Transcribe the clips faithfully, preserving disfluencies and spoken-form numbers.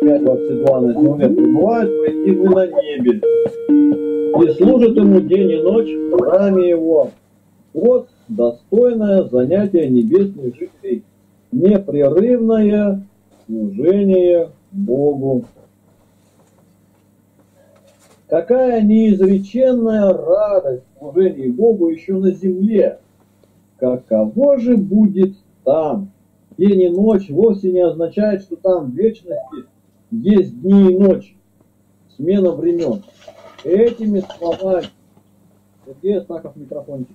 пять двадцать два на земле пребывают воедино на небе, и служат ему день и ночь в храме его. Вот достойное занятие небесных жителей, непрерывное служение Богу. Какая неизреченная радость служения Богу еще на земле! Каково же будет там? День и ночь вовсе не означает, что там в вечности есть дни и ночи, смена времен. Этими словами, Сергей Астахов, микрофончик.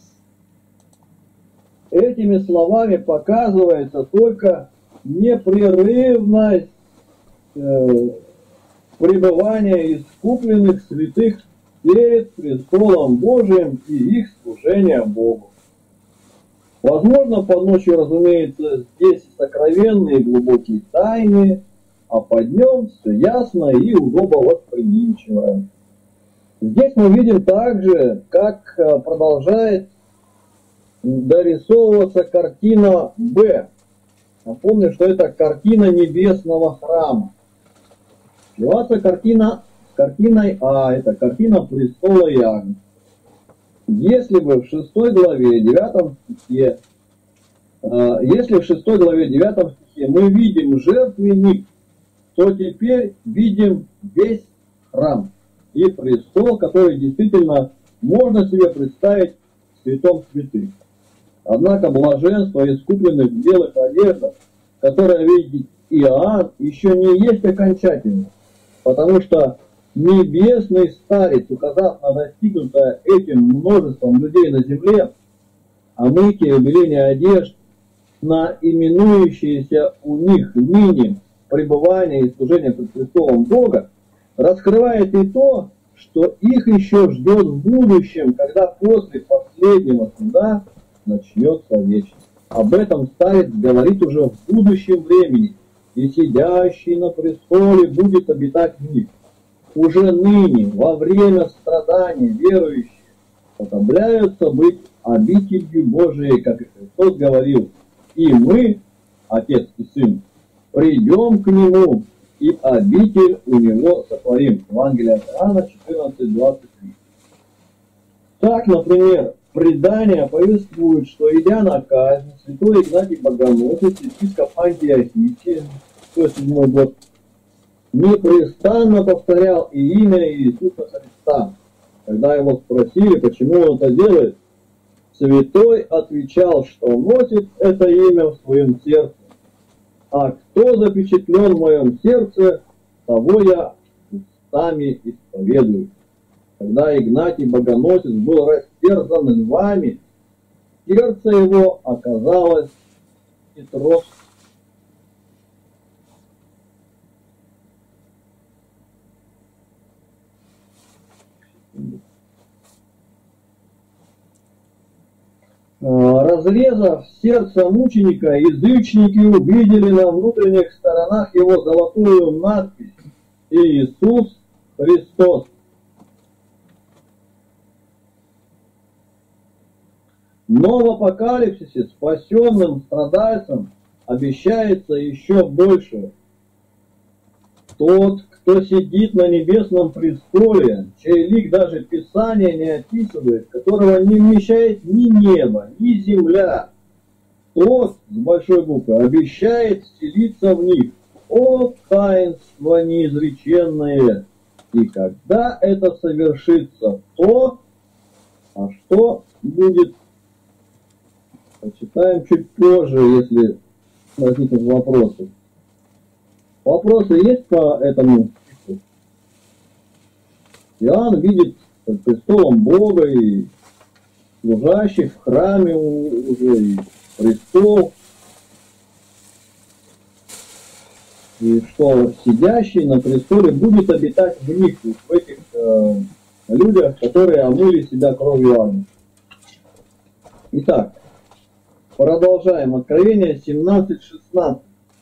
Этими словами показывается только непрерывность э, пребывания искупленных святых перед престолом Божиим и их служения Богу. Возможно, под ночью, разумеется, здесь сокровенные глубокие тайны, а под днем все ясно и удобовосприимчиво. Здесь мы видим также, как продолжает дорисовываться картина Б. Напомню, что это картина небесного храма. Сливаться картина с картиной А, это картина престола Иоанна. Если бы в шестой главе, девятом стихе, если в шестой главе, девятом стихе мы видим жертвенник, то теперь видим весь храм и престол, который действительно можно себе представить в святом святых. Однако блаженство искупленных в белых одеждах, которое видит Иоанн, еще не есть окончательно, потому что небесный старец, указав на достигнутое этим множеством людей на земле, о мытье и убелении одежд, на именующееся у них ныне пребывание и служение пред престолом Бога, раскрывает и то, что их еще ждет в будущем, когда после последнего суда начнется вечность. Об этом старец говорит уже в будущем времени, и сидящий на престоле будет обитать в них. Уже ныне, во время страданий, верующие сподобляются быть обителью Божией, как и Христос говорил, и мы, Отец и Сын, придем к Нему и обитель у Него сотворим. Евангелие от Иоанна четырнадцать двадцать три. Так, например, предание повествует, что, идя на казнь, святой Игнатий Богоносец, епископ Антиохийский, сто седьмой год, непрестанно повторял и имя Иисуса Христа. Когда его спросили, почему он это делает, святой отвечал, что носит это имя в своем сердце. А кто запечатлен в моем сердце, того я устами исповедую. Когда Игнатий Богоносец был растерзан львами, сердце его оказалось Петров. Разрезав сердце мученика, язычники увидели на внутренних сторонах его золотую надпись «Иисус Христос». Но в апокалипсисе спасенным страдальцам обещается еще больше. Тот, кто сидит на небесном престоле, чей лик даже Писание не описывает, которого не вмещает ни небо, ни земля, тот, с большой буквы, обещает вселиться в них. О, таинство неизреченное! И когда это совершится, то, а что будет, почитаем чуть позже, если возникнут вопросы. Вопросы есть по этому? Иоанн видит под престолом Бога и служащих в храме уже, и престол. И что сидящий на престоле будет обитать в них, в этих э, людях, которые омыли себя кровью Иоанна. Итак, продолжаем. Откровение семнадцать шестнадцать.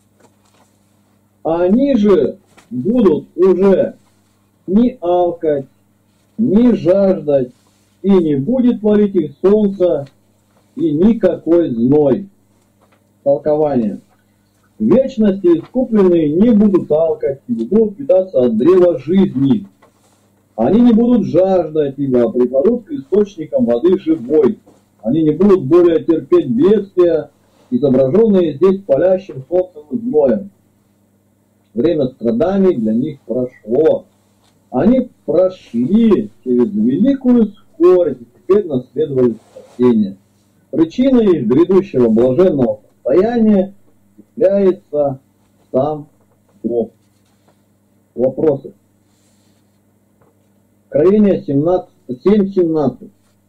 Они же будут уже не алкать, не жаждать, и не будет валить их солнце, и никакой зной. Толкование. В вечности искупленные не будут алкать, не будут питаться от древа жизни. Они не будут жаждать, ибо припадут к источникам воды живой. Они не будут более терпеть бедствия, изображенные здесь палящим солнцем и зноем. Время страданий для них прошло. Они прошли через великую скорость и теперь наследовали спасение. Причиной их грядущего блаженного состояния является сам Бог. Вопросы. Откровение семь семнадцать.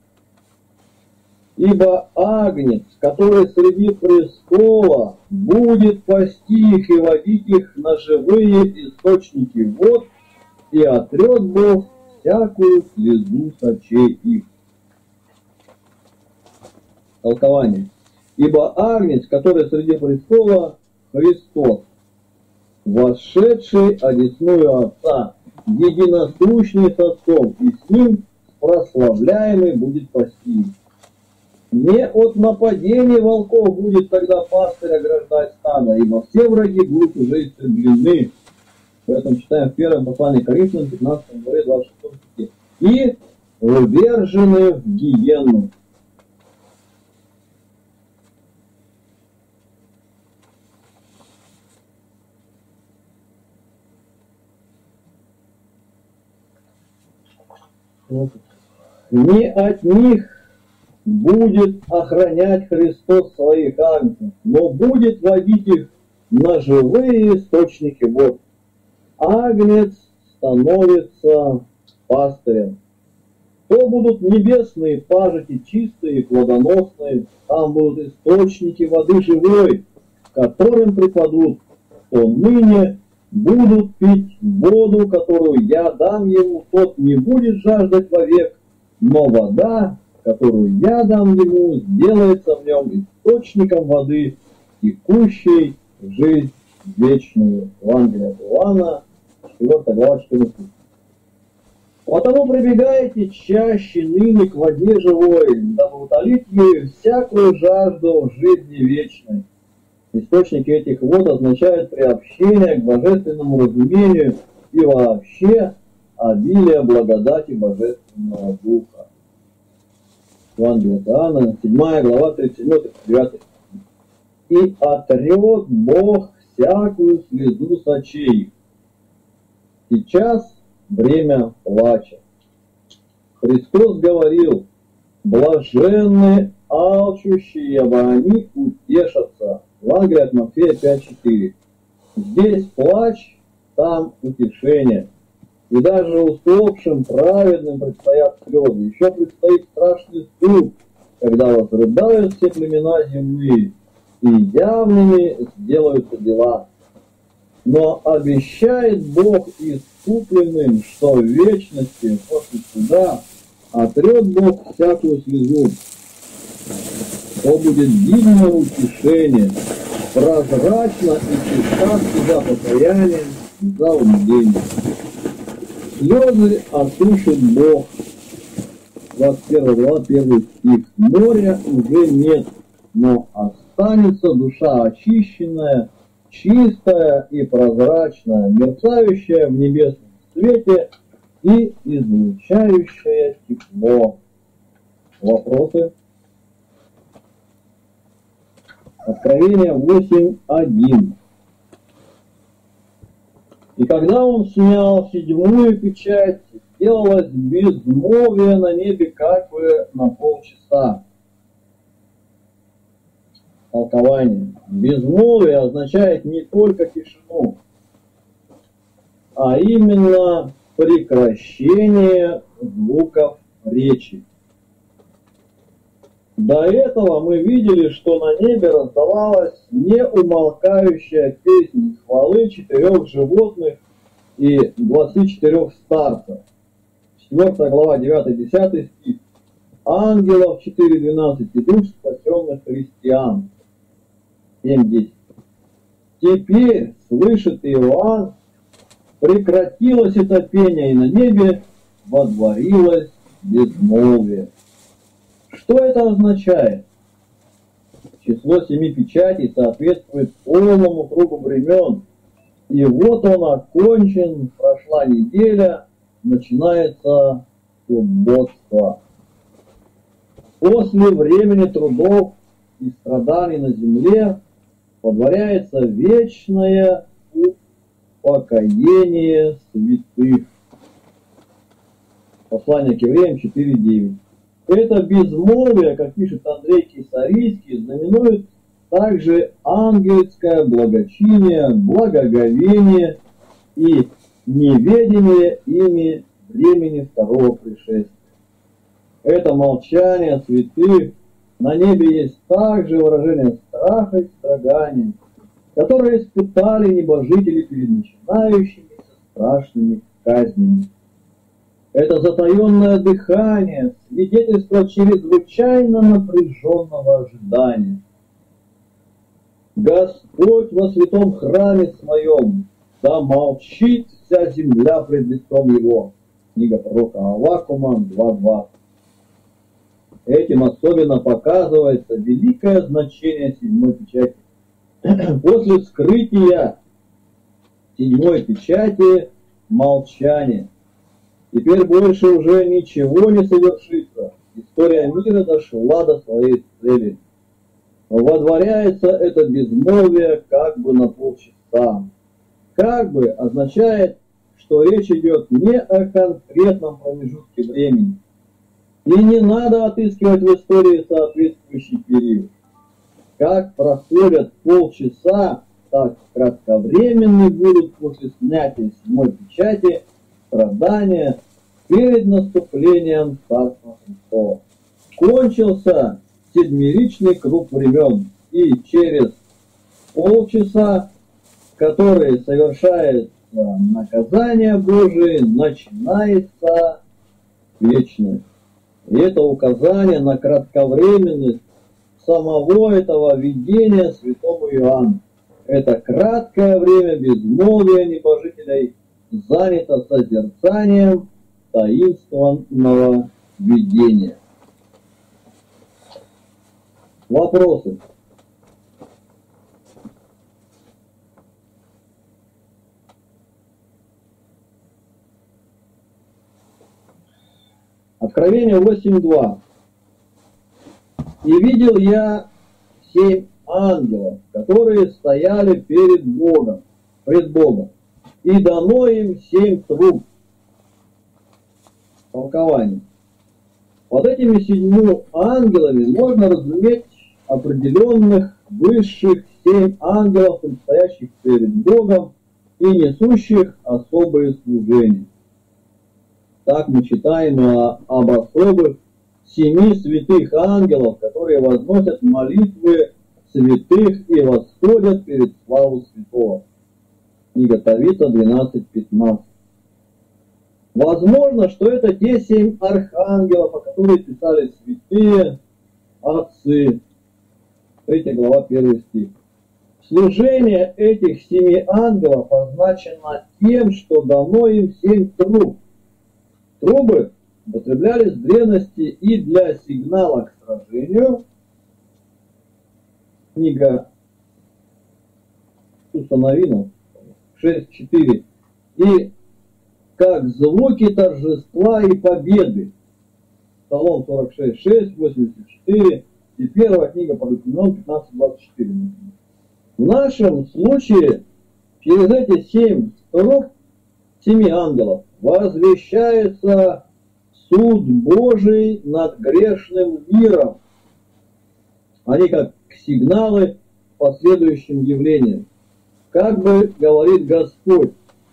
Ибо агнец, который среди престола, будет пасти их и водить их на живые источники вод, и отрет Бог всякую слезу с очей их. Толкование. Ибо агнец, который среди престола, Христос, вошедший одесную Отца, единосущный с Отцом, и с Ним прославляемый будет пасти. Не от нападений волков будет тогда пастырь ограждать стадо, ибо все враги будут уже истреблены. Поэтому читаем в первом послании к Коринфянам, пятнадцатом главе, двадцать шестом стихе. И ввержены в гиенну. Не от них будет охранять Христос своих агнцев, но будет водить их на живые источники вод. Агнец становится пастырем. То будут небесные пажити, чистые и плодоносные, там будут источники воды живой, к которым припадут, то ныне будут пить воду, которую я дам ему, тот не будет жаждать вовек, но вода, которую я дам ему, сделается в нем источником воды, текущей в жизнь вечную. Евангелие от Иоанна, четвёртая глава, четырнадцатый. Потому прибегайте чаще ныне к воде живой, дабы утолить ею всякую жажду в жизни вечной. Источники этих вод означают приобщение к божественному разумению и вообще обилие благодати божественного духа. Евангелие от Иоанна, седьмая глава, тридцать седьмой тридцать девятый. И отрет Бог всякую слезу с очей. Сейчас время плача. Христос говорил: блаженны алчущие, ибо они утешатся. Евангелие от Матфея пять четыре. Здесь плач, там утешение. И даже усопшим праведным предстоят слезы. Еще предстоит страшный суд, когда возрыдают все племена земли, и явными сделаются дела. Но обещает Бог искупленным, что в вечности после суда отрет Бог всякую слезу. То будет видное утешение, прозрачно и чиста за покаянием и за умилением. Слезы осушит Бог. двадцать первая глава, первый стих. Моря уже нет, но останется душа очищенная, чистая и прозрачная, мерцающая в небесном свете и излучающая тепло. Вопросы? Откровение восемь один. И когда он снял седьмую печать, сделалось безмолвие на небе как бы на полчаса. Толкование. Безмолвие означает не только тишину, а именно прекращение звуков речи. До этого мы видели, что на небе раздавалась неумолкающая песня хвалы четырех животных и двадцати четырех старцев. четвёртая глава, девятый-десятый стих. Ангелов четыре двенадцать и душ спасенных христиан. семь десять. Теперь, слышит Иоанн, прекратилось это пение, и на небе водворилось безмолвие. Что это означает? Число семи печатей соответствует полному кругу времен. И вот он окончен, прошла неделя, начинается субботство. После времени трудов и страданий на земле водворяется вечное упокоение святых. Послание к евреям четыре девять. Это безмолвие, как пишет Андрей Кисарийский, знаменует также ангельское благочиние, благоговение и неведение ими времени второго пришествия. Это молчание святых на небе есть также выражение страха и страдания, которые испытали небожители перед начинающимися страшными казнями. Это затаенное дыхание, свидетельство чрезвычайно напряженного ожидания. Господь во святом храме своем, да молчит вся земля пред лицом его. Книга пророка Аввакума два два. Этим особенно показывается великое значение седьмой печати. После вскрытия седьмой печати молчание. Теперь больше уже ничего не совершится. История мира дошла до своей цели. Водворяется это безмолвие как бы на полчаса. Как бы означает, что речь идет не о конкретном промежутке времени. И не надо отыскивать в истории соответствующий период. Как проходят полчаса, так кратковременны будут после снятия седьмой печати страдания перед наступлением Царства Христова. Кончился седмеричный круг времен, и через полчаса, в которые совершается наказание Божие, начинается вечность. И это указание на кратковременность самого этого видения святому Иоанну. Это краткое время безмолвия небожителей занято созерцанием таинственного видения. Вопросы? Откровение восемь два. «И видел я семь ангелов, которые стояли перед Богом, пред Богом, и дано им семь труб». Толкование. Под этими семью ангелами можно разуметь определенных высших семь ангелов, предстоящих перед Богом и несущих особые служения. Так мы читаем о, об особых семи святых ангелов, которые возносят молитвы святых и восходят перед славу святого. Книга Тавита двенадцать пятнадцать. Возможно, что это те семь архангелов, о которых писали святые отцы. третья глава, первый стих. Служение этих семи ангелов означено тем, что дано им семь труб. Трубы употреблялись в древности и для сигнала к сражению. Книга Установина шесть четыре. И как звуки торжества и победы. Псалом сорок шесть шесть, восемьдесят четыре и первая книга Паралипоменон пятнадцать двадцать четыре. В нашем случае через эти семь труб, семи ангелов, возвещается суд Божий над грешным миром. Они как сигналы к последующим явлениям. Как бы говорит Господь: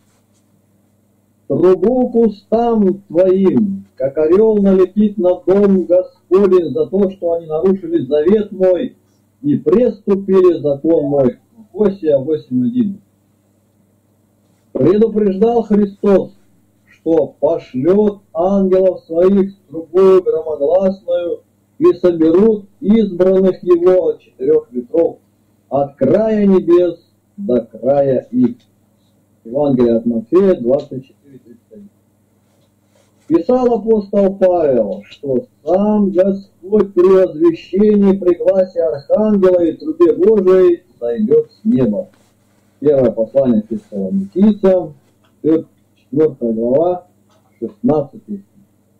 трубу к устам твоим, как орел налетит на дом Господень за то, что они нарушили завет мой и преступили закон мой. Осия восемь один. Предупреждал Христос, что пошлет ангелов своих с трубою громогласную и соберут избранных его от четырех ветров, от края небес до края их. Евангелие от Матфея двадцать четыре тридцать один. Писал апостол Павел, что сам Господь при возвещении при гласе Архангела и трубе Божией сойдет с неба. Первое послание Фессалоникийцам, четвёртая глава, шестнадцатый стих.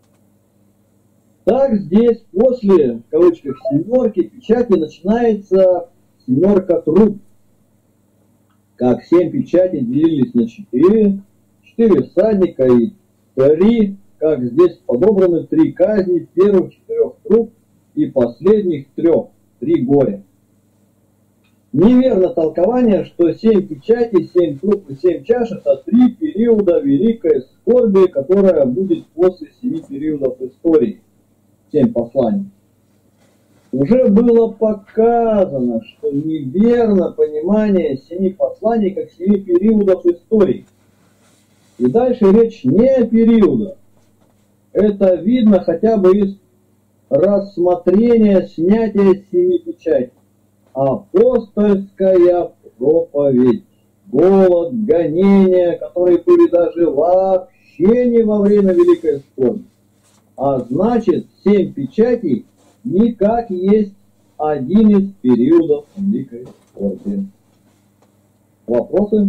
Так здесь после, в кавычках, семерки печати начинается семерка труб. Как семь печатей делились на четыре, четыре всадника и три, как здесь подобраны три казни первых четырех труб и последних трех, три горя. Неверно толкование, что семь печатей, семь труб и семь чаш — это три периода великой скорби, которая будет после семи периодов истории. Семь посланий. Уже было показано, что неверно понимание семи посланий как семи периодов истории. И дальше речь не о периодах. Это видно хотя бы из рассмотрения снятия семи печатей. Апостольская проповедь, голод, гонения, которые были даже вообще не во время великой скорби. А значит, семь печатей никак есть один из периодов великой скорби. Вопросы?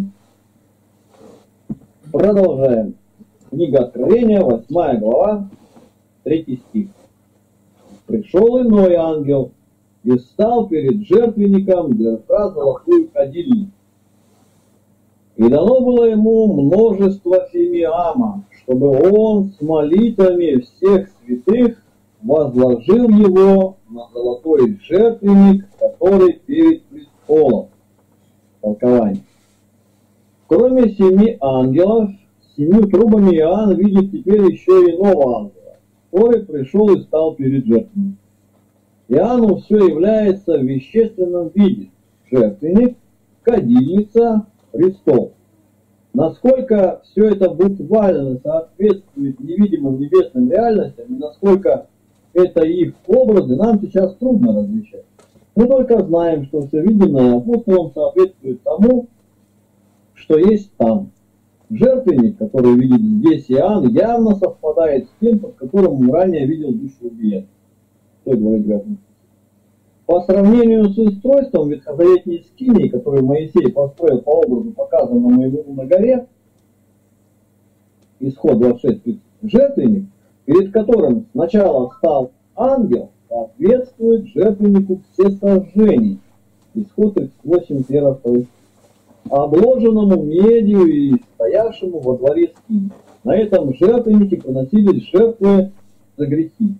Продолжаем. Книга Откровения, восьмая глава, третий стих. Пришел иной ангел и стал перед жертвенником, держа золотую кадильницу. И дано было ему множество фимиама, чтобы он с молитвами всех святых возложил его на золотой жертвенник, который перед престолом. Толкование. Кроме семи ангелов, семью трубами Иоанн видит теперь еще иного ангела, который пришел и стал перед жертвенником. Иоанну все является в вещественном виде: жертвенник, кадильница, престол. Насколько все это буквально соответствует невидимым небесным реальностям, и насколько это их образы, нам сейчас трудно различать. Мы только знаем, что все видимое апостолом соответствует тому, что есть там. Жертвенник, который видит здесь Иоанн, явно совпадает с тем, под которым он ранее видел душу убиенного. Что говорит Иоанн? По сравнению с устройством ветхозаветней скинии, которую Моисей построил по образу, показанному ему на горе, Исход двадцать шесть тридцать, жертвенник, перед которым сначала встал ангел, соответствует жертвеннику всесожжений. Исход тридцать восемь, первый, второй, обложенному медью и стоявшему во дворе скинии. На этом жертвеннике приносились жертвы за грехи.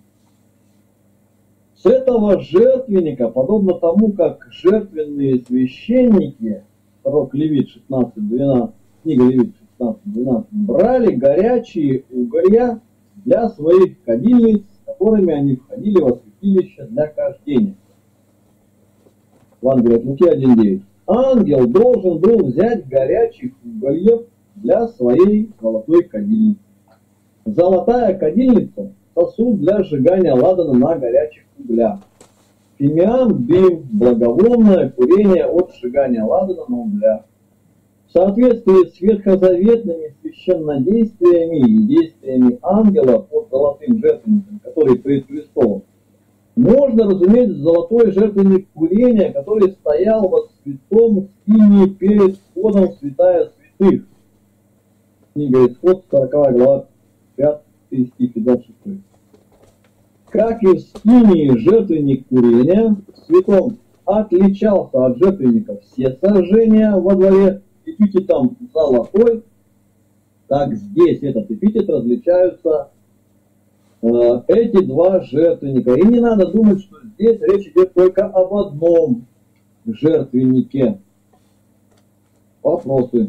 С этого жертвенника, подобно тому, как жертвенные священники, пророк Левит шестнадцать двенадцать, книга Левит шестнадцать двенадцать, брали горячие уголья для своих кадильниц, с которыми они входили во святилище для кождения. Евангелие от Луки один девять. Ангел должен был взять горячих угольев для своей золотой кадильницы. Золотая кадильница – сосуд для сжигания ладана на горячих углях. Фимиам, дым, благовонное курение от сжигания ладана на углях. В соответствии с ветхозаветными священнодействиями и действиями ангела под золотым жертвенником, который пред престолом, можно разуметь золотой жертвенник курения, который стоял во святом скинии перед входом в святая святых. Книга Исход, сороковая глава, пятый стих двадцать шесть. Как и в скинии жертвенник курения в святом отличался от жертвенника всесожжения во дворе эпитетом золотой, так здесь этот эпитет различаются э, эти два жертвенника. И не надо думать, что здесь речь идет только об одном жертвеннике. Вопросы?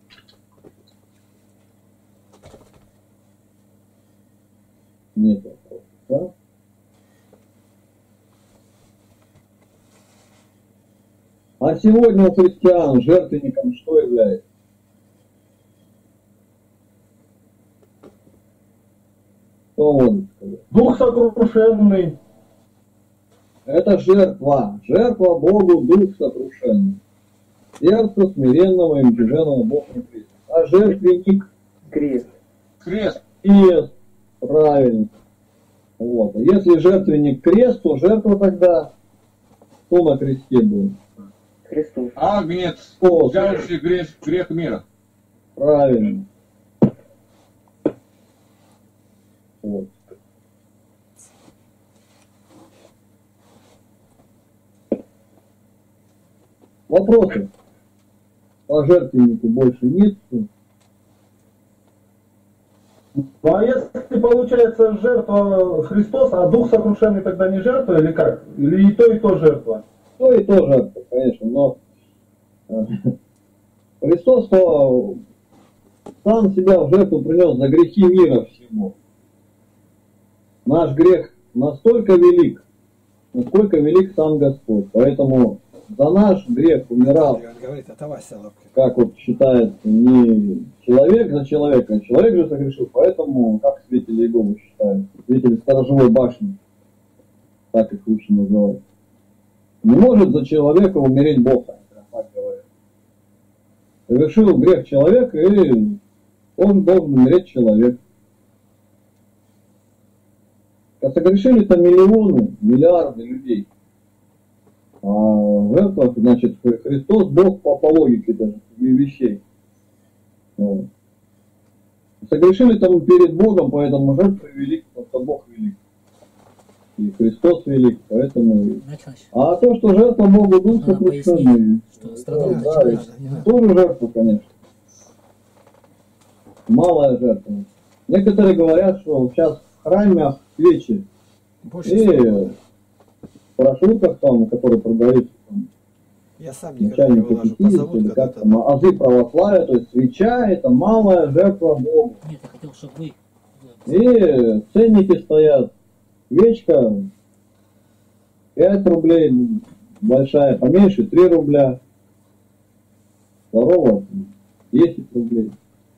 Нет вопросов, да? А сегодня у христиан жертвенником что является? Кто может сказать? Дух сокрушенный. Это жертва. Жертва Богу, дух сокрушенный. Сердце смиренного и мятеженного Бог не признан. А жертвенник? Крест. Крест. Крест. Правильно. Вот. А если жертвенник крест, то жертва тогда кто на кресте был? Христос. Агнец, О, взявший грех, грех мира. Правильно. Вот. Вопросы по жертвеннику больше нет. А если получается жертва Христос, а Дух сокрушенный тогда не жертва или как? Или и то, и то жертва? То и то жертва, конечно, но э, Христос то сам себя в жертву принес за грехи мира всего. Наш грех настолько велик, насколько велик сам Господь. Поэтому за наш грех умирал, Говорит, это Вася Лапка. как вот считается, не человек за человека, а человек же согрешил. Поэтому, как свидетели Иеговы считают, свидетели сторожевой башни, так их лучше называть. Не может за человека умереть Бог, так говорят. Совершил грех человек, и он должен умереть человек. А согрешили-то миллионы, миллиарды людей. А в жертвах, значит, Христос Бог по, по логике даже вещей. Вот. Согрешили там перед Богом, поэтому жертва велик, потому что Бог велик. И Христос велик, поэтому... А то, что жертва Богу Дух сокрушенный, да, да, тоже жертва, конечно. Малая жертва. Некоторые говорят, что сейчас в храме свечи и в прошивках там, которые продаются там, я сам никогда не выложу, позовут, или как там, азы православия, то есть свеча это малая жертва Богу. Нет, я хотел, чтобы вы... И ценники стоят. Свечка пять рублей, большая поменьше три рубля, здорово десять рублей.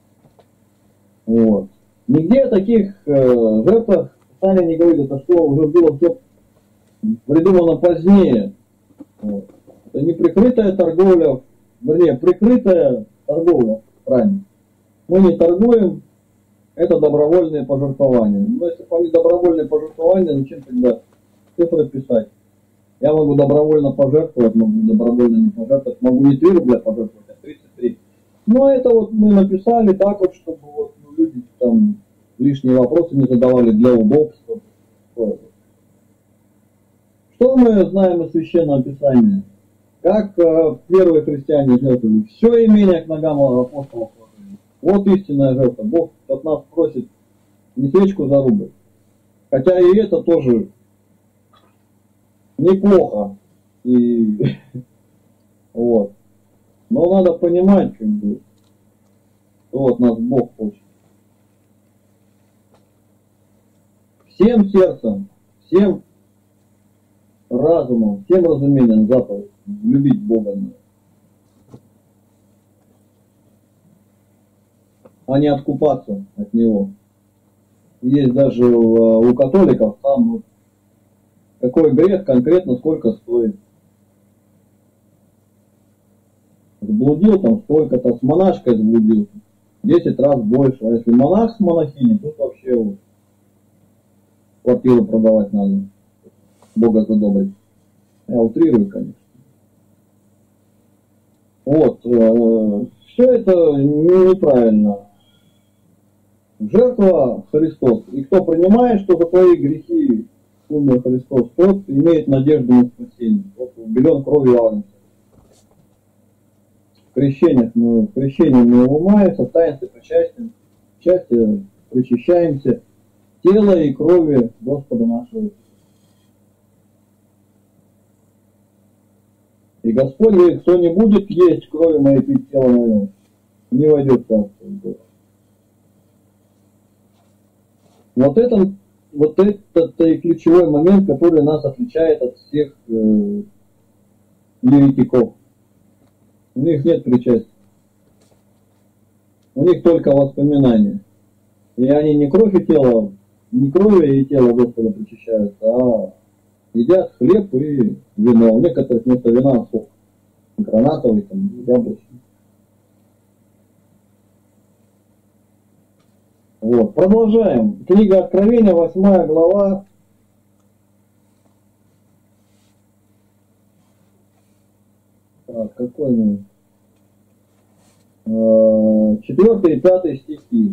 Вот. Нигде о таких э, жертвах Таня не говорит, это что уже было все придумано позднее. Вот. Это не прикрытая торговля, вернее, прикрытая торговля, правильно. Мы не торгуем, это добровольные пожертвования. Но если бы они добровольные пожертвования, зачем тогда цифры писать? Я могу добровольно пожертвовать, могу добровольно не пожертвовать, могу не три рубля пожертвовать, а тридцать три. Но это вот мы написали так вот, чтобы вот, ну, люди там лишние вопросы не задавали для удобства. Что мы знаем из Священного Писания? Как э, первые христиане жертвовали? Все имение к ногам апостолов положили. Вот истинная жертва. Бог от нас просит не свечку за рубль. Хотя и это тоже неплохо. И вот. Но надо понимать, как бы, что от нас Бог хочет. Всем сердцем, всем разумом, всем разумением заповедь любить Бога, а не откупаться от Него. Есть даже у католиков там вот, какой грех конкретно сколько стоит. Заблудил там сколько-то, с монашкой заблудился, десять раз больше. А если монах с монахиней, тут вообще вот, квартиру продавать надо. Бога задобрить. Я утрирую, конечно. Вот. Э, все это неправильно. Жертва Христос. И кто принимает, что за твои грехи умер Христос, тот имеет надежду на спасение. Тот убелен кровью Агнца. В крещениях мы, в крещении мы умываемся, в таинстве причастия, причастия причащаемся тела и крови Господа нашего. И Господь говорит, кто не будет есть крови моей, пить тело мое, не войдет в Царство Божие. Вот это, вот это и ключевой момент, который нас отличает от всех э, еретиков. У них нет причастия. У них только воспоминания. И они не кровь и тело, не крови и тело Господа причащаются, а едят хлеб и вино. У некоторых вместо вина сок. Гранатовый, там, яблочный. Вот, продолжаем. Книга Откровения, восьмая глава. Так, какой мы? Четвертый и пятый стихи.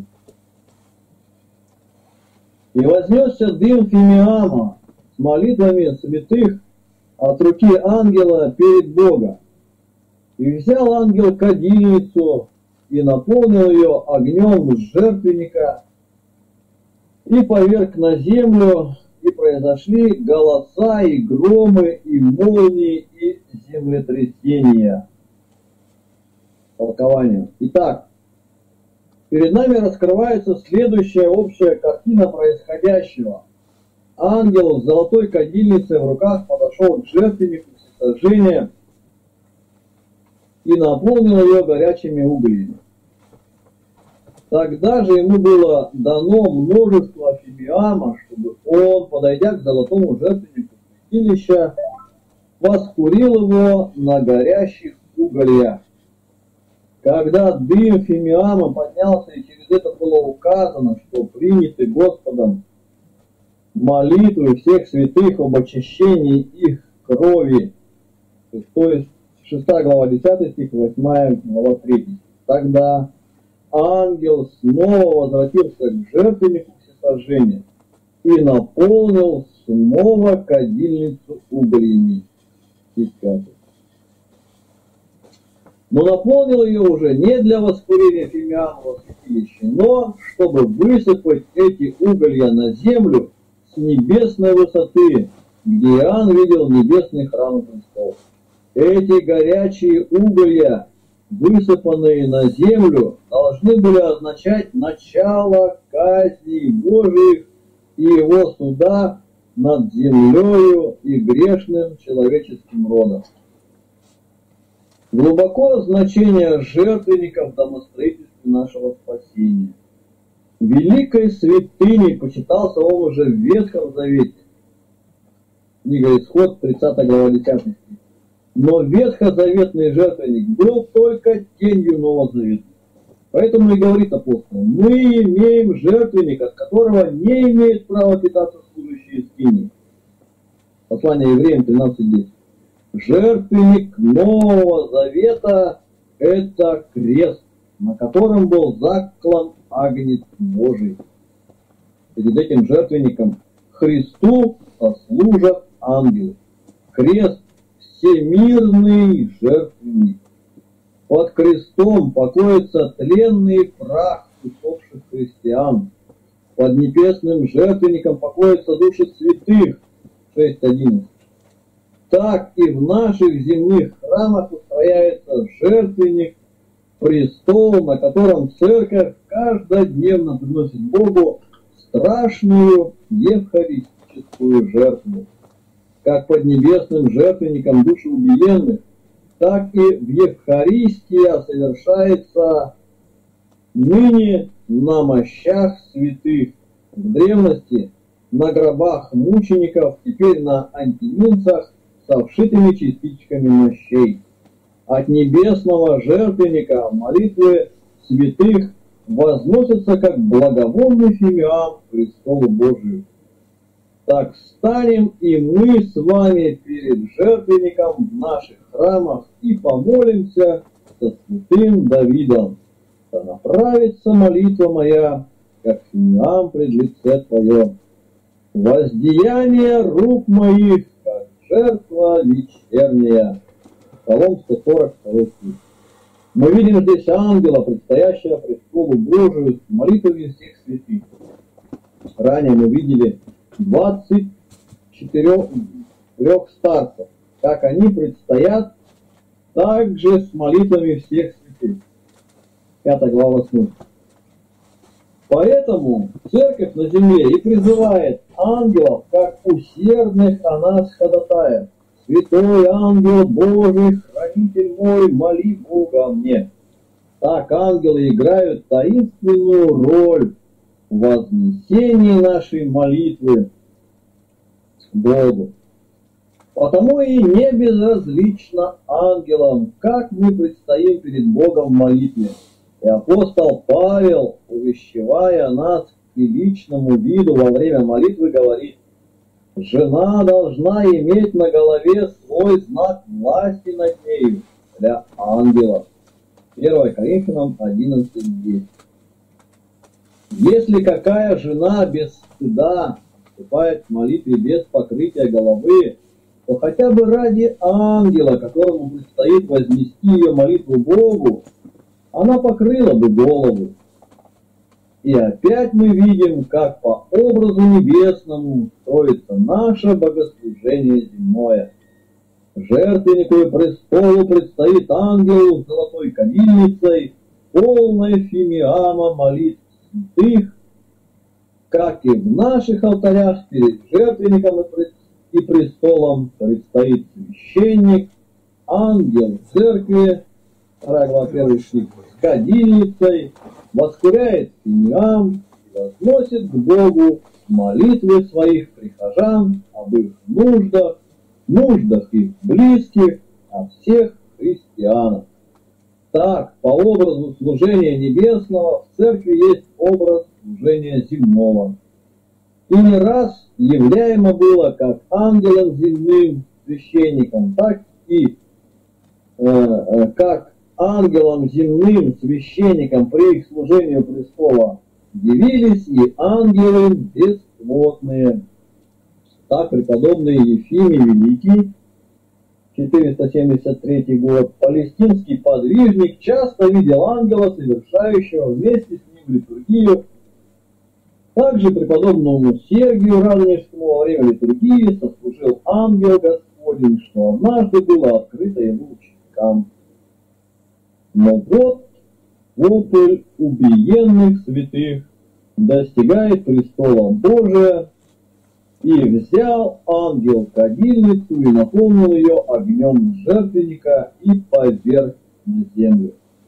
«И вознесся дым Фимиама с молитвами святых от руки ангела перед Богом. И взял ангел кадильницу и наполнил ее огнем с жертвенника, и поверг на землю, и произошли голоса, и громы, и молнии, и землетрясения». Толкование. Итак, перед нами раскрывается следующая общая картина происходящего. Ангел с золотой кадильницей в руках подошел к жертвеннику всесожжения и наполнил ее горячими углями. Тогда же ему было дано множество фимиама, чтобы он, подойдя к золотому жертвеннику святилища, воскурил его на горящих угольях. Когда дым фимиама поднялся, и через это было указано, что приняты Господом молитвы всех святых об очищении их крови. То есть шестая глава десятый стих, восьмая глава третий. Тогда ангел снова возвратился к жертвеннику всесожжения и наполнил снова кадильницу углями. Стих пятый. Но наполнил ее уже не для воскурения фимиамового святилища, но чтобы высыпать эти уголья на землю с небесной высоты, где Иоанн видел небесный храм Христов. Эти горячие уголья, высыпанные на землю, должны были означать начало казни Божьих и его суда над землею и грешным человеческим родом. Глубоко значение жертвенника в домостроительстве нашего спасения. Великой святыней почитался он уже в Ветхом Завете. Книга Исход, тридцатая глава, десятый стих. Но ветхозаветный жертвенник был только тенью Нового Завета. Поэтому и говорит апостол: мы имеем жертвенник, от которого не имеет права питаться служащие скинии. Послание Евреям тринадцать десять. Жертвенник Нового Завета – это крест, на котором был заклан агнец Божий. Перед этим жертвенником Христу сослужат ангелы. Крест – всемирный жертвенник. Под крестом покоится тленный прах усопших христиан. Под небесным жертвенником покоятся души святых. шесть одиннадцать. Так и в наших земных храмах устрояется жертвенник, престол, на котором церковь каждодневно приносит Богу страшную евхаристическую жертву. Как под небесным жертвенником души убиенных, так и в Евхаристия совершается ныне на мощах святых. В древности на гробах мучеников, теперь на антиминцах со вшитыми частичками мощей. От небесного жертвенника молитвы святых возносятся как благовонный фимиам к престолу Божию. Так станем и мы с вами перед жертвенником в наших храмах и помолимся со святым Давидом: да направится молитва моя, как фимиам пред лице Твое, воздеяние рук моих, как жертва вечерняя. Псалом сто сорок второй стих. Мы видим здесь ангела, предстоящего престолу Божию, с молитвами всех святых. Ранее мы видели двадцать четыре старцев, как они предстоят также с молитвами всех святых. пятая глава восьмой. Поэтому церковь на земле и призывает ангелов, как усердных о нас ходатаев: «Святой ангел Божий, хранитель мой, моли Бога мне». Так ангелы играют таинственную роль в вознесении нашей молитвы к Богу. Потому и не безразлично ангелам, как мы предстоим перед Богом в молитве. И апостол Павел, увещевая нас к личному виду во время молитвы, говорит: жена должна иметь на голове свой знак власти над нею для ангелов. первое Коринфянам одиннадцать десять. Если какая жена без стыда вступает к молитве без покрытия головы, то хотя бы ради ангела, которому предстоит вознести ее молитву Богу, она покрыла бы голову. И опять мы видим, как по образу небесному строится наше богослужение земное. Жертвеннику и престолу предстоит ангелу с золотой кадильницей, полной фимиама молитв святых, как и в наших алтарях перед жертвенником и престолом предстоит священник, ангел церкви, вторая глава первый стих, с кадильницей, воскуряет фимиам и возносит к Богу молитвы своих прихожан об их нуждах, нуждах их близких, о всех христианах. Так, по образу служения небесного в церкви есть образ служения земного. И не раз являемо было как ангелам земным священникам, так и э, э, как ангелам земным священникам при их служении престола явились и ангелы бесплотные. Так преподобный Ефимий Великий, четыреста семьдесят третий год, палестинский подвижник, часто видел ангела, совершающего вместе с ним литургию. Также преподобному Сергию Радонежскому во время литургии сослужил ангел Господень, что однажды было открыто его ученикам. Но вот вопль убиенных святых достигает престола Божия, и взял ангел кадильницу и наполнил ее огнем жертвенника и поверг на землю.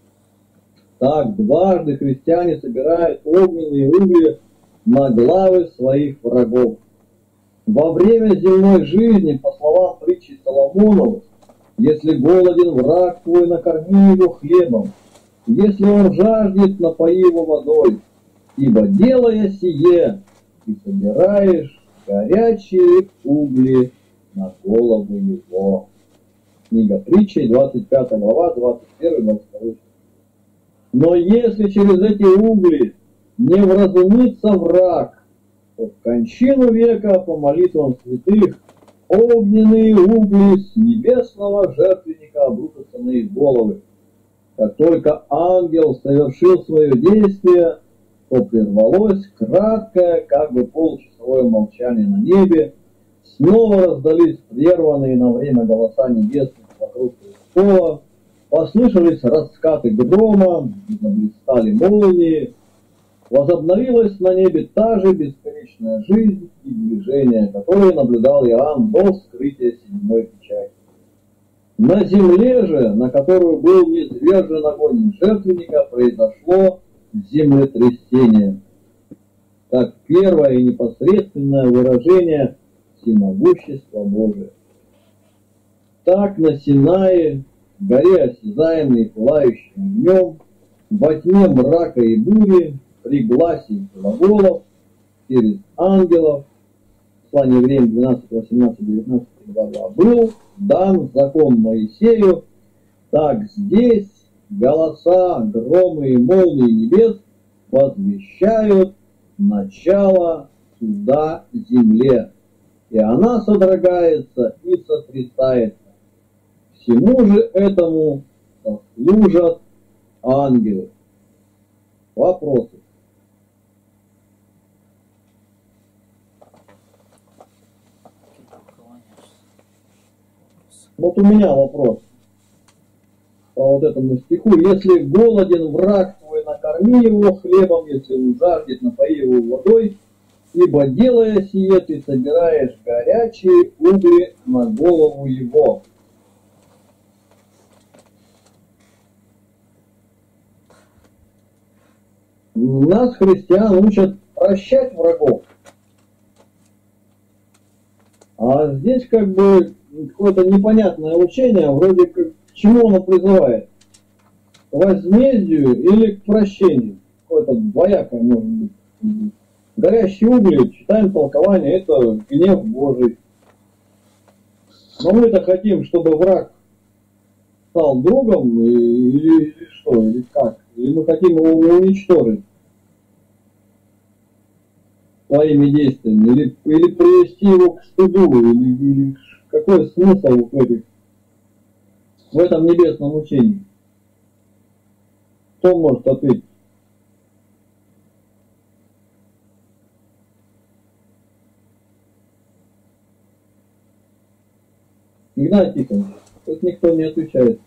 Так дважды христиане собирают огненные угли на главы своих врагов. Во время земной жизни, по словам притчи Соломоновой, если голоден враг твой, накорми его хлебом, если он жаждет, напои его водой, ибо делая сие, ты собираешь горячие угли на голову его. Книга притчи, двадцать пятая глава, двадцать первый двадцать второй. Но если через эти угли не вразумится враг, то в кончину века по молитвам святых огненные угли с небесного жертвенника обрушатся на их головы. Как только ангел совершил свое действие, то прервалось краткое, как бы полчасовое молчание на небе, снова раздались прерванные на время голоса небесных вокруг престола, послышались раскаты грома, заблистали молнии, возобновилась на небе та же бесконечная жизнь и движение, которое наблюдал Иоанн до вскрытия седьмой печати. На земле же, на которую был низвержен огонь жертвенника, произошло землетрясение, как первое и непосредственное выражение всемогущества Божия. Так на Синае, горе осязаемой и пылающей огнем, во тьме мрака и бури, при гласе глаголов, через ангелов, послание Евреям двенадцать, восемнадцать, девятнадцать, два, два, был дан закон Моисею, так здесь голоса, громы и молнии небес возвещают начало суда земле, и она содрогается и сотрясается. Всему же этому служат ангелы. Вопросы? Вот у меня вопрос по вот этому стиху. Если голоден враг твой, накорми его хлебом, если он жаждет, напои его водой, ибо делая сие, ты собираешь горячие угли на голову его. Нас, христиан, учат прощать врагов. А здесь как бы какое-то непонятное учение, вроде как к чему оно призывает. к возмездию или к прощению. Какое-то двоякое может быть. Горящие угли, читаем толкование, это гнев Божий. Но мы-то хотим, чтобы враг стал другом, или, или что, или как? Или мы хотим его уничтожить своими действиями, или, или привести его к стыду, или, или какой смысл в, этих, в этом небесном учении? Кто может ответить? Игнатий Тихонович, тут никто не отвечает.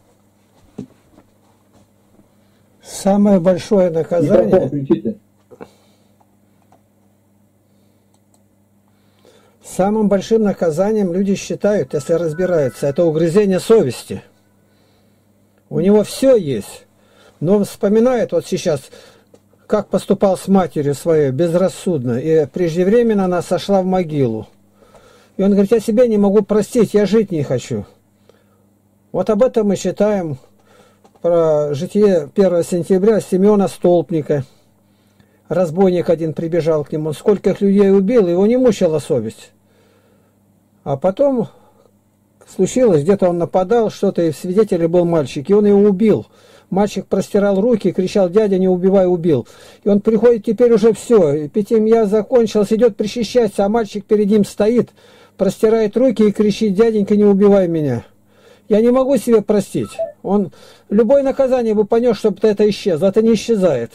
Самое большое наказание... Включите. Самым большим наказанием люди считают, если разбираются, это угрызение совести. У него все есть, но вспоминает вот сейчас, как поступал с матерью своей безрассудно, и преждевременно она сошла в могилу. И он говорит, я себя не могу простить, я жить не хочу. Вот об этом мы читаем про житие первого сентября Симеона Столпника. Разбойник один прибежал к нему, он скольких людей убил, его не мучила совесть. А потом случилось, где-то он нападал, что-то, и в свидетеле был мальчик, и он его убил. Мальчик простирал руки, кричал, дядя, не убивай, убил. И он приходит, теперь уже все, эпитемия закончилась, идет причащаться, а мальчик перед ним стоит, простирает руки и кричит, дяденька, не убивай меня. Я не могу себе простить. Он, любое наказание бы понес, чтобы это исчезло, это не исчезает.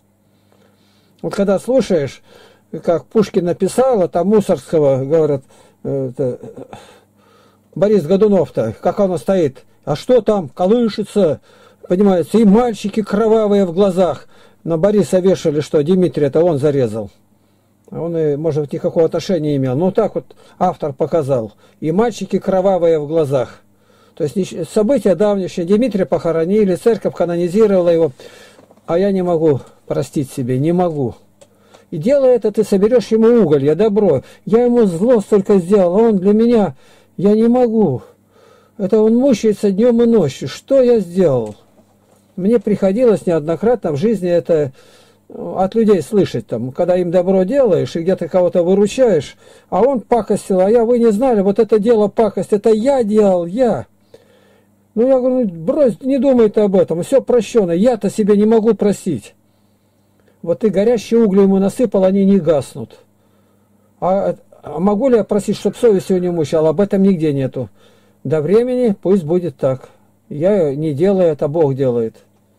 Вот когда слушаешь, как Пушкин написал, а там Мусоргского, говорят, это, Борис Годунов-то, как он стоит, а что там, колышется, понимаете, и мальчики кровавые в глазах. На Бориса вешали, что Дмитрия-то он зарезал. А он, и, может быть, никакого отношения не имел. Ну, так вот автор показал. И мальчики кровавые в глазах. То есть события давнешние. Дмитрия похоронили, церковь канонизировала его. А я не могу простить себе, не могу. И делая это, ты соберешь ему уголье, добро. Я ему зло столько сделал, а он для меня, я не могу. Это он мучается днем и ночью. Что я сделал? Мне приходилось неоднократно в жизни это от людей слышать, там, когда им добро делаешь и где-то кого-то выручаешь, а он пакостил, а я, вы не знали, вот это дело пакость, это я делал, я. Ну, я говорю, брось, не думай ты об этом, все прощено, я-то себе не могу простить. Вот ты горящие угли ему насыпал, они не гаснут. А, а могу ли я просить, чтобы совесть его не мучала? Об этом нигде нету. До времени пусть будет так. Я не делаю, это Бог делает.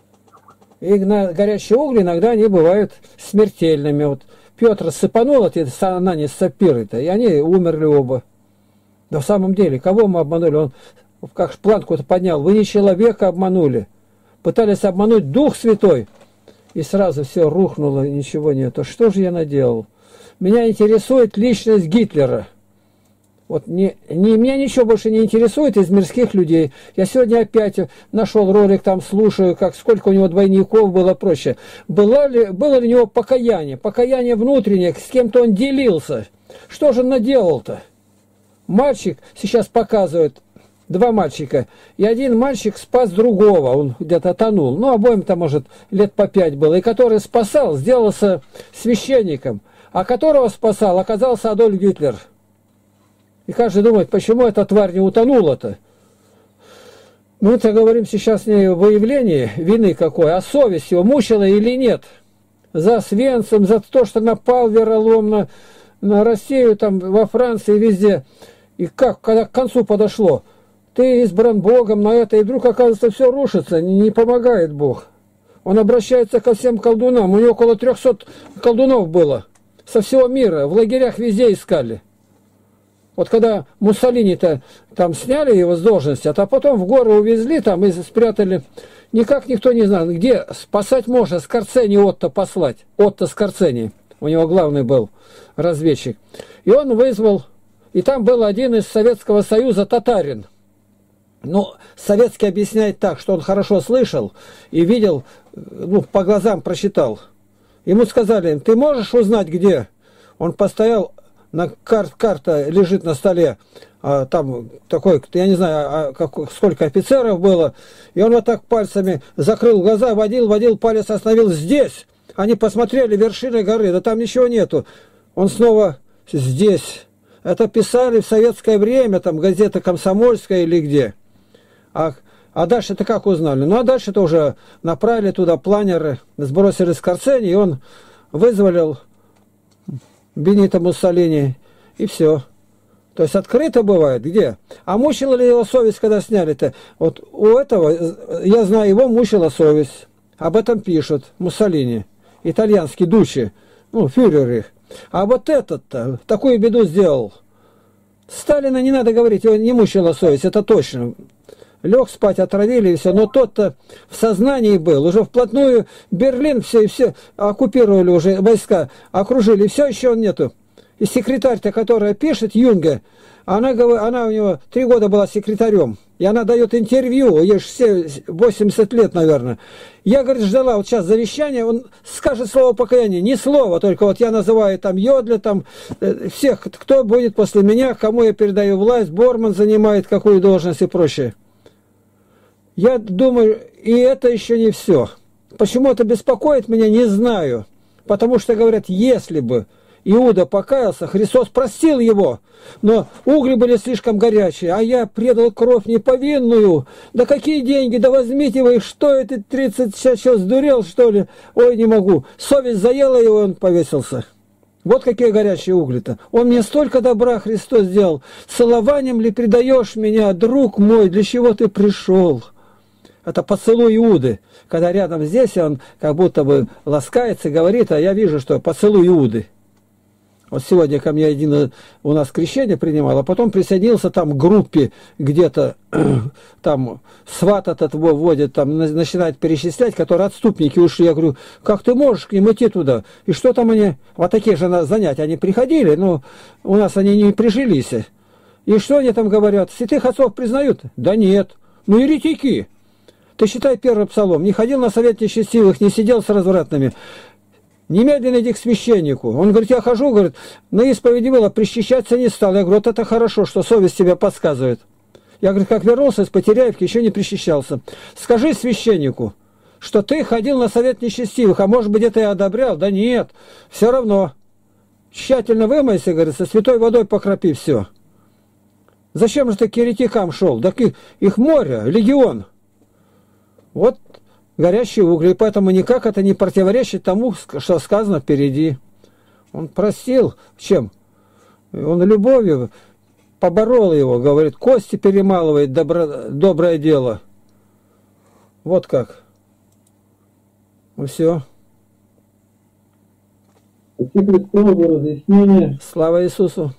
И на горящие угли иногда они бывают смертельными. Вот Петр сыпанул эти Анании с Сапфирой-то, и они умерли оба. Но в самом деле, кого мы обманули? Он как планку-то поднял. Вы не человека обманули. Пытались обмануть Дух Святой. И сразу все рухнуло, ничего нету. Что же я наделал? Меня интересует личность Гитлера. Вот не, не, меня ничего больше не интересует из мирских людей. Я сегодня опять нашел ролик, там слушаю, как сколько у него двойников было, проще. Было ли, было ли у него покаяние? Покаяние внутреннее, с кем-то он делился. Что же он наделал-то? Мальчик сейчас показывает, два мальчика, и один мальчик спас другого, он где-то тонул, ну, обоим-то, может, лет по пять было, и который спасал, сделался священником, а которого спасал, оказался Адольф Гитлер. И каждый думает, почему эта тварь не утонула-то? Мы-то говорим сейчас не о выявлении вины какой, а совесть его мучила или нет. За Освенцим, за то, что напал вероломно на Россию, там, во Франции, везде. И как, когда к концу подошло, ты избран Богом на это, и вдруг, оказывается, все рушится, не, не помогает Бог. Он обращается ко всем колдунам, у него около трехсот колдунов было, со всего мира, в лагерях везде искали. Вот когда Муссолини-то там сняли его с должности, а то потом в горы увезли там и спрятали, никак никто не знал, где спасать можно, Скорцени Отто послать, Отто Скорцени, у него главный был разведчик. И он вызвал, и там был один из Советского Союза татарин. Ну, советский объясняет так, что он хорошо слышал и видел, ну, по глазам прочитал. Ему сказали, ты можешь узнать, где? Он постоял, на кар карта лежит на столе, а, там такой, я не знаю, а, как, сколько офицеров было, и он вот так пальцами закрыл глаза, водил, водил, палец остановил здесь. Они посмотрели вершины горы, да там ничего нету. Он снова здесь. Это писали в советское время, там газета «Комсомольская» или где. А, а дальше-то как узнали? Ну, а дальше-то уже направили туда планеры, сбросили с Корцени, и он вызволил Бенито Муссолини, и все. То есть открыто бывает, где? А мучила ли его совесть, когда сняли-то? Вот у этого, я знаю, его мучила совесть. Об этом пишут Муссолини, итальянский дучи, ну, фюрер их. А вот этот-то такую беду сделал. Сталина не надо говорить, его не мучила совесть, это точно. Лег спать, отравили и все. Но тот-то в сознании был. Уже вплотную Берлин все и все оккупировали уже, войска окружили. И все еще он нету. И секретарь-то, которая пишет, Юнга, она, она у него три года была секретарем. И она дает интервью, ей же восемьдесят лет, наверное. Я, говорит, ждала вот сейчас завещания, он скажет слово покаяния, ни слова, только вот я называю там Йодля, там всех, кто будет после меня, кому я передаю власть, Борман занимает какую должность и прочее. Я думаю, и это еще не все. Почему это беспокоит меня, не знаю. Потому что, говорят, если бы Иуда покаялся, Христос простил его, но угли были слишком горячие, а я предал кровь неповинную. Да какие деньги, да возьмите вы их, что это, тридцать сейчас сдурел, что ли? Ой, не могу. Совесть заела его, он повесился. Вот какие горячие угли-то. Он мне столько добра Христос сделал. Целованием ли предаешь меня, друг мой, для чего ты пришел? Это поцелуй Иуды. Когда рядом здесь он как будто бы ласкается, говорит, а я вижу, что поцелуй Иуды. Вот сегодня ко мне один у нас крещение принимал, а потом присоединился там к группе где-то, там сват этот вводит, там начинает перечислять, которые отступники ушли. Я говорю, как ты можешь к ним идти туда? И что там они, вот такие же занятия, они приходили, но у нас они не прижились. И что они там говорят? Святых отцов признают? Да нет. Ну еретики. Ты считай первый псалом. Не ходил на совет нечестивых, не сидел с развратными. Немедленно иди к священнику. Он говорит, я хожу, говорит, на исповеди было, причащаться не стал. Я говорю, вот это хорошо, что совесть тебя подсказывает. Я, говорю, как вернулся из Потеряевки, еще не причащался. Скажи священнику, что ты ходил на совет нечестивых, а может быть, где-то я одобрял. Да нет, все равно. Тщательно вымойся, говорит, со святой водой покропи все. Зачем же ты к еретикам шел? Так их, их море, легион. Вот горящие угли, и поэтому никак это не противоречит тому, что сказано впереди. Он простил, чем? Он любовью поборол его, говорит, кости перемалывает, добро, доброе дело. Вот как. Ну все. Спасибо Христу за разъяснение. Слава Иисусу.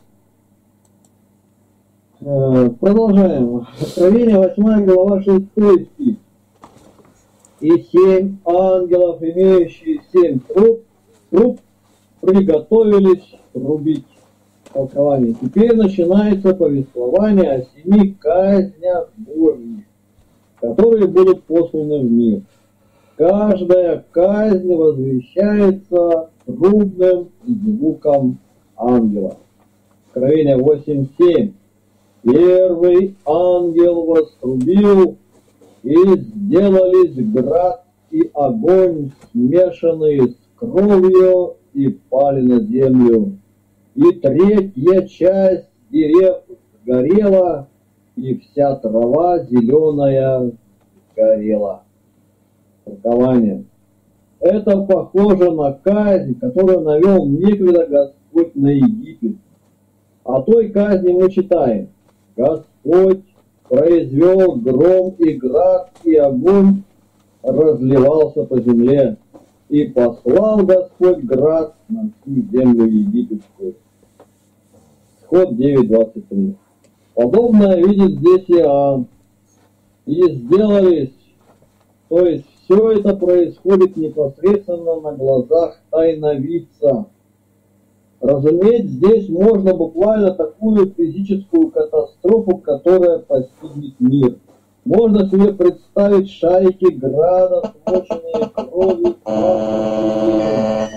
Продолжаем. Откровение восьмая глава шестой стих. И семь ангелов, имеющие семь труб, труб приготовились трубить. Толкование. Теперь начинается повествование о семи казнях Божьих, которые будут посланы в мир. Каждая казнь возвещается трубным звуком ангела. Откровение восемь семь. Первый ангел вострубил, и сделались град и огонь, смешанные с кровью, и пали на землю. И третья часть дерев горела, и вся трава зеленая горела. Толкование. Это похоже на казнь, которую навел некогда Господь на Египет. О той казни мы читаем. Господь произвел гром и град, и огонь разливался по земле. И послал Господь град на всю землю египетскую. Исход девять двадцать три. Подобное видит здесь Иоанн. И сделались, то есть все это происходит непосредственно на глазах тайновидца. Разуметь здесь можно буквально такую физическую катастрофу, которая постигнет мир. Можно себе представить шарики града, смоченные кровью, красным.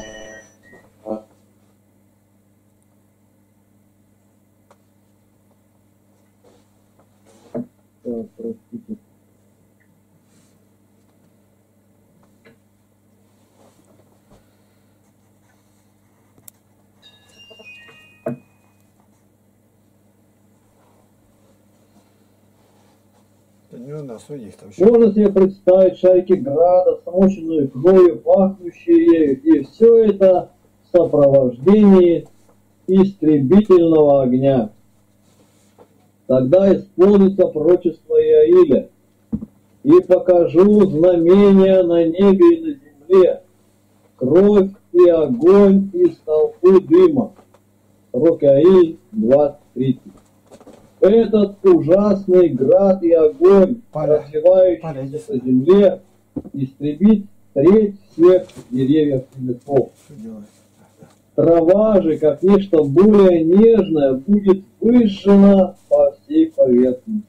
Не у нас, у них там еще. Можно себе представить шарики града, смоченную кровью, пахнущие ею, и все это в сопровождении истребительного огня. Тогда исполнится пророчество Иаиля. И покажу знамения на небе и на земле, кровь и огонь и столпы дыма. Пророк Иаиль двадцать тридцать. Этот ужасный град и огонь, Паля, разливающийся Паля, иди по сюда. земле, истребит треть всех деревьев и лесов. Что делать? Трава же, как нечто более нежное, будет выжжена по всей поверхности.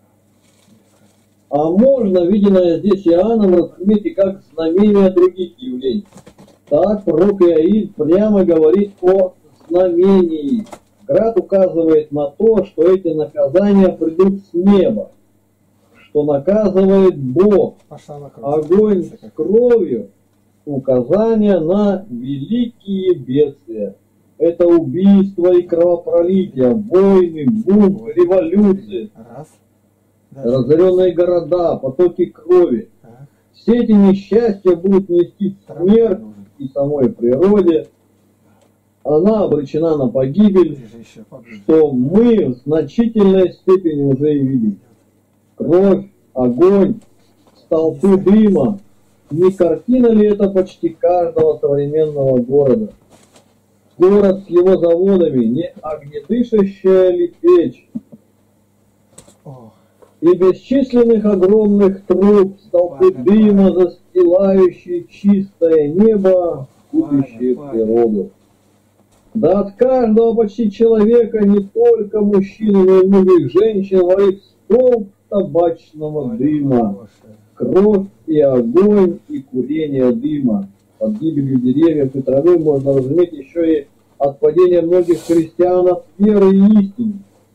А можно, виденное здесь Иоанном, разуметь и как знамение других явлений. Так пророк Иаиль прямо говорит о знамении. Град указывает на то, что эти наказания придут с неба, что наказывает Бог. Пошла вокруг. Огонь с кровью — указание на великие бедствия. Это убийство и кровопролитие, войны, бунт, революции, Раз. Дальше. разоренные города, потоки крови. Так. Все эти несчастья будут нести смерть и самой природе. Она обречена на погибель, Ближе еще, поближе. что мы в значительной степени уже и видим. Кровь, огонь, столпы дыма. Не картина ли это почти каждого современного города? Город с его заводами, не огнедышащая ли печь? О, И бесчисленных огромных труб, столпы Ваня, дыма, застилающие чистое небо, губящие Ваня, Ваня. природу. Да от каждого почти человека, не только мужчин, но и многих женщин, варит столб табачного Ваня, дыма, хорошая. кровь и огонь и курение дыма. Под гибелью деревьев и травы можно разуметь еще и от падения многих христиан от веры и истины.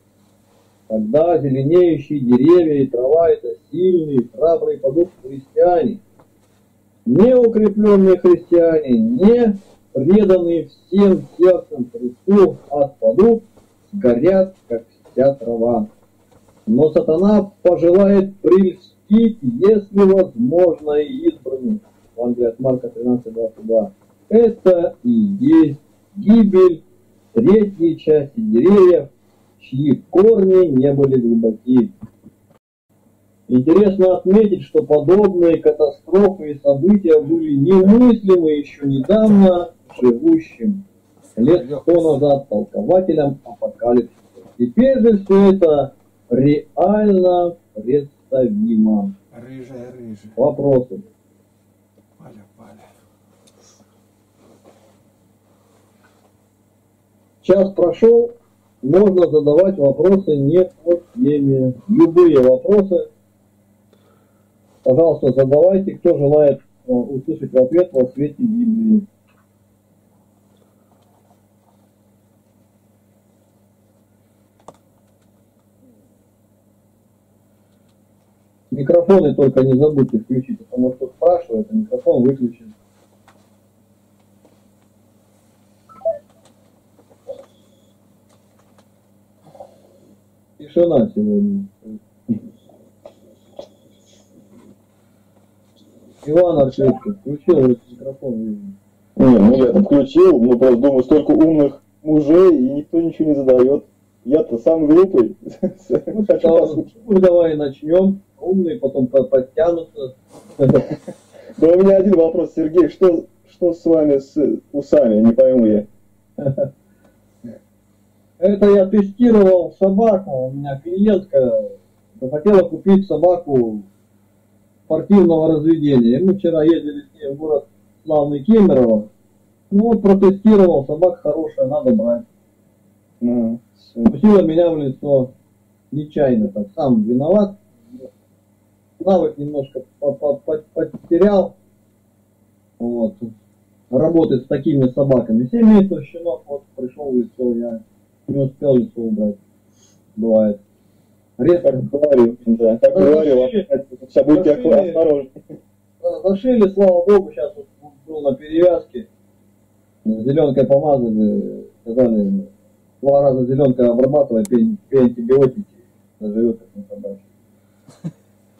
Тогда зеленеющие деревья и трава — это сильные, храбрые подобные христиане. Неукрепленные христиане, не преданные всем сердцем Христу, отпадут, сгорят, как вся трава. Но сатана пожелает прельстить, если возможно, и избранных. Евангелие от Марка тринадцать двадцать два. Это и есть гибель третьей части деревьев, чьи корни не были глубоки. Интересно отметить, что подобные катастрофы и события были немыслимы еще недавно живущим, лет сто назад, толкователям апокалипсиса. Теперь же все это реально представимо. Рыжая, рыжая. Вопросы? Паля, Паля. Час прошел, можно задавать вопросы не по теме. Любые вопросы, пожалуйста, задавайте, кто желает э, услышать в ответ во свете Библии. Микрофоны только не забудьте включить, потому что спрашивает, а микрофон выключен. Тишина сегодня. Иван Аркадьевич, включил вроде микрофон. Не, ну я-то включил, ну просто думаю, столько умных мужей, и никто ничего не задает. Я-то сам глупый. Ну, ну, давай начнем. Умные потом подтянутся. Да у меня один вопрос, Сергей, что, что с вами с усами, не пойму я. Это я тестировал собаку. У меня клиентка захотела купить собаку спортивного разведения. Мы вчера ездили с ней в город славный Кемерово. Ну вот протестировал, собака хорошая, надо брать. Ну, Пустила меня в лицо. Нечаянно, так сам виноват. Навык немножко потерял. Вот. Работать с такими собаками. семь месяцев щенок вот пришел в лицо, я не успел лицо убрать. Бывает. Редко. как говорю, да, как говорю, сейчас будьте осторожны. Зашили, слава богу, сейчас вот был на перевязке. Зеленкой помазали, сказали, два раза зеленкой обрабатывай, пей, пей антибиотики, заживет как на собаке.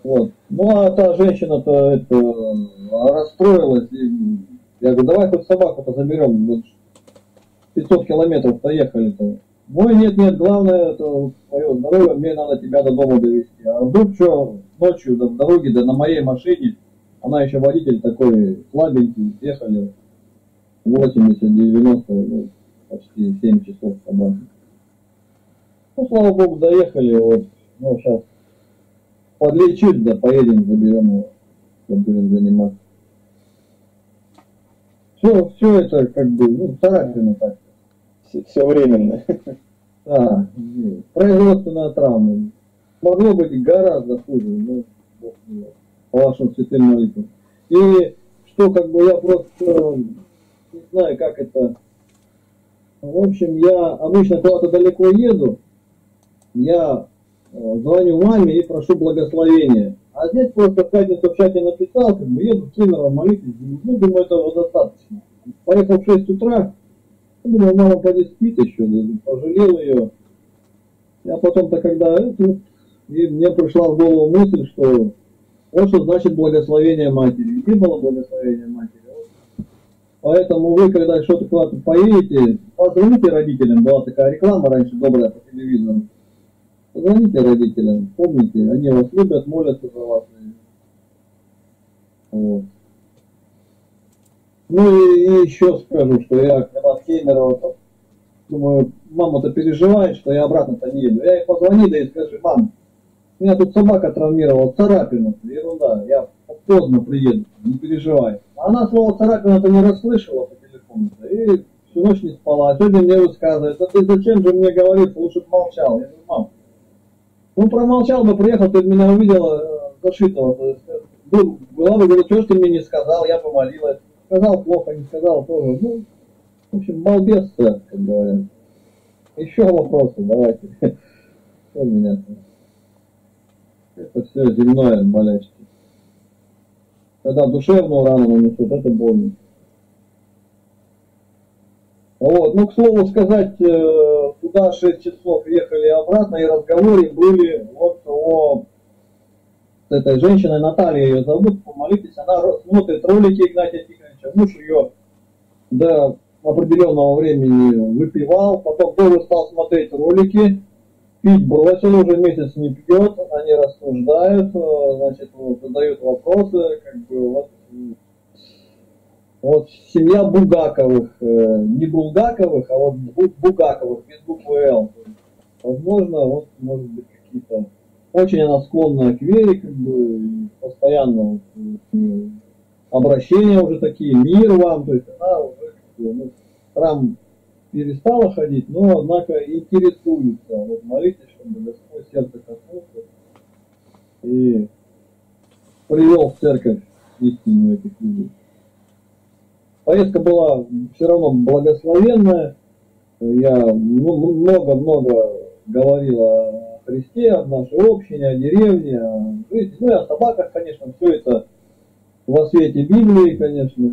Вот. Ну а та женщина-то это, расстроилась. И я говорю, давай хоть собаку-то заберем. Вот пятьсот километров доехали-то. Ой, нет, нет, главное это твое здоровье, мне надо тебя до дома довести. А вдруг что, ночью до дороги, да на моей машине, она еще водитель такой слабенький, ехали восемьдесят-девяносто, ну, почти семь часов собаки. Ну, слава богу, доехали, вот, ну, сейчас подлечусь, да, поедем, заберем его, вот будем заниматься. Все, все это как бы, ну, царапина так. Все, все временно. Да, производственная травма. Могло быть гораздо хуже, но по вашим святым молитвам. И что, как бы, я просто не знаю, как это. В общем, я обычно куда-то далеко еду, я звоню маме и прошу благословения. А здесь просто в пятницу в чате написал, как бы еду в Кемерово молитесь, ну, думаю, этого достаточно. Поехал в шесть утра, думаю, мама поди спит еще, пожалел ее. А потом-то, когда это, и мне пришла в голову мысль, что вот что значит благословение матери. Не было благословения матери. Поэтому вы, когда что-то куда-то поедете, позвоните родителям. Была такая реклама раньше добрая по телевизору. Позвоните родителям, помните, они вас любят, молятся за вас. Вот. Ну и, и еще скажу, что я когда в Кемерово, думаю, мама-то переживает, что я обратно-то не еду. Я ей позвони, да и скажи, мам, у меня тут собака травмировала, царапину, ерунда, я поздно приеду, не переживай. Она слово царапина-то не расслышала по телефону, и всю ночь не спала. А сегодня мне высказывает, а ты зачем же мне говорить, лучше бы молчал. Я говорю, мам, ну промолчал бы, приехал, ты меня увидела зашитого. Была бы, говорю, что ж ты мне не сказал, я помолилась. Сказал плохо, не сказал тоже. Ну, в общем, балбес, как говорят. Еще вопросы, давайте. Что у меня там? Это все земное болячки. Когда душевную рану нанесут, это больно. Вот, ну, к слову сказать, туда шесть часов ехали обратно, и разговоры были вот о с этой женщиной, Наталья ее зовут, помолитесь, она смотрит ролики Игнатия Тихоновича, муж ее до определенного времени выпивал, потом тоже стал смотреть ролики, пить бросил, уже месяц не пьет, они рассуждают, значит, задают вопросы, как бы вот, вот семья Бугаковых, не Булгаковых, а вот Бугаковых, без буквы Л. Возможно, вот, может быть, какие-то... Очень она склонна к вере, как бы, постоянно вот, обращения уже такие, мир вам, то есть она уже, как бы, ну, в храм перестала ходить, но, однако, интересуется. Вот молитесь, чтобы Господь сердце коснулся и привел в церковь истинную этих людей. Поездка была все равно благословенная. Я много-много говорил о Христе, о нашей общине, о деревне, о жизни. Ну и о собаках, конечно, все это во свете Библии, конечно.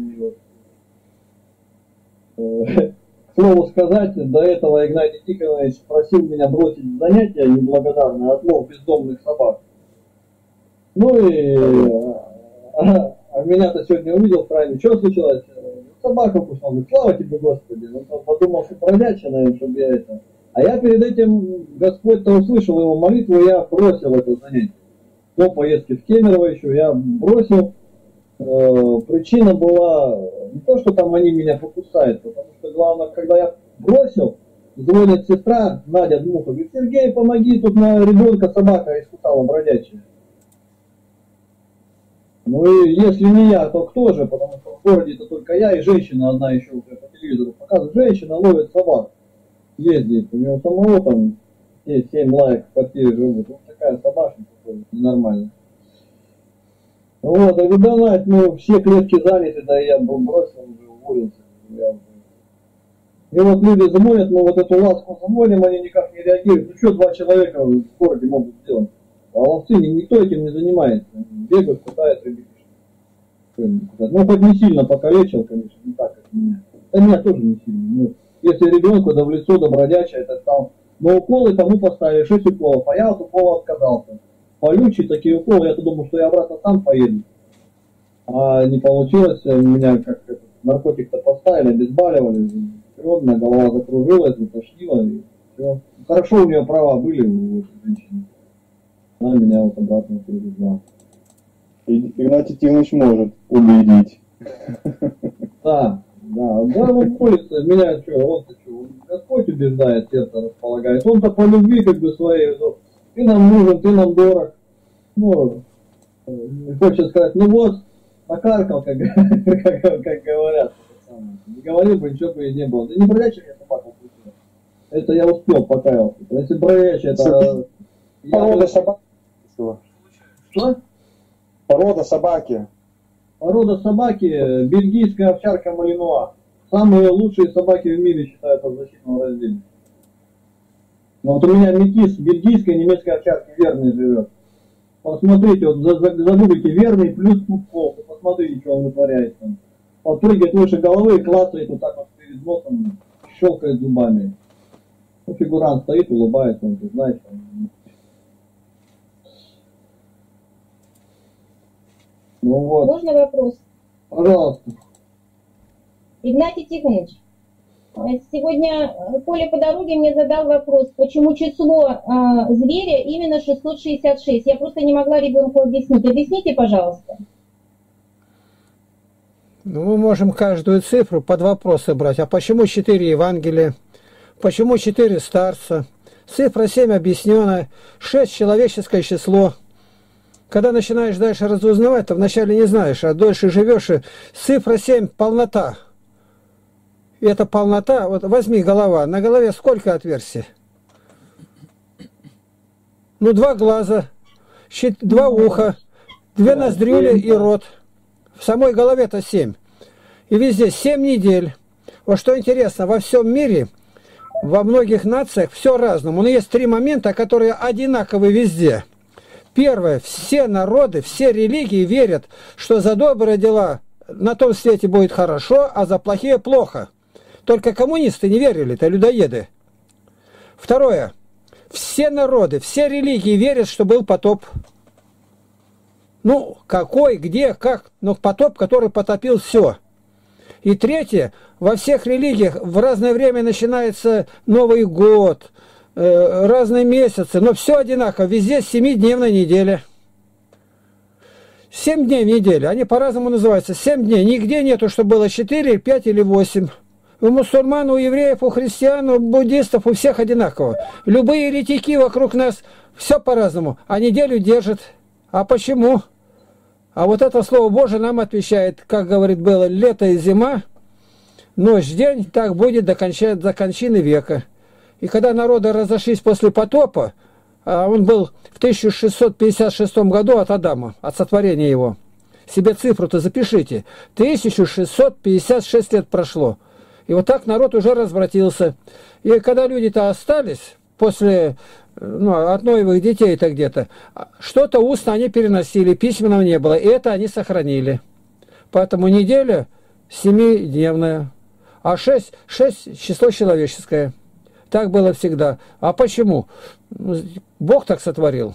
К слову сказать, до этого Игнатий Тихонович просил меня бросить занятия неблагодарное, отлов бездомных собак. Ну и а, а меня-то сегодня увидел в храме, что случилось? Собаку кусал, говорит, слава тебе, Господи. Он подумал, что бродячая, наверное, чтобы я это... А я перед этим, Господь-то услышал его молитву, я бросил это занятие. До поездки в Кемерово еще я бросил. Э, причина была не то, что там они меня покусают, потому что главное, когда я бросил, звонит сестра Надя Дмухова, говорит, Сергей, помоги, тут на ребенка собака искусала бродячая. Ну и если не я, то кто же, потому что в городе это только я и женщина одна еще уже по телевизору показывает, женщина ловит собак. Ездит, у него самого там семь лаек в квартире живут, вот такая собачка, ненормальная. Вот, я говорю, да, Надь, ну все клетки заняты, да я бросил, уже уволился. Я... И вот люди замолят, мы вот эту ласку замолим, они никак не реагируют. Ну что два человека в городе могут сделать? А ловцы, никто этим не занимается. Бегают, пытаются ребятишки. Ну хоть не сильно покалечил, конечно, не так, как меня. Да меня тоже не сильно. Ну, если ребенку да в лицо, да бродячая, это там, но уколы тому поставили шесть уколов, а я от укола отказался. колючий, такие уколы. Я-то думал, что я обратно сам поеду. А не получилось. Меня как наркотик-то поставили, обезболивали. Природная голова закружилась, затошнила. И все. Хорошо, у нее права были у этой женщины. Она меня вот обратно привезла. Игнатий Тихонович может убедить. Да, да, да, он молится, меня что, он-то что, Господь убеждает, сердце располагает. Он-то по любви как бы своей, ну, ты нам нужен, ты нам дорог. Ну, хочется сказать, ну вот, накаркал, как, как, как говорят. Не говорил бы, ничего бы и не было. Да не бродячая я собака укусила. Это я успел, покаялся. Если бродячая, это... Порода собаки. Что? Порода собаки. Порода собаки, бельгийская овчарка малинуа. Самые лучшие собаки в мире считаются в защитном разделе. Но вот у меня метис бельгийской немецкой овчарки верный живет. Посмотрите, вот загуглите верный плюс пупков. Посмотрите, что он вытворяет там. Он прыгает выше головы и клацает вот так вот перед носом, щелкает зубами. Ну, фигурант стоит, улыбается, он, ты знаешь. Он... Ну вот. Можно вопрос? Пожалуйста. Игнатий Тихонович, сегодня Коля по дороге мне задал вопрос, почему число э, зверя именно шестьсот шестьдесят шесть. Я просто не могла ребенку объяснить. Объясните, пожалуйста. Ну, мы можем каждую цифру под вопросы брать. А почему четыре Евангелия? Почему четыре старца? Цифра семь объяснена. шесть человеческое число. Когда начинаешь дальше разузнавать, то вначале не знаешь, а дольше живешь. И цифра семь полнота. И эта полнота, вот возьми голова. На голове сколько отверстий? Ну, два глаза, два уха, две ноздрюли и рот. В самой голове-то семь. И везде семь недель. Вот что интересно, во всем мире, во многих нациях все разному. Но есть три момента, которые одинаковы везде. Первое. Все народы, все религии верят, что за добрые дела на том свете будет хорошо, а за плохие плохо. Только коммунисты не верили, это людоеды. Второе. Все народы, все религии верят, что был потоп. Ну, какой, где, как, но потоп, который потопил все. И третье, во всех религиях в разное время начинается Новый год, э, разные месяцы, но все одинаково, везде семидневная неделя. Семь дней в неделю, они по-разному называются, семь дней, нигде нету, чтобы было четыре, пять или восемь. У мусульман, у евреев, у христиан, у буддистов, у всех одинаково. Любые еретики вокруг нас, все по-разному, а неделю держат. А почему? А вот это Слово Божие нам отвечает, как говорит было, лето и зима, ночь, день, так будет до, конча, до кончины века. И когда народы разошлись после потопа, а он был в тысяча шестьсот пятьдесят шестом году от Адама, от сотворения его, себе цифру-то запишите, тысяча шестьсот пятьдесят шесть лет прошло. И вот так народ уже развратился. И когда люди-то остались, после, ну, от Ноевых детей-то где-то, что-то устно они переносили, письменного не было, и это они сохранили. Поэтому неделя семидневная, а шесть, шесть число человеческое. Так было всегда. А почему? Бог так сотворил.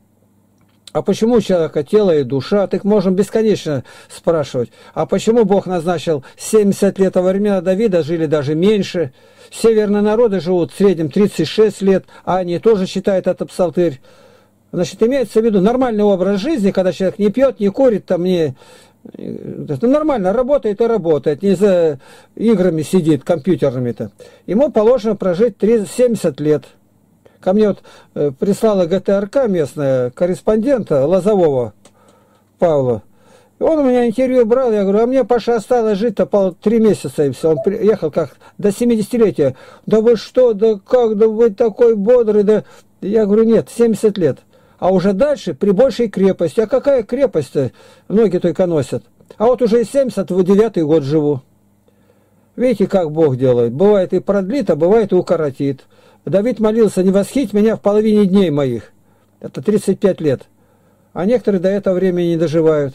А почему у человека тело и душа? Так можем бесконечно спрашивать. А почему Бог назначил семьдесят лет, а во времена Давида жили даже меньше? Северные народы живут в среднем тридцать шесть лет, а они тоже считают это псалтырь. Значит, имеется в виду нормальный образ жизни, когда человек не пьет, не курит, там не... Это нормально, работает и работает, не за играми сидит, компьютерными-то. Ему положено прожить семьдесят лет. Ко мне вот э, прислала ГТРК местная, корреспондента Лозового Павла. И он у меня интервью брал, я говорю, а мне, Паша, осталось жить-то пол, три месяца и все. Он приехал как до семидесятилетия. Да вы что, да как, да вы такой бодрый, да... Я говорю, нет, семьдесят лет. А уже дальше при большей крепости. А какая крепость-то? Ноги только носят. А вот уже и семьдесят девятый год живу. Видите, как Бог делает. Бывает и продлит, а бывает и укоротит. Давид молился, не восхить меня в половине дней моих. Это тридцать пять лет. А некоторые до этого времени не доживают.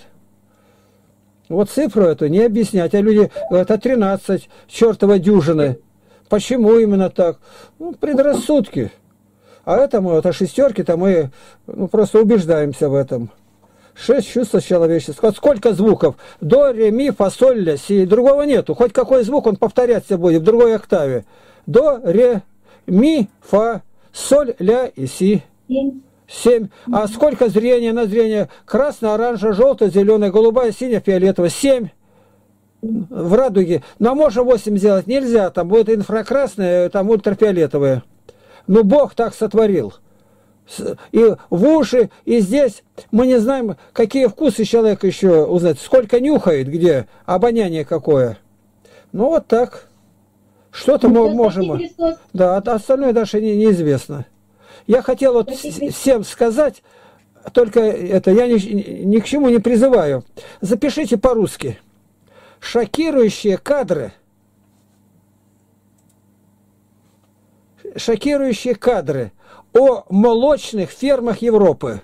Вот цифру эту не объяснять. А люди говорят, а тринадцать, чертова дюжины. Почему именно так? Ну, предрассудки. А это мы, вот о шестерке-то мы ну, просто убеждаемся в этом. Шесть чувств человеческих. Вот сколько звуков? До, ре, ми, фа, соль, ля, си. Другого нету. Хоть какой звук, он повторяться будет в другой октаве. До, ре, ми, фа, соль, ля и си. Семь. А сколько зрения на зрение? Красное, оранжевое, желтое, зеленое, голубое, синее, фиолетовое. Семь. В радуге. Но можно восемь сделать нельзя. Там будет инфракрасное, там ультрафиолетовое. Но Бог так сотворил. И в уши, и здесь. Мы не знаем, какие вкусы человек еще узнать. Сколько нюхает, где, обоняние какое. Ну вот так. Что-то мы можем... Да, остальное даже не, неизвестно. Я хотел вот всем сказать, только это я ни, ни к чему не призываю. Запишите по-русски. Шокирующие кадры. Шокирующие кадры о молочных фермах Европы.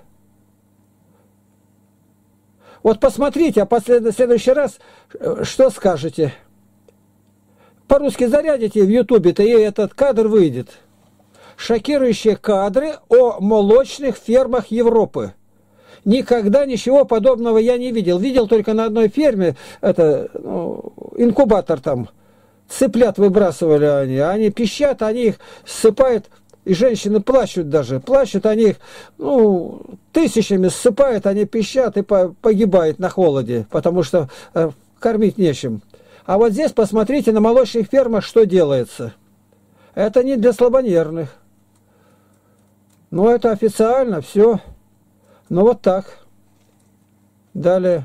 Вот посмотрите, а в следующий раз что скажете? По-русски зарядите в Ютубе-то, и этот кадр выйдет. Шокирующие кадры о молочных фермах Европы. Никогда ничего подобного я не видел. Видел только на одной ферме, это ну, инкубатор там. Цыплят выбрасывали они. Они пищат, они их ссыпают. И женщины плачут даже. Плачут, они их ну, тысячами ссыпают, они пищат и погибают на холоде, потому что э, кормить нечем. А вот здесь посмотрите на молочных фермах, что делается. Это не для слабонервных. Но это официально, все. Ну вот так. Далее.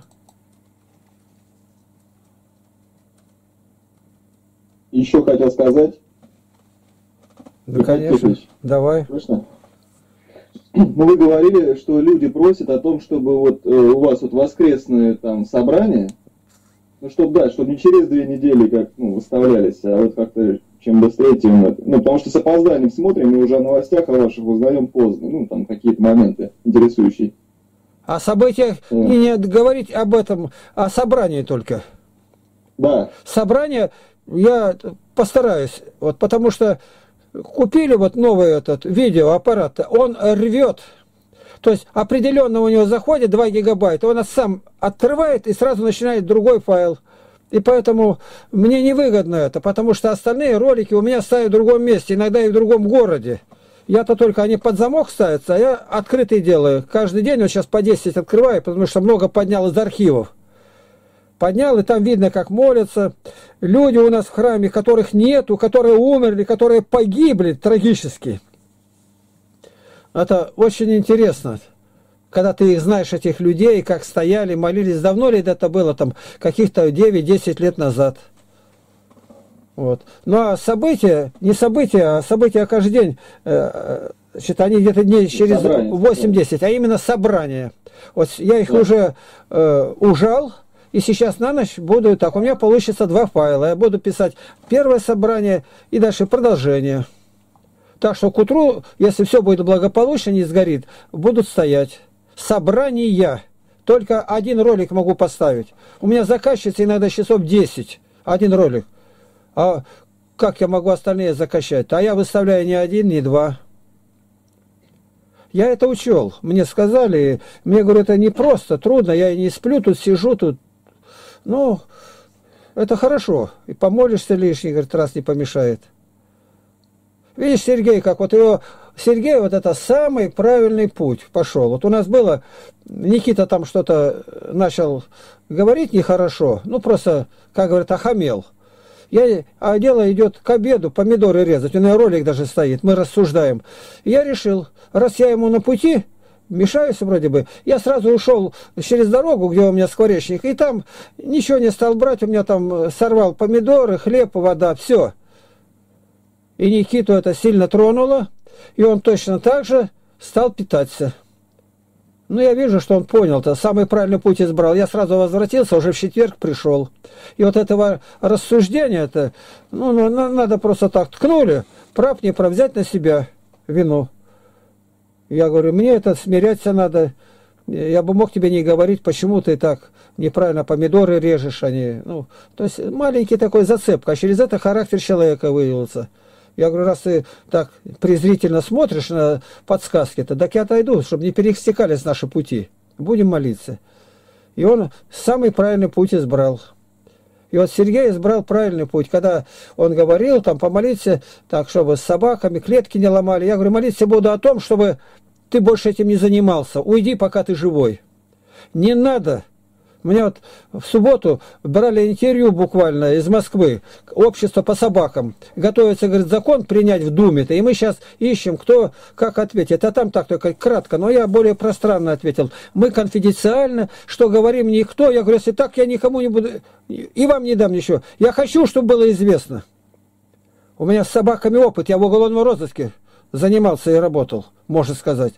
Еще хотел сказать. Да, конечно. Давай. Слышно? Ну, вы говорили, что люди просят о том, чтобы вот э, у вас вот воскресные там собрания, ну, чтобы, да, чтобы не через две недели как, ну, выставлялись, а вот как-то чем быстрее, тем это. Ну, потому что с опозданием смотрим, и уже о новостях о ваших узнаем поздно, ну, там какие-то моменты интересующие. О событиях, Да. не, не говорить об этом, о собрании только. Да. Собрание я постараюсь, вот потому что купили вот новый этот видеоаппарат, он рвет. То есть определенно у него заходит два гигабайта, он сам отрывает и сразу начинает другой файл. И поэтому мне невыгодно это, потому что остальные ролики у меня ставят в другом месте, иногда и в другом городе. Я-то только они под замок ставятся, а я открытый делаю. Каждый день вот сейчас по десять открываю, потому что много поднял из архивов. Поднял, и там видно, как молятся. Люди у нас в храме, которых нету, которые умерли, которые погибли трагически. Это очень интересно, когда ты их знаешь, этих людей, как стояли, молились. Давно ли это было, там, каких-то девять-десять лет назад. Вот. Ну, а события, не события, а события каждый день, э, значит, они где-то дней через восемь-десять, а именно собрания. Вот я их да. уже э, ужал, и сейчас на ночь буду так. У меня получится два файла. Я буду писать первое собрание и дальше продолжение. Так что к утру, если все будет благополучно, не сгорит, будут стоять. Собрания. Только один ролик могу поставить. У меня закачивается иногда часов десять. Один ролик. А как я могу остальные закачать? А я выставляю не один, не два. Я это учел. Мне сказали, мне говорят, это не просто, трудно. Я и не сплю, тут сижу, тут. Ну, это хорошо. И помолишься лишний, говорит, раз не помешает. Видишь, Сергей, как вот его... Сергей, вот это самый правильный путь пошел. Вот у нас было... Никита там что-то начал говорить нехорошо. Ну, просто, как говорят, охамел. Я, а дело идет к обеду, помидоры резать. У меня ролик даже стоит, мы рассуждаем. И я решил, раз я ему на пути... Мешаюсь вроде бы. Я сразу ушел через дорогу, где у меня скворечник, и там ничего не стал брать. У меня там сорвал помидоры, хлеб, вода, все. И Никиту это сильно тронуло, и он точно так же стал питаться. Ну, я вижу, что он понял-то, самый правильный путь избрал. Я сразу возвратился, уже в четверг пришел. И вот этого рассуждения-то, ну, надо просто так ткнули, прав, не прав, взять на себя вину. Я говорю, мне это смиряться надо. Я бы мог тебе не говорить, почему ты так неправильно помидоры режешь. Они, ну, то есть маленький такой зацепка, а через это характер человека выявился. Я говорю, раз ты так презрительно смотришь на подсказки-то, так я отойду, чтобы не пересекались наши пути. Будем молиться. И он самый правильный путь избрал. И вот Сергей избрал правильный путь. Когда он говорил, там, помолиться, так, чтобы с собаками клетки не ломали. Я говорю, молиться буду о том, чтобы ты больше этим не занимался. Уйди, пока ты живой. Не надо. Меня вот в субботу брали интервью буквально из Москвы, общество по собакам. Готовится, говорит, закон принять в Думе-то, и мы сейчас ищем, кто как ответит. А там так только кратко, но я более пространно ответил. Мы конфиденциально, что говорим никто. Я говорю, если так, я никому не буду, и вам не дам ничего. Я хочу, чтобы было известно. У меня с собаками опыт, я в уголовном розыске занимался и работал, можно сказать.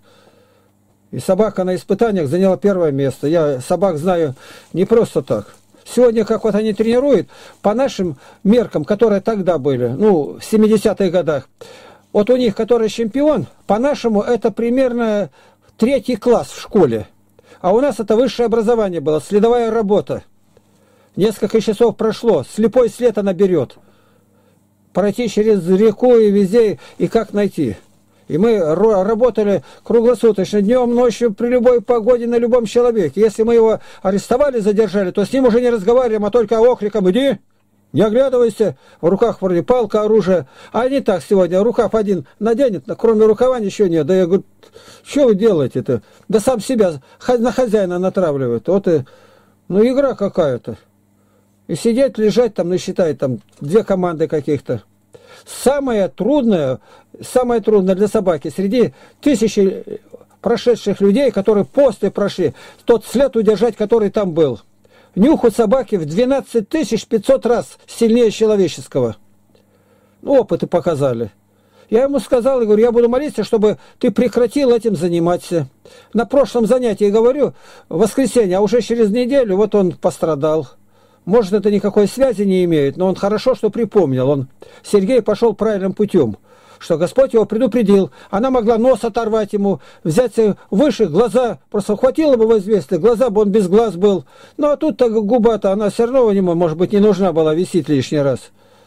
И собака на испытаниях заняла первое место. Я собак знаю не просто так. Сегодня, как вот они тренируют, по нашим меркам, которые тогда были, ну, в семидесятых годах, вот у них, который чемпион, по-нашему, это примерно третий класс в школе. А у нас это высшее образование было, следовая работа. Несколько часов прошло, слепой след она берет. Пройти через реку и везде, и как найти. И мы работали круглосуточно, днем, ночью, при любой погоде, на любом человеке. Если мы его арестовали, задержали, то с ним уже не разговариваем, а только окриком «иди, не оглядывайся». В руках вроде палка, оружие. А не так сегодня, рукав один наденет, кроме рукава ничего нет. Да я говорю, что вы делаете-то? Да сам себя на хозяина натравливает. Вот и, ну, игра какая-то. И сидеть, лежать там, насчитать там две команды каких-то. Самое трудное, самое трудное для собаки среди тысячи прошедших людей, которые после прошли, тот след удержать, который там был. Нюх у собаки в двенадцать тысяч пятьсот раз сильнее человеческого. Ну, опыты показали. Я ему сказал, я говорю, я буду молиться, чтобы ты прекратил этим заниматься. На прошлом занятии говорю, в воскресенье, а уже через неделю вот он пострадал. Может, это никакой связи не имеет, но он хорошо, что припомнил. Он, Сергей пошел правильным путем, что Господь его предупредил. Она могла нос оторвать ему, взять выше, глаза, просто хватило бы возвестия, глаза бы он без глаз был. Ну, а тут-то губа-то, она все равно ему, может быть, не нужна была висеть лишний раз.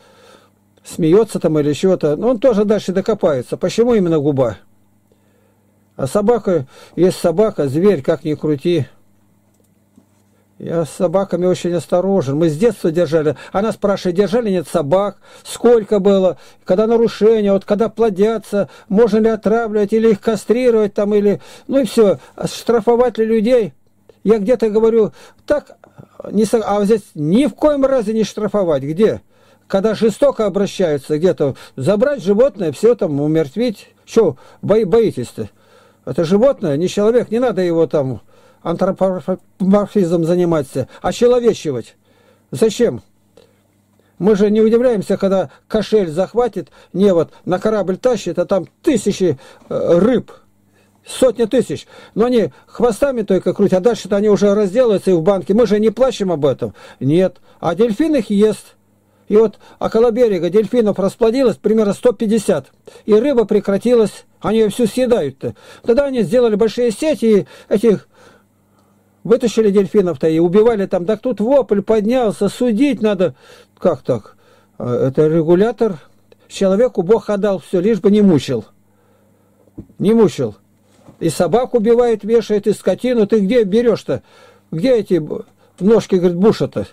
Смеется там или чего-то, но он тоже дальше докопается. Почему именно губа? А собака, есть собака, зверь, как ни крути. Я с собаками очень осторожен. Мы с детства держали. Она спрашивает, держали нет собак, сколько было, когда нарушения, вот когда плодятся, можно ли отравливать или их кастрировать там, или... Ну и все. Штрафовать ли людей? Я где-то говорю, так, не... а здесь ни в коем разе не штрафовать. Где? Когда жестоко обращаются, где-то забрать животное, все там, умертвить. Что, бои... боитесь-то? Это животное, не человек, не надо его там... антропоморфизм заниматься, а человечивать. Зачем? Мы же не удивляемся, когда кошель захватит, невод на корабль тащит, а там тысячи э, рыб, сотни тысяч. Но они хвостами только крутят, а дальше-то они уже разделаются и в банке. Мы же не плачем об этом. Нет. А дельфин их ест. И вот около берега дельфинов расплодилось примерно сто пятьдесят. И рыба прекратилась. Они ее всю съедают-то. Тогда они сделали большие сети и этих... Вытащили дельфинов-то и убивали там. Так тут вопль поднялся, судить надо. Как так? Это регулятор. Человеку Бог отдал все, лишь бы не мучил. Не мучил. И собак убивает, вешает, и скотину. Ты где берешь-то? Где эти ножки, говорит, буша-то?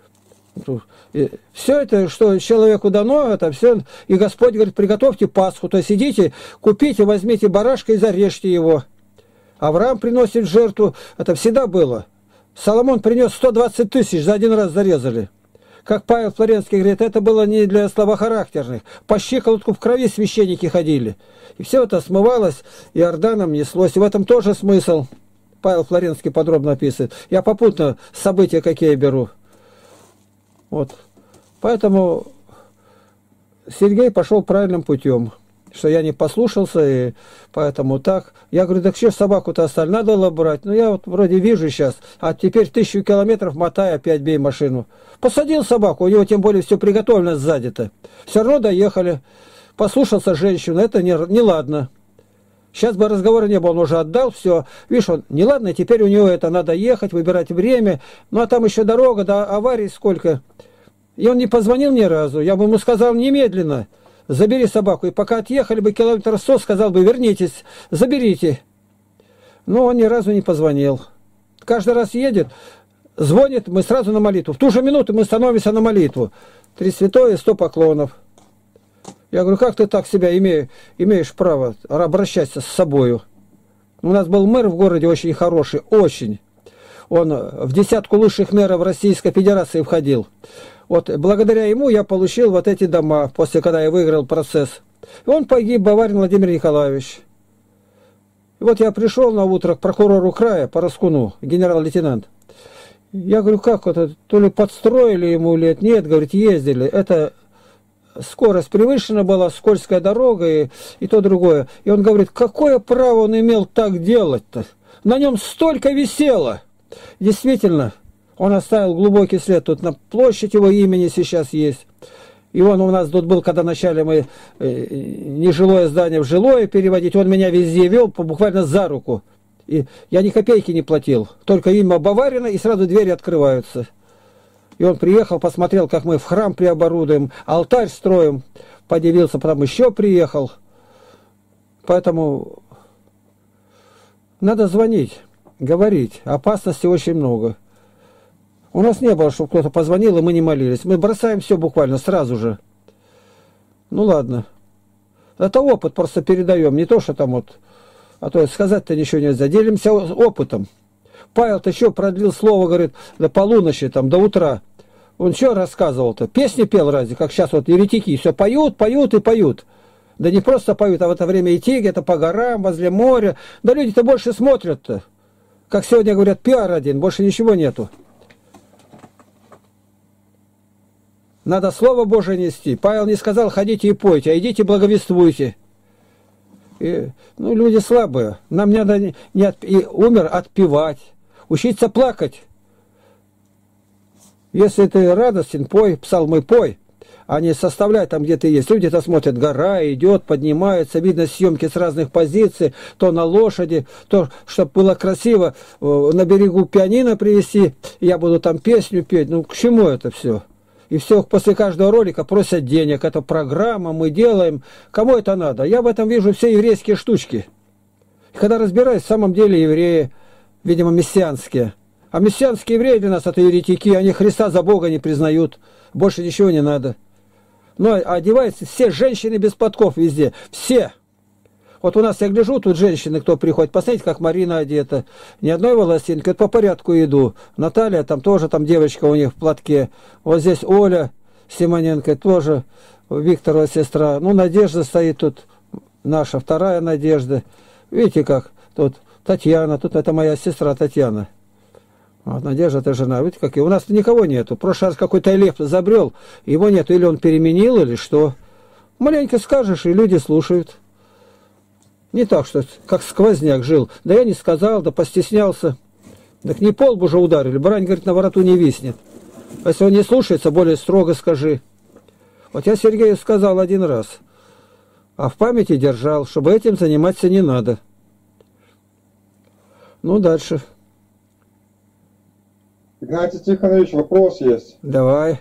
Все это, что человеку дано, это все. И Господь говорит, приготовьте Пасху. То есть идите, купите, возьмите барашка и зарежьте его. Авраам приносит жертву, это всегда было. Соломон принес сто двадцать тысяч, за один раз зарезали. Как Павел Флоренский говорит, это было не для слабохарактерных. По щиколотку в крови священники ходили. И все это смывалось, Иорданом неслось. И в этом тоже смысл. Павел Флоренский подробно описывает. Я попутно события какие беру. Вот. Поэтому Сергей пошел правильным путем. Что я не послушался, и поэтому так. Я говорю, так что собаку-то оставили? Надо было брать. Ну, я вот вроде вижу сейчас, а теперь тысячу километров мотай, опять бей машину. Посадил собаку, у него тем более все приготовлено сзади-то. Все равно доехали. Послушался женщину, это не, не ладно. Сейчас бы разговора не было, он уже отдал все. Видишь, он, не ладно, теперь у него это надо ехать, выбирать время. Ну, а там еще дорога, да, аварий сколько. И он не позвонил ни разу. Я бы ему сказал немедленно. забери собаку. И пока отъехали бы километр сто, сказал бы, вернитесь, заберите. Но он ни разу не позвонил. Каждый раз едет, звонит, мы сразу на молитву. В ту же минуту мы становимся на молитву. Три святое, сто поклонов. Я говорю, как ты так себя име, имеешь право обращаться с собою? У нас был мэр в городе очень хороший, очень. Он в десятку лучших мэров Российской Федерации входил. Вот благодаря ему я получил вот эти дома, после когда я выиграл процесс. И он погиб, Баварин Владимир Николаевич. И вот я пришел на утро к прокурору края по Раскуну, генерал-лейтенант. Я говорю, как это, то ли подстроили ему или нет, говорит, ездили. Это скорость превышена была, скользкая дорога и, и то другое. И он говорит, какое право он имел так делать-то? На нем столько висело. Действительно, он оставил глубокий след. Тут на площадь его имени сейчас есть. И он у нас тут был, когда вначале мы э, нежилое здание в жилое переводить, он меня везде вел, буквально за руку. И я ни копейки не платил. Только имя Баварина, и сразу двери открываются. И он приехал, посмотрел, как мы в храм преоборудуем, алтарь строим. Подивился, потом еще приехал. Поэтому надо звонить, говорить. Опасности очень много. У нас не было, чтобы кто-то позвонил, и мы не молились. Мы бросаем все буквально сразу же. Ну ладно. Это опыт просто передаем. Не то, что там вот... А то сказать-то ничего нельзя. Делимся опытом. Павел-то еще продлил слово, говорит, до полуночи, там, до утра. Он что рассказывал-то? Песни пел разве, как сейчас вот еретики. Все поют, поют и поют. Да не просто поют, а в это время идти где-то по горам, возле моря. Да люди-то больше смотрят-то. Как сегодня говорят, пиар один, больше ничего нету. Надо Слово Божие нести. Павел не сказал, ходите и пойте, а идите благовествуйте. И, ну, люди слабые. Нам надо не, не от, и умер отпевать. Учиться плакать. Если ты радостен, пой, псалмы пой. А не составляй там, где ты есть. Люди-то смотрят, гора идет, поднимается, видно съемки с разных позиций, то на лошади, то, чтобы было красиво, на берегу пианино привезти, я буду там песню петь. Ну, к чему это все? И все после каждого ролика просят денег. Это программа, мы делаем. Кому это надо? Я в этом вижу все еврейские штучки. И когда разбираюсь, в самом деле евреи, видимо, мессианские. А мессианские евреи для нас это еретики, они Христа за Бога не признают. Больше ничего не надо. Но одеваются все женщины без платков везде. Все. Вот у нас, я гляжу, тут женщины, кто приходит, посмотрите, как Марина одета. Ни одной волосинки, вот по порядку иду. Наталья, там тоже, там девочка у них в платке. Вот здесь Оля Симоненко, тоже Викторова сестра. Ну, Надежда стоит тут, наша вторая Надежда. Видите, как тут Татьяна, тут это моя сестра Татьяна. Вот, Надежда, это жена. Видите, как и у нас никого нету. В прошлый раз какой-то лев забрел, его нету. Или он переменил, или что. Маленько скажешь, и люди слушают. Не так, что как сквозняк жил. Да я не сказал, да постеснялся. Так не пол бы уже ударили. Брань, говорит, на вороту не виснет. А если он не слушается, более строго скажи. Вот я Сергею сказал один раз. А в памяти держал, чтобы этим заниматься не надо. Ну, дальше. Игнатий Тихонович, вопрос есть. Давай.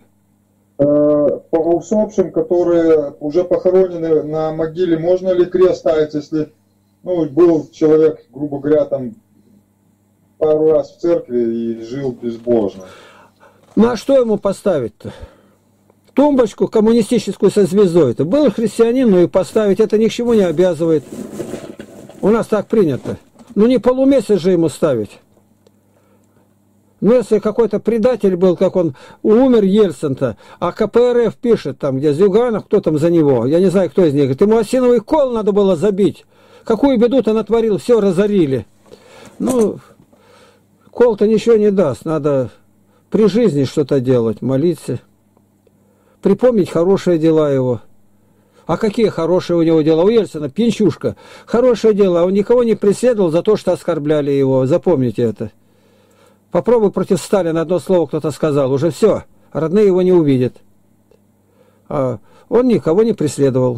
По усопшим, которые уже похоронены на могиле, можно ли крест ставить, если ну, был человек, грубо говоря, там пару раз в церкви и жил безбожно? Ну а что ему поставить-то? Тумбочку коммунистическую со звездой-то. Был христианин, ну и поставить, это ни к чему не обязывает. У нас так принято. Ну не полумесяц же ему ставить. Ну, если какой-то предатель был, как он умер, Ельцин-то, а ка пэ эр эф пишет, там, где Зюганов, кто там за него, я не знаю, кто из них, говорит, ему осиновый кол надо было забить. Какую беду-то натворил, все разорили. Ну, кол-то ничего не даст, надо при жизни что-то делать, молиться. Припомнить хорошие дела его. А какие хорошие у него дела? У Ельцина пьянчушка. Хорошее дело, а он никого не преследовал за то, что оскорбляли его, запомните это. Попробуй против Сталина одно слово кто-то сказал, уже все, родные его не увидят. А он никого не преследовал.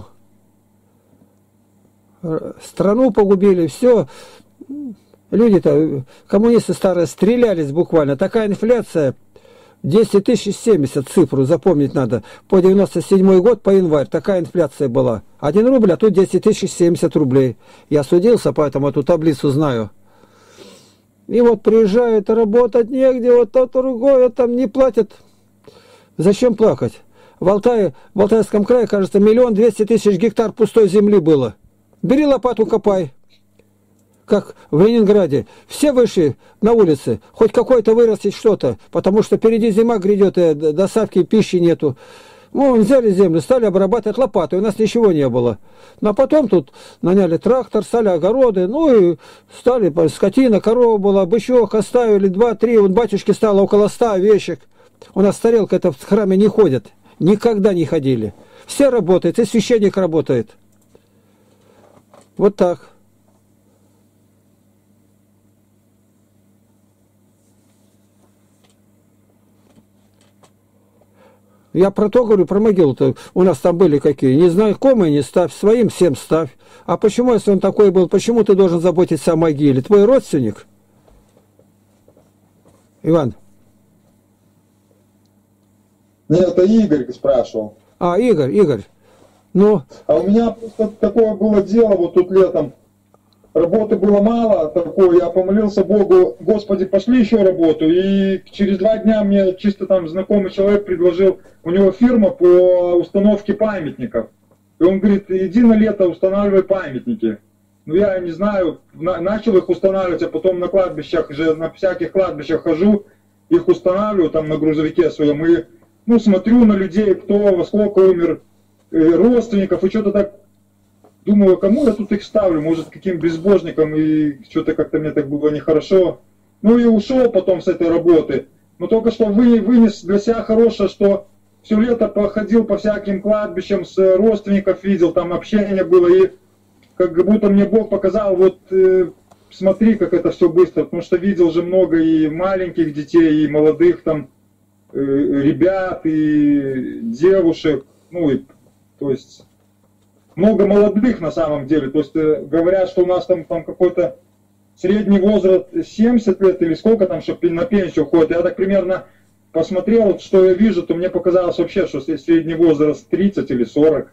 Страну погубили, все. Люди-то, коммунисты старые, стрелялись буквально. Такая инфляция. десять тысяч семьдесят, цифру запомнить надо. По девяносто седьмой год, по январь, такая инфляция была. Один рубль, а тут десять тысяч семьдесят рублей. Я судился, поэтому эту таблицу знаю. И вот приезжают, работать негде, вот то другое, там не платят. Зачем плакать? В Алтае, в Алтайском крае, кажется, миллион двести тысяч гектар пустой земли было. Бери лопату, копай. Как в Ленинграде. Все вышли на улице, хоть какой-то вырастить что-то, потому что впереди зима грядет, и доставки пищи нету. Ну, взяли землю, стали обрабатывать лопатой, у нас ничего не было. Ну, а потом тут наняли трактор, стали огороды, ну и стали, скотина, корова была, бычок оставили, два-три, вот батюшки стало около ста овечек. У нас старелка это в храме не ходит, никогда не ходили. Все работают, и священник работает. Вот так. Я про то говорю, про могилу-то. У нас там были какие. Не знаю, комы не ставь, своим всем ставь. А почему, если он такой был, почему ты должен заботиться о могиле? Твой родственник? Иван? Нет, это Игорь спрашивал. А, Игорь, Игорь. Ну? А у меня просто такое было дело, вот тут летом. Работы было мало, такое, я помолился Богу, Господи, пошли еще работу. И через два дня мне чисто там знакомый человек предложил, у него фирма по установке памятников. И он говорит, иди на лето устанавливай памятники. Ну я не знаю, на, начал их устанавливать, а потом на кладбищах, же на всяких кладбищах хожу, их устанавливаю там на грузовике своем. И ну, смотрю на людей, кто во сколько умер, родственников, и что-то так. Думаю, кому я тут их ставлю, может, каким безбожникам, и что-то как-то мне так было нехорошо. Ну и ушел потом с этой работы. Но только что вы, вынес для себя хорошее, что все лето походил по всяким кладбищам, с родственников видел, там общение было, и как будто мне Бог показал, вот э, смотри, как это все быстро, потому что видел же много и маленьких детей, и молодых там э, ребят, и девушек, ну и, то есть... Много молодых на самом деле, то есть говорят, что у нас там, там какой-то средний возраст семьдесят лет или сколько там, чтобы на пенсию уходит. Я так примерно посмотрел, что я вижу, то мне показалось вообще, что средний возраст тридцать или сорок.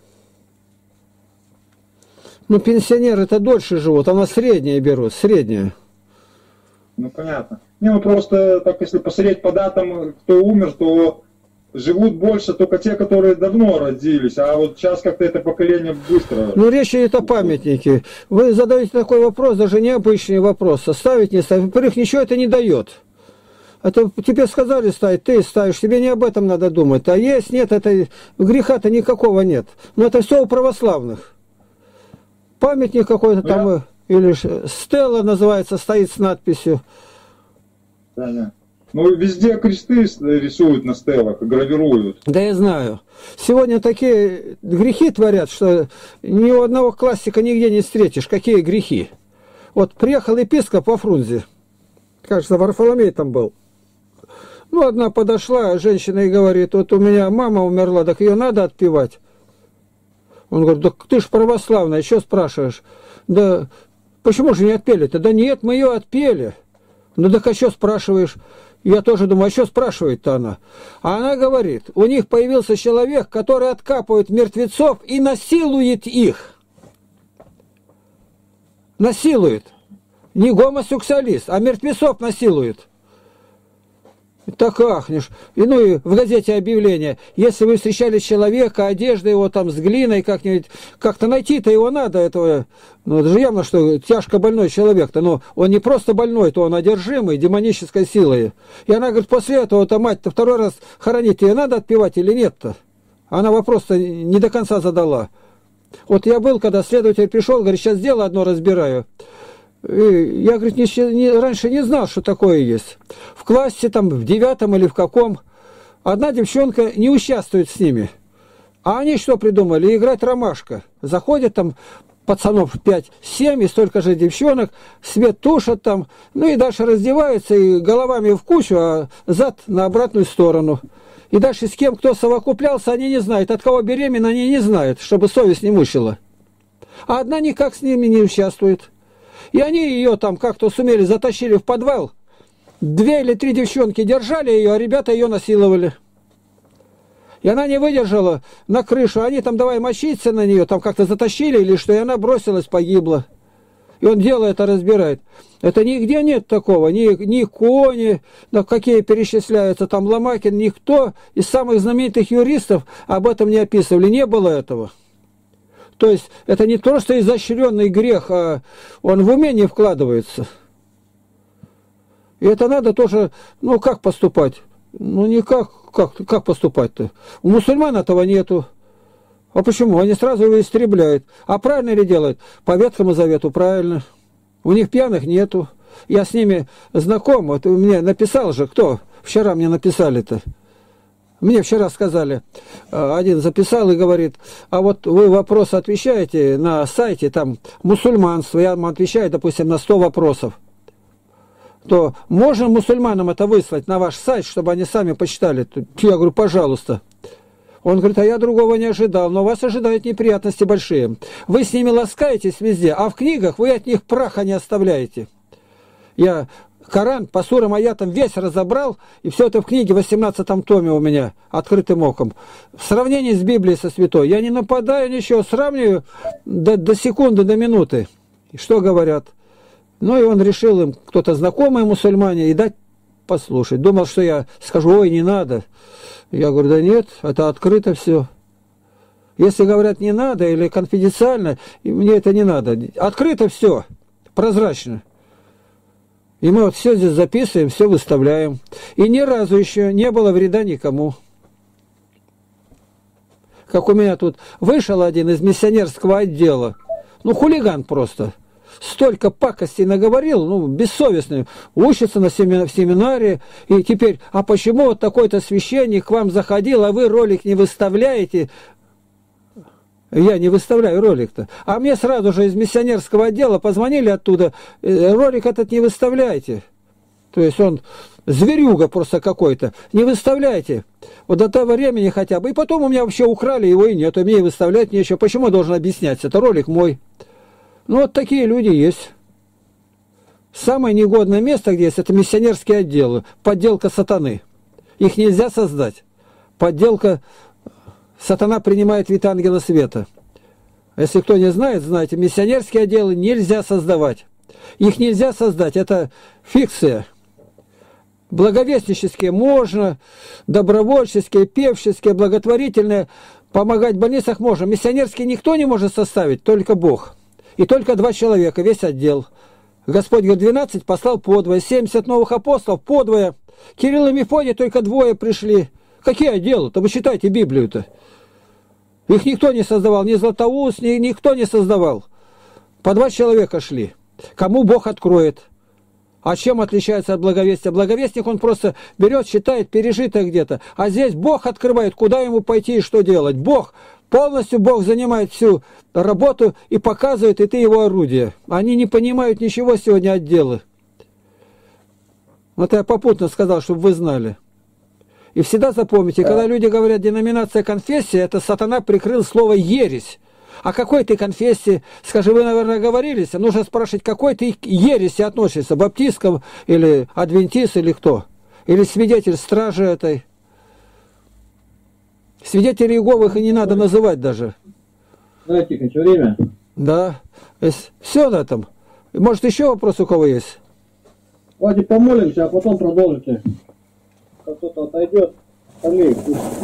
Ну, пенсионеры-то дольше живут, а на среднее берут, среднее. Ну, понятно. Не, ну просто так, если посмотреть по датам, кто умер, то... Живут больше только те, которые давно родились, а вот сейчас как-то это поколение быстро... Ну, речь идет о памятнике. Вы задаете такой вопрос, даже необычный вопрос. Ставить, не ставить. Во-первых, ничего это не дает. Это тебе сказали ставить, ты ставишь, тебе не об этом надо думать. А есть, нет, это греха-то никакого нет. Но это все у православных. Памятник какой-то ну, там, я... или стела называется, стоит с надписью. Да, да. Ну, везде кресты рисуют на стелах, гравируют. Да я знаю. Сегодня такие грехи творят, что ни у одного классика нигде не встретишь. Какие грехи? Вот приехал епископ во Фрунзе. Кажется, Варфоломей там был. Ну, одна подошла, женщина, и говорит, вот у меня мама умерла, так ее надо отпевать. Он говорит, да ты ж православная, еще спрашиваешь. Да почему же не отпели-то? Да нет, мы ее отпели. Ну так а что спрашиваешь? Я тоже думаю, а что спрашивает-то она? А она говорит, у них появился человек, который откапывает мертвецов и насилует их. Насилует. Не гомосексуалист, а мертвецов насилует. Так ахнешь. И ну и в газете объявление. Если вы встречали человека, одежда его там с глиной как-нибудь, как-то найти-то его надо, этого. Ну это же явно, что тяжко больной человек-то. Но он не просто больной, то он одержимый демонической силой. И она говорит, после этого-то мать-то второй раз хоронить ее надо отпевать или нет-то? Она вопрос-то не до конца задала. Вот я был, когда следователь пришел, говорит, сейчас дело одно разбираю. И я, говорит, не, не, раньше не знал, что такое есть. В классе, там, в девятом или в каком, одна девчонка не участвует с ними. А они что придумали? Играть ромашка. Заходят там пацанов пять-семь, и столько же девчонок, свет тушат там, ну и дальше раздеваются, и головами в кучу, а зад на обратную сторону. И дальше с кем кто совокуплялся, они не знают. От кого беременна, они не знают, чтобы совесть не мучила. А одна никак с ними не участвует. И они ее там как-то сумели, затащили в подвал, Две или три девчонки держали ее, а ребята ее насиловали. И она не выдержала на крышу. Они там давай мочиться на нее, там как-то затащили или что, и она бросилась, погибла. И он дело это разбирает. Это нигде нет такого. Ни, ни Кони, да, какие перечисляются, там Ломакин, никто из самых знаменитых юристов об этом не описывали. Не было этого. То есть это не просто изощренный грех, а он в уме не вкладывается. И это надо тоже, ну как поступать? Ну никак, как, как поступать-то? У мусульман этого нету. А почему? Они сразу его истребляют. А правильно ли делают? По Ветхому Завету правильно. У них пьяных нету. Я с ними знаком. Вот мне написал же, кто? Вчера мне написали-то. Мне вчера сказали, один записал и говорит, а вот вы вопросы отвечаете на сайте, там, мусульманство, я вам отвечаю, допустим, на сто вопросов. То можно мусульманам это выслать на ваш сайт, чтобы они сами почитали? Я говорю, пожалуйста. Он говорит, а я другого не ожидал, но вас ожидают неприятности большие. Вы с ними ласкаетесь везде, а в книгах вы от них праха не оставляете. Я Коран по сурам аятам весь разобрал, и все это в книге в восемнадцатом томе у меня, открытым оком. В сравнении с Библией со Святой. Я не нападаю ничего, сравниваю до, до секунды, до минуты. И что говорят? Ну и он решил им, кто-то знакомый мусульмане, и дать послушать. Думал, что я скажу, ой, не надо. Я говорю, да нет, это открыто все. Если говорят не надо или конфиденциально, мне это не надо. Открыто все, прозрачно. И мы вот все здесь записываем, все выставляем. И ни разу еще не было вреда никому. Как у меня тут вышел один из миссионерского отдела. Ну, хулиган просто. Столько пакостей наговорил, ну, бессовестный. Учится на семина, в семинаре. И теперь, а почему вот такой-то священник к вам заходил, а вы ролик не выставляете? Я не выставляю ролик-то. А мне сразу же из миссионерского отдела позвонили оттуда, ролик этот не выставляйте. То есть он зверюга просто какой-то. Не выставляйте. Вот до того времени хотя бы. И потом у меня вообще украли его и нет. И мне и выставлять нечего. Почему я должен объяснять? Это ролик мой. Ну вот такие люди есть. Самое негодное место, где есть, это миссионерские отделы. Подделка сатаны. Их нельзя создать. Подделка... Сатана принимает вид ангела света. Если кто не знает, знаете, миссионерские отделы нельзя создавать. Их нельзя создать, это фикция. Благовестнические можно, добровольческие, певческие, благотворительные, помогать в больницах можно. Миссионерские никто не может составить, только Бог. И только два человека, весь отдел. Господь говорит, двенадцать послал подвое, семьдесят новых апостолов подвое. Кирилл и Мефодий только двое пришли. Какие отделы-то? Вы читайте Библию-то. Их никто не создавал, ни Златоуст, ни, никто не создавал. По два человека шли. Кому Бог откроет. А чем отличается от благовестия? Благовестник, он просто берет, читает, пережитое где-то. А здесь Бог открывает, куда ему пойти и что делать. Бог, полностью Бог занимает всю работу и показывает, и ты его орудие. Они не понимают ничего сегодня отделы. Вот я попутно сказал, чтобы вы знали. И всегда запомните, когда люди говорят деноминация, конфессия, это сатана прикрыл слово ересь. А какой ты конфессии? Скажи, вы, наверное, говорились, нужно спрашивать, какой ты ереси относишься, баптистском или адвентист или кто? Или свидетель стражи этой? Свидетелей Иеговых и не надо называть даже. Знаете, еще время? Да. Все на этом. Может, еще вопрос у кого есть? Давайте помолимся, а потом продолжите. Как кто-то отойдет, Олег.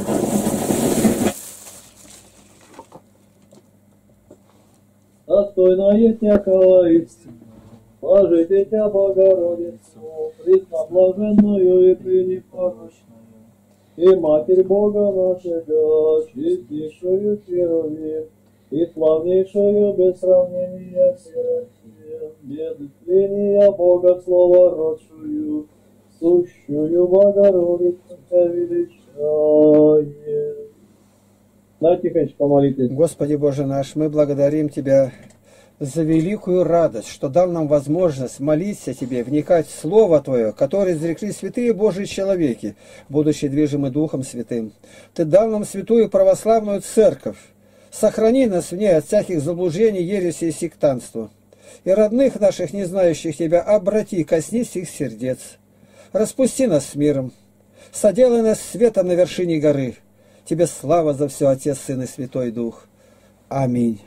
Достойно есть всякого истины, Божите Тя, Богородицу, пресноблаженную и пренепорочную, и Матерь Бога нашего, чистейшую Херувим, и славнейшую без сравнения Серафим, без тления Бога Слова родшую, сущую Богородицу величает. Дайте, конечно, помолитесь. Господи Боже наш, мы благодарим Тебя за великую радость, что дал нам возможность молиться Тебе, вникать в Слово Твое, которое изрекли святые Божьи человеки, будучи движимы Духом Святым. Ты дал нам святую православную церковь. Сохрани нас в ней от всяких заблуждений, ереси и сектантства. И родных наших, не знающих Тебя, обрати, коснись их сердец. распусти нас с миром, соделай нас светом на вершине горы. Тебе слава за все, Отец, Сын и Святой Дух. Аминь.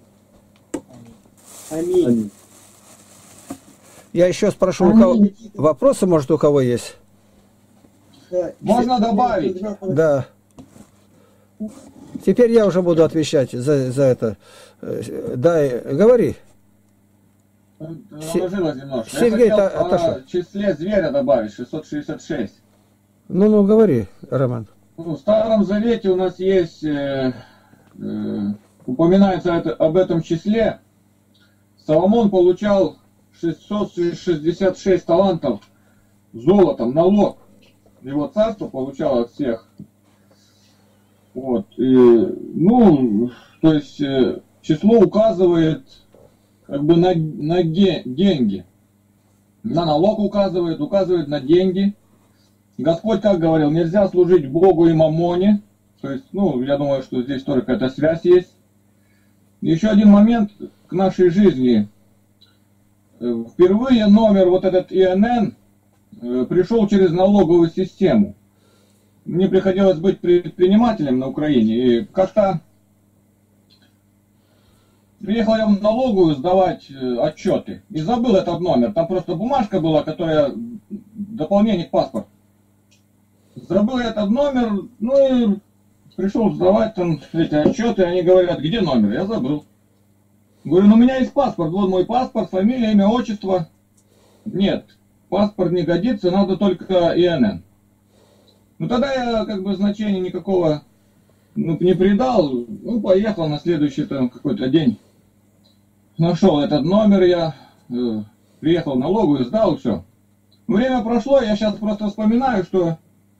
Аминь. Аминь. Я еще спрошу, у кого... вопросы, может, у кого есть? Да. Можно добавить? Да. Теперь я уже буду отвечать за, за это. Да, говори. Наложилось немножко. Сергей, Я та- хотел отошел. о числе зверя добавить, шестьсот шестьдесят шесть. Ну-ну, говори, Роман. Ну, в Старом Завете у нас есть, э, э, упоминается это, об этом числе. Соломон получал шестьсот шестьдесят шесть талантов золотом, налог. Его царство получало от всех. Вот. И, ну, то есть э, число указывает как бы на, на де, деньги. На налог указывает, указывает на деньги. Господь, как говорил, нельзя служить Богу и мамоне. То есть, ну, я думаю, что здесь тоже какая-то связь есть. Еще один момент к нашей жизни. Впервые номер вот этот И Н Н пришел через налоговую систему. Мне приходилось быть предпринимателем на Украине. И как-то приехал я в налоговую сдавать отчеты. И забыл этот номер. Там просто бумажка была, которая дополнение к паспорту. Забыл я этот номер, ну и пришел сдавать там эти отчеты, они говорят, где номер? Я забыл. Говорю, ну у меня есть паспорт, вот мой паспорт, фамилия, имя, отчество. Нет, паспорт не годится, надо только И Н Н. Ну тогда я как бы значения никакого ну, не придал, ну поехал на следующий там какой-то день. Нашел этот номер, я э, приехал в налоговую, сдал, все. Время прошло, я сейчас просто вспоминаю, что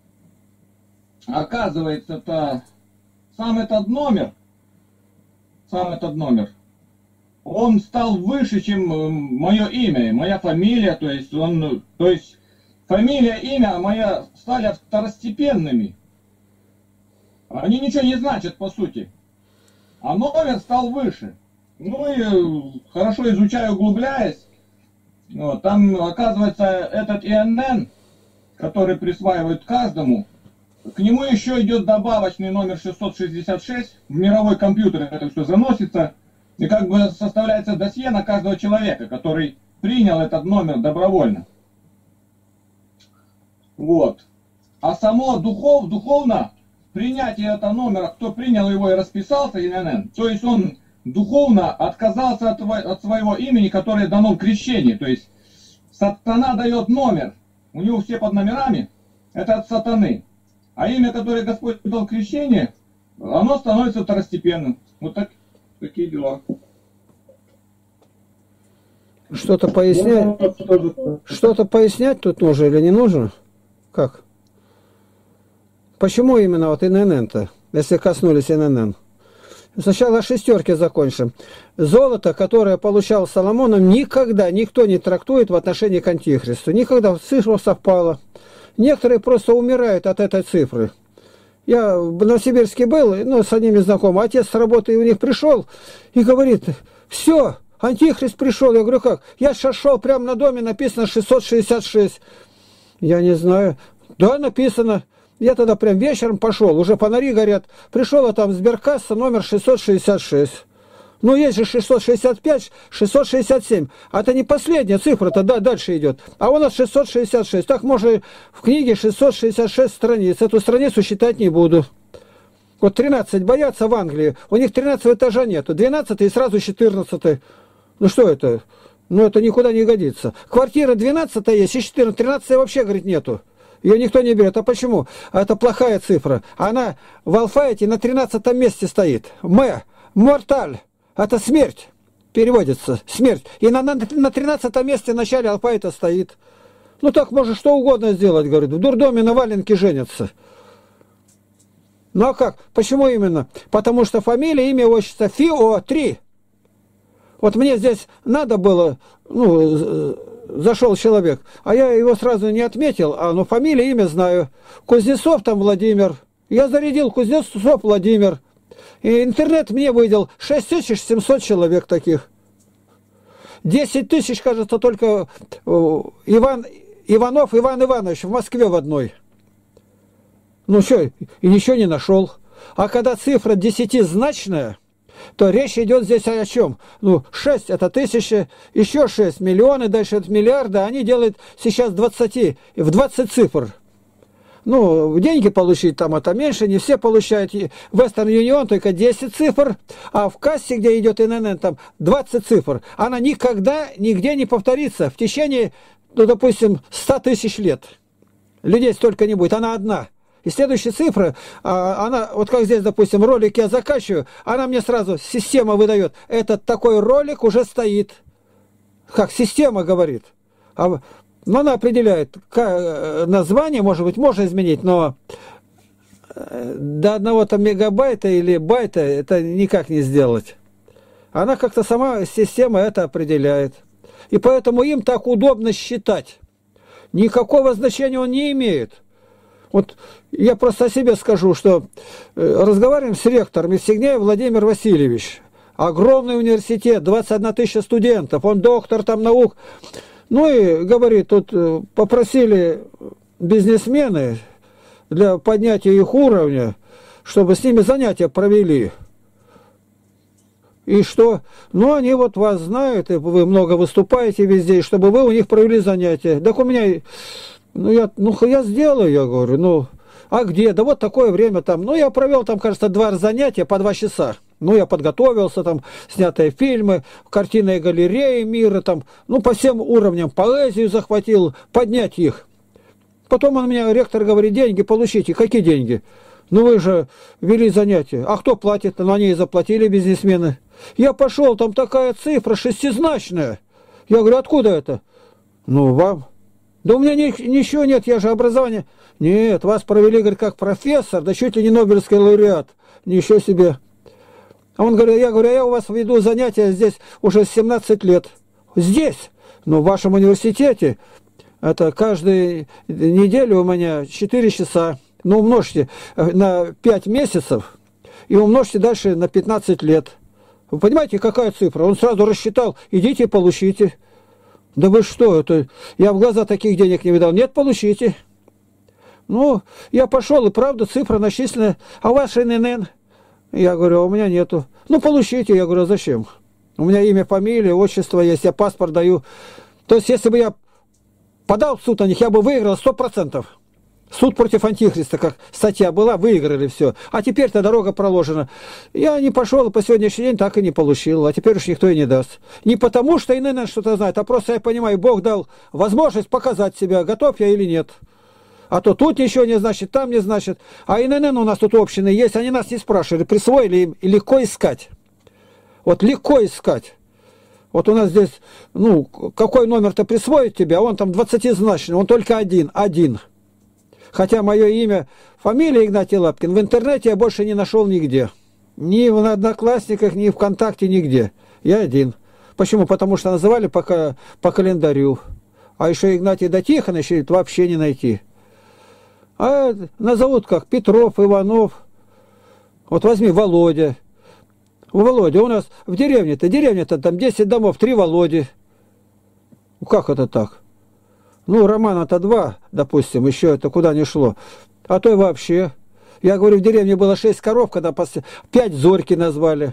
оказывается-то сам этот номер, сам этот номер, он стал выше, чем мое имя, моя фамилия, то есть он, то есть фамилия, имя моя стали второстепенными. Они ничего не значат по сути. А номер стал выше. Ну и хорошо изучаю, углубляясь, вот, там оказывается этот И Н Н, который присваивают каждому, к нему еще идет добавочный номер шестьсот шестьдесят шесть, в мировой компьютер это все заносится, и как бы составляется досье на каждого человека, который принял этот номер добровольно. Вот. А само духов, духовно принятие этого номера, кто принял его и расписался, И Н Н, то есть он духовно отказался от, от своего имени, которое дано в крещении, то есть сатана дает номер, у него все под номерами, это от сатаны. А имя, которое Господь дал крещение, оно становится второстепенным. Вот так, такие дела. Что-то пояснять? Что-то пояснять тут нужно или не нужно? Как? Почему именно вот И Н Н-то, если коснулись И Н Н? Сначала о шестерке закончим. Золото, которое получал Соломоном, никогда никто не трактует в отношении к Антихристу. Никогда цифра совпала. Некоторые просто умирают от этой цифры. Я в Новосибирске был, ну, с одними знакомыми. Отец с работы у них пришел и говорит, все, Антихрист пришел. Я говорю, как? Я сейчас шел, прямо на доме написано шестьсот шестьдесят шесть. Я не знаю. Да, написано. Я тогда прям вечером пошел, уже фонари горят. Пришел, а там сберкасса номер шестьсот шестьдесят шесть. Ну, есть же шестьсот шестьдесят пять, шестьсот шестьдесят семь. А это не последняя цифра-то, да, дальше идет. А у нас шестьсот шестьдесят шесть. Так можно в книге шестьсот шестьдесят шесть страниц. Эту страницу считать не буду. Вот тринадцать боятся в Англии. У них тринадцатого этажа нету. двенадцатый и сразу четырнадцатый. Ну, что это? Ну, это никуда не годится. Квартира двенадцатая есть и четырнадцатая. тринадцатая вообще, говорит, нету. Ее никто не берет. А почему? А это плохая цифра. Она в алфавите на тринадцатом месте стоит. М. Морталь. Это смерть. Переводится. Смерть. И на, на, на тринадцатом месте в начале алфавита стоит. Ну так можно что угодно сделать, говорит. В дурдоме на валенке женятся. Ну а как? Почему именно? Потому что фамилия, имя, отчество. ФИО три. Вот мне здесь надо было, ну, зашел человек, а я его сразу не отметил, а ну фамилия, имя знаю. Кузнецов там Владимир. Я зарядил Кузнецов Владимир. И интернет мне выдал шесть тысяч семьсот человек таких. десять тысяч, кажется, только Иван Иванов Иван Иванович в Москве в одной. Ну что, и ничего не нашел. А когда цифра десятизначная, то речь идет здесь о чем? Ну, шесть это тысяча, еще шесть миллионы, дальше это миллиарды, они делают сейчас двадцать, в двадцать цифр. Ну, деньги получить там это меньше, не все получают. Western Union только десять цифр, а в кассе, где идет эн эн эн, там двадцать цифр. Она никогда нигде не повторится в течение, ну, допустим, ста тысяч лет. Людей столько не будет, она одна. И следующая цифра, она, вот как здесь, допустим, ролик я закачиваю, она мне сразу, система выдает, этот такой ролик уже стоит. Как система говорит. А, ну, она определяет как, название, может быть, можно изменить, но до одного там мегабайта или байта это никак не сделать. Она как-то сама, система это определяет. И поэтому им так удобно считать. Никакого значения он не имеет. Вот я просто о себе скажу, что разговариваем с ректором Евсегняев Владимир Васильевич. Огромный университет, двадцать одна тысяча студентов, он доктор там наук. Ну и говорит, тут попросили бизнесмены для поднятия их уровня, чтобы с ними занятия провели. И что? Ну, они вот вас знают, и вы много выступаете везде, и чтобы вы у них провели занятия. Так у меня... Ну я, ну, я сделаю, я говорю, ну, а где? Да вот такое время там. Ну, я провел там, кажется, два занятия по два часа. Ну, я подготовился, там, снятые фильмы, картинные галереи мира, там, ну, по всем уровням, поэзию захватил, поднять их. Потом он меня, ректор говорит, деньги получите. Какие деньги? Ну, вы же вели занятия. А кто платит? Ну, они и заплатили, бизнесмены. Я пошел, там такая цифра шестизначная. Я говорю, откуда это? Ну, вам... Да у меня ни, ничего нет, я же образование. Нет, вас провели, говорит, как профессор, да чуть ли не Нобелевский лауреат. Ничего себе. А он говорит, я говорю, я у вас веду занятия здесь уже семнадцать лет. Здесь, но в вашем университете, это каждую неделю у меня четыре часа. Ну, умножьте на пять месяцев и умножьте дальше на пятнадцать лет. Вы понимаете, какая цифра? Он сразу рассчитал, идите получите. Да вы что, это я в глаза таких денег не видал. Нет, получите. Ну, я пошел, и правда цифра начисленная. А ваш эн эн эн? Я говорю, а у меня нету. Ну, получите. Я говорю, а зачем? У меня имя, фамилия, отчество есть, я паспорт даю. То есть, если бы я подал в суд на них, я бы выиграл сто процентов. Суд против Антихриста, как статья была, выиграли все. А теперь-то дорога проложена. Я не пошел, и по сегодняшний день так и не получил. А теперь уж никто и не даст. Не потому, что эн эн эн что-то знает, а просто я понимаю, Бог дал возможность показать себя, готов я или нет. А то тут ничего не значит, там не значит. А эн эн эн у нас тут общины есть, они нас не спрашивали, присвоили им, и легко искать. Вот легко искать. Вот у нас здесь, ну, какой номер-то присвоит тебе, а он там двадцатизначный, он только один, один. Хотя мое имя, фамилия Игнатий Лапкин, в интернете я больше не нашел нигде. Ни в Одноклассниках, ни в ВКонтакте, нигде. Я один. Почему? Потому что называли пока по календарю. А еще Игнатий да Тихонович вообще не найти. А назовут как Петров, Иванов. Вот возьми Володя. Володя, у нас в деревне-то, деревня-то там десять домов, три Володи. Ну как это так? Ну, Романа-то два, допустим, еще это куда не шло. А то и вообще. Я говорю, в деревне было шесть коров, когда после... пять Зорьки назвали.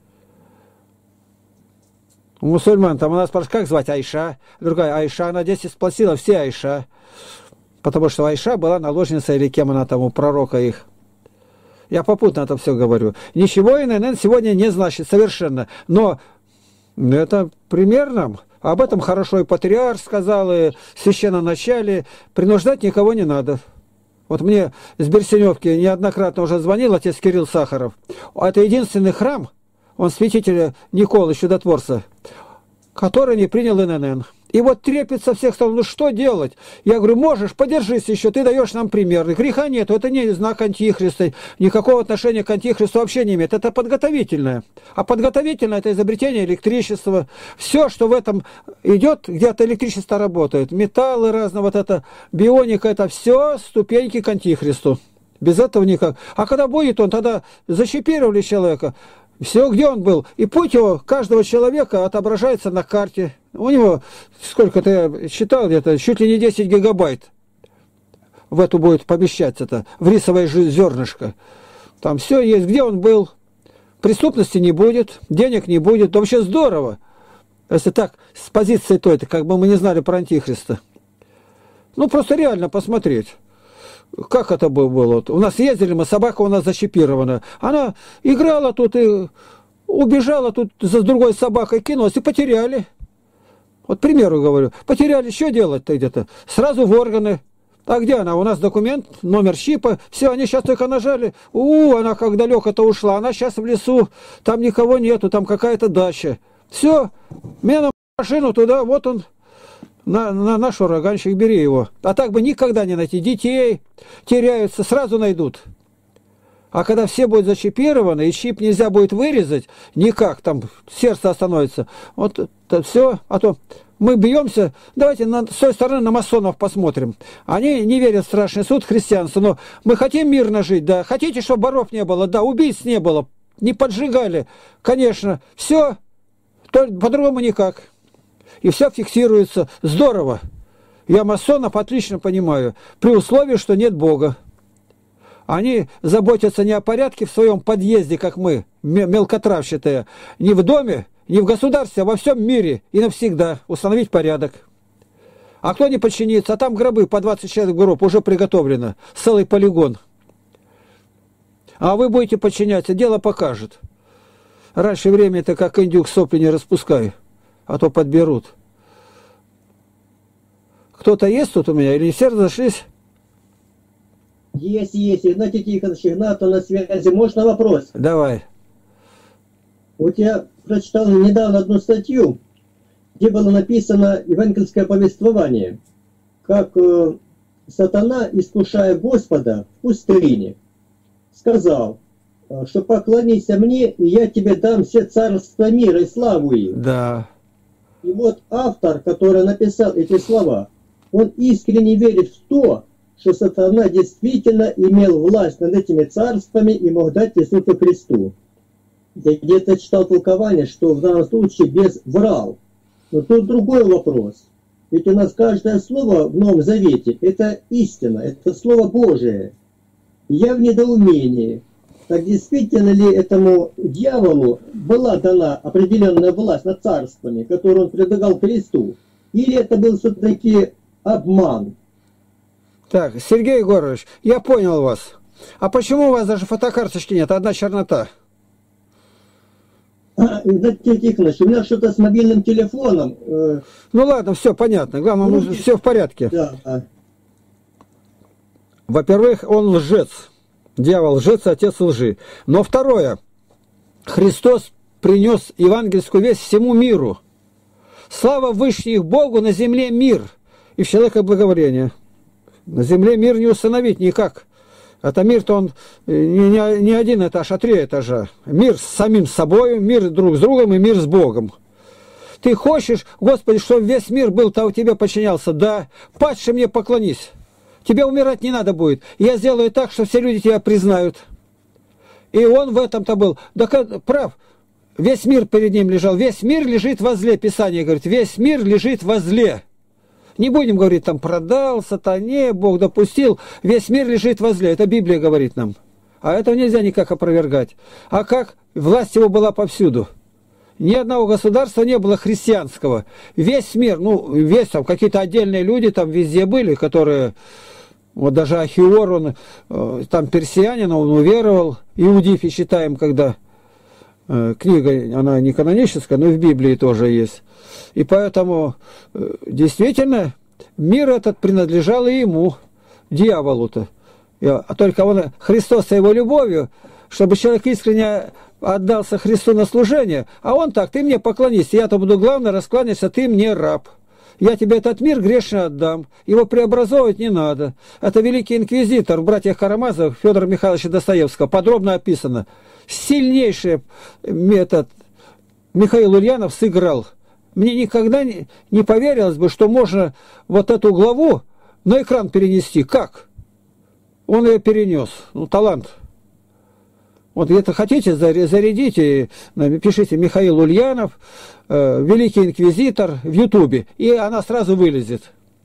У мусульман там у нас, как звать, Айша. Другая Айша, она десять сплотила, все Айша. Потому что Айша была наложницей или кем она там, у пророка их. Я попутно это все говорю. Ничего эн эн эн сегодня не значит совершенно. Но это примерно... Об этом хорошо и патриарх сказал, и священноначалие. Принуждать никого не надо. Вот мне с Берсеневки неоднократно уже звонил отец Кирилл Сахаров. Это единственный храм, он святителя Николы Чудотворца, который не принял эн эн эн. И вот трепет со всех сторон, ну что делать? Я говорю, можешь, подержись еще, ты даешь нам пример. Греха нету, это не знак Антихриста, никакого отношения к Антихристу вообще не имеет. Это подготовительное. А подготовительное – это изобретение электричества. Все, что в этом идет, где-то электричество работает. Металлы разные, вот это бионика, это все ступеньки к Антихристу. Без этого никак. А когда будет он, тогда зачипировали человека. Все, где он был. И путь его, каждого человека отображается на карте. У него, сколько-то я считал, где-то чуть ли не десять гигабайт в эту будет помещаться-то, в рисовое зернышко. Там все есть, где он был. Преступности не будет, денег не будет. Вообще здорово. Если так, с позиции той-то, как бы мы не знали про Антихриста. Ну, просто реально посмотреть. Как это было? У нас ездили мы, собака у нас зачипирована. Она играла тут и убежала тут за другой собакой, кинулась и потеряли. Вот, к примеру говорю, потеряли, что делать-то где-то? Сразу в органы. А где она? У нас документ, номер чипа. Все, они сейчас только нажали. У, она как далеко-то ушла. Она сейчас в лесу. Там никого нету, там какая-то дача. Все, мне на машину туда, вот он. На, на наш ураганщик, бери его. А так бы никогда не найти. Детей теряются, сразу найдут. А когда все будут зачипированы, и чип нельзя будет вырезать, никак, там сердце остановится. Вот это все. А то мы бьемся. Давайте на, с той стороны на масонов посмотрим. Они не верят в страшный суд христианства, но мы хотим мирно жить, да. Хотите, чтобы воров не было, да, убийц не было, не поджигали. Конечно, все, по-другому никак. И все фиксируется. Здорово. Я масонов отлично понимаю. При условии, что нет Бога. Они заботятся не о порядке в своем подъезде, как мы, мелкотравщатые. Не в доме, не в государстве, а во всем мире. И навсегда установить порядок. А кто не подчинится? А там гробы по двадцать человек гроб уже приготовлено. Целый полигон. А вы будете подчиняться, дело покажет. Раньше время-то как индюк сопли не распускай. А то подберут. Кто-то есть тут у меня? Или все разошлись? Есть, есть. Игнатий Тихонович, Игнатов на связи. Можно вопрос? Давай. Вот я прочитал недавно одну статью, где было написано евангельское повествование, как э, сатана, искушая Господа в пустыне, сказал, что поклонися мне, и я тебе дам все царства мира и славу их. Да. И вот автор, который написал эти слова, он искренне верит в то, что сатана действительно имел власть над этими царствами и мог дать Иисусу Христу. Я где-то читал толкование, что в данном случае без врал. Но тут другой вопрос. Ведь у нас каждое слово в Новом Завете – это истина, это Слово Божие. Я в недоумении. Так действительно ли этому дьяволу была дана определенная власть над царствами, которую он предлагал Христу? Или это был все-таки обман? Так, Сергей Егорович, я понял вас. А почему у вас даже фотокарточки нет? Одна чернота. А, Игнатий Тихонович, у меня что-то с мобильным телефоном. Э... Ну ладно, все понятно. Главное, ну, ну, все в порядке. Да, да. Во-первых, он лжец. Дьявол лжец, отец лжи. Но второе. Христос принес евангельскую весть всему миру. Слава вышних Богу, на земле мир. И в человека благоволение. На земле мир не установить никак. Это мир-то он не, не, не один этаж, а три этажа. Мир с самим собой, мир друг с другом и мир с Богом. Ты хочешь, Господи, чтобы весь мир был-то у тебя подчинялся? Да. Падше мне поклонись. Тебе умирать не надо будет. Я сделаю так, что все люди тебя признают. И он в этом-то был. Да прав. Весь мир перед ним лежал. Весь мир лежит возле. Писание говорит, весь мир лежит возле. Не будем говорить, там продал, сатане, Бог допустил. Весь мир лежит возле. Это Библия говорит нам. А этого нельзя никак опровергать. А как? Власть его была повсюду. Ни одного государства не было христианского. Весь мир, ну, весь там, какие-то отдельные люди там везде были, которые, вот даже Ахиор, он, там персианин, он уверовал. Иудифи считаем, когда э, книга, она не каноническая, но в Библии тоже есть. И поэтому, э, действительно, мир этот принадлежал и ему, дьяволу-то. А только он, Христос его любовью, чтобы человек искренне отдался Христу на служение, а он так, ты мне поклонись, я-то буду главное раскланяться, ты мне раб. Я тебе этот мир грешно отдам, его преобразовывать не надо. Это великий инквизитор в «Братьях Карамазовых» Федора Михайловича Достоевского, подробно описано. Сильнейший метод Михаил Ульянов сыграл. Мне никогда не, не поверилось бы, что можно вот эту главу на экран перенести. Как? Он ее перенес. Ну, талант. Вот где-то хотите, зарядите, пишите Михаил Ульянов, э, Великий Инквизитор в Ютубе, и она сразу вылезет.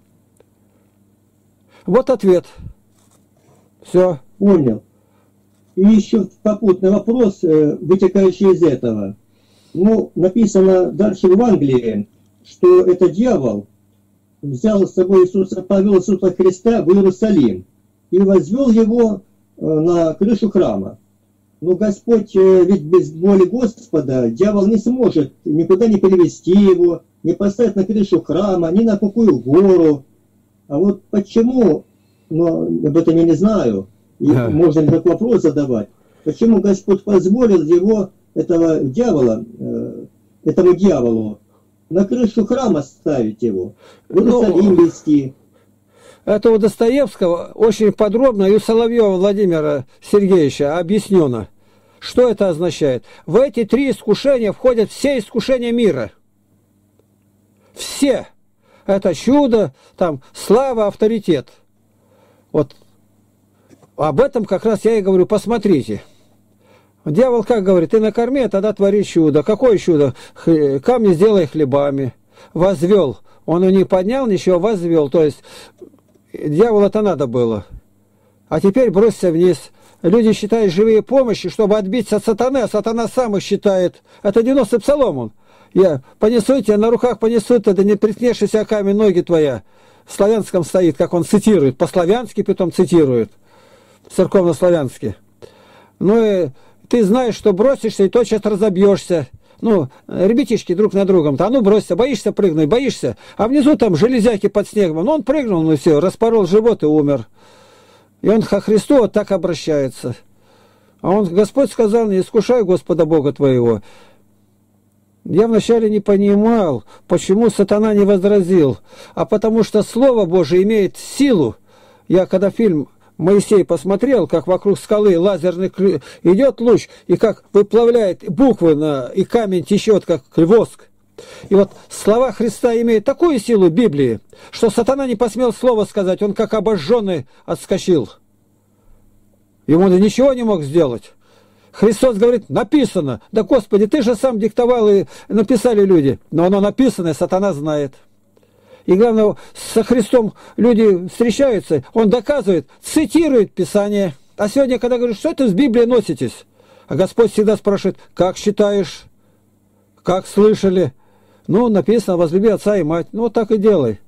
Вот ответ. Все. Понял. И еще попутный вопрос, э, вытекающий из этого. Ну, написано дальше в Англии, что это дьявол взял с собой Иисуса, повел Иисуса Христа в Иерусалим и возвел его э, на крышу храма. Но Господь, э, ведь без воли Господа дьявол не сможет никуда не перевести его, не поставить на крышу храма, ни на какую гору. А вот почему, но об этом я не знаю, и Да. можно ли такой вопрос задавать, почему Господь позволил его, этого дьявола, э, этому дьяволу, на крышу храма ставить его, в Иерусалим Ну, вести? Это у Достоевского очень подробно и у Соловьева Владимира Сергеевича объяснено, что это означает. В эти три искушения входят все искушения мира. Все. Это чудо, там, слава, авторитет. Вот об этом как раз я и говорю, посмотрите. Дьявол как говорит, ты накорми, тогда твори чудо. Какое чудо? Х- камни сделай хлебами. Возвел. Он и не поднял ничего, возвел. То есть дьяволу это надо было. А теперь бросься вниз. Люди считают живые помощи, чтобы отбиться от сатаны, а сатана сам их считает. Это девяностый псалом он. Я понесу тебя, на руках понесу, тогда не приткнешься о камень ноги твоя. В славянском стоит, как он цитирует. По-славянски потом цитирует. Церковно-славянски. Ну и ты знаешь, что бросишься и тотчас разобьешься. Ну, ребятишки друг на другом. А ну бросься, боишься прыгнуть, боишься. А внизу там железяки под снегом. Ну он прыгнул, ну все, распорол живот и умер. И он ко Христу вот так обращается. А он, Господь сказал, не искушай Господа Бога твоего. Я вначале не понимал, почему сатана не возразил. А потому что Слово Божие имеет силу. Я когда фильм Моисей посмотрел, как вокруг скалы лазерный клю... идет луч, и как выплавляет буквы, на... и камень течет, как воск. И вот слова Христа имеют такую силу Библии, что сатана не посмел слова сказать, он как обожженный отскочил. Ему ничего не мог сделать. Христос говорит, написано. Да, Господи, ты же сам диктовал, и написали люди. Но оно написано, и сатана знает. И главное, со Христом люди встречаются, он доказывает, цитирует Писание. А сегодня, когда говорят, что это с Библией носитесь? А Господь всегда спрашивает, как считаешь? Как слышали? Ну, написано, возлюби отца и мать. Ну, вот так и делай.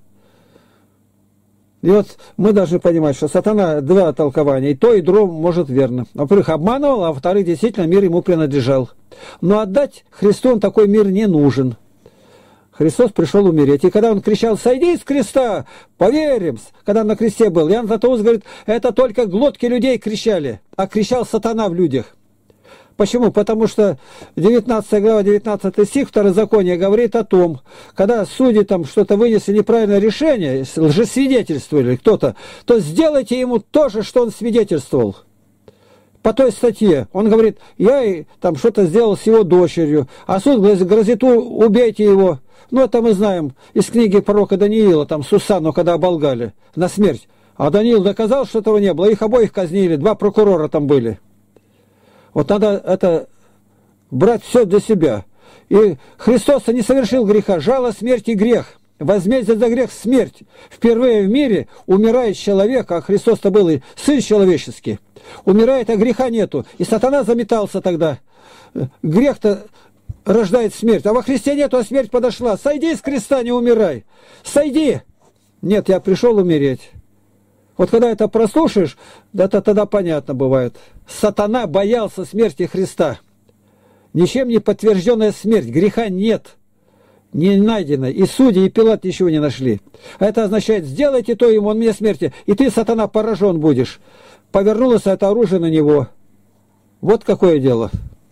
И вот мы должны понимать, что сатана два толкования, и то, и другое может верно. Во-первых, обманывал, а во-вторых, действительно мир ему принадлежал. Но отдать Христу он такой мир не нужен. Христос пришел умереть. И когда он кричал, сойди с креста, поверим, когда он на кресте был, Иоанн Златоуст говорит, это только глотки людей кричали, а кричал сатана в людях. Почему? Потому что девятнадцатая глава, девятнадцатый стих Второзакония говорит о том, когда судьи там что-то вынесли неправильное решение, лжесвидетельствовали кто-то, то сделайте ему то же, что он свидетельствовал. По той статье. Он говорит, я там что-то сделал с его дочерью, а суд грозит, убейте его. Ну, это мы знаем из книги пророка Даниила, там Сусанну, когда оболгали на смерть. А Даниил доказал, что этого не было, их обоих казнили, два прокурора там были. Вот надо это брать все для себя. И Христос не совершил греха, жало смерти грех. Возмездие за грех смерть. Впервые в мире умирает человек, а Христос-то был и Сын человеческий. Умирает, а греха нету. И сатана заметался тогда. Грех-то рождает смерть. А во Христе нету, а смерть подошла. Сойди с креста, не умирай. Сойди. Нет, я пришел умереть. Вот когда это прослушаешь, это тогда понятно бывает. Сатана боялся смерти Христа. Ничем не подтвержденная смерть. Греха нет. Не найдено. И судьи, и Пилат ничего не нашли. А это означает, сделайте то ему, он мне смерти. И ты, сатана, поражен будешь. Повернулось это оружие на него. Вот какое дело.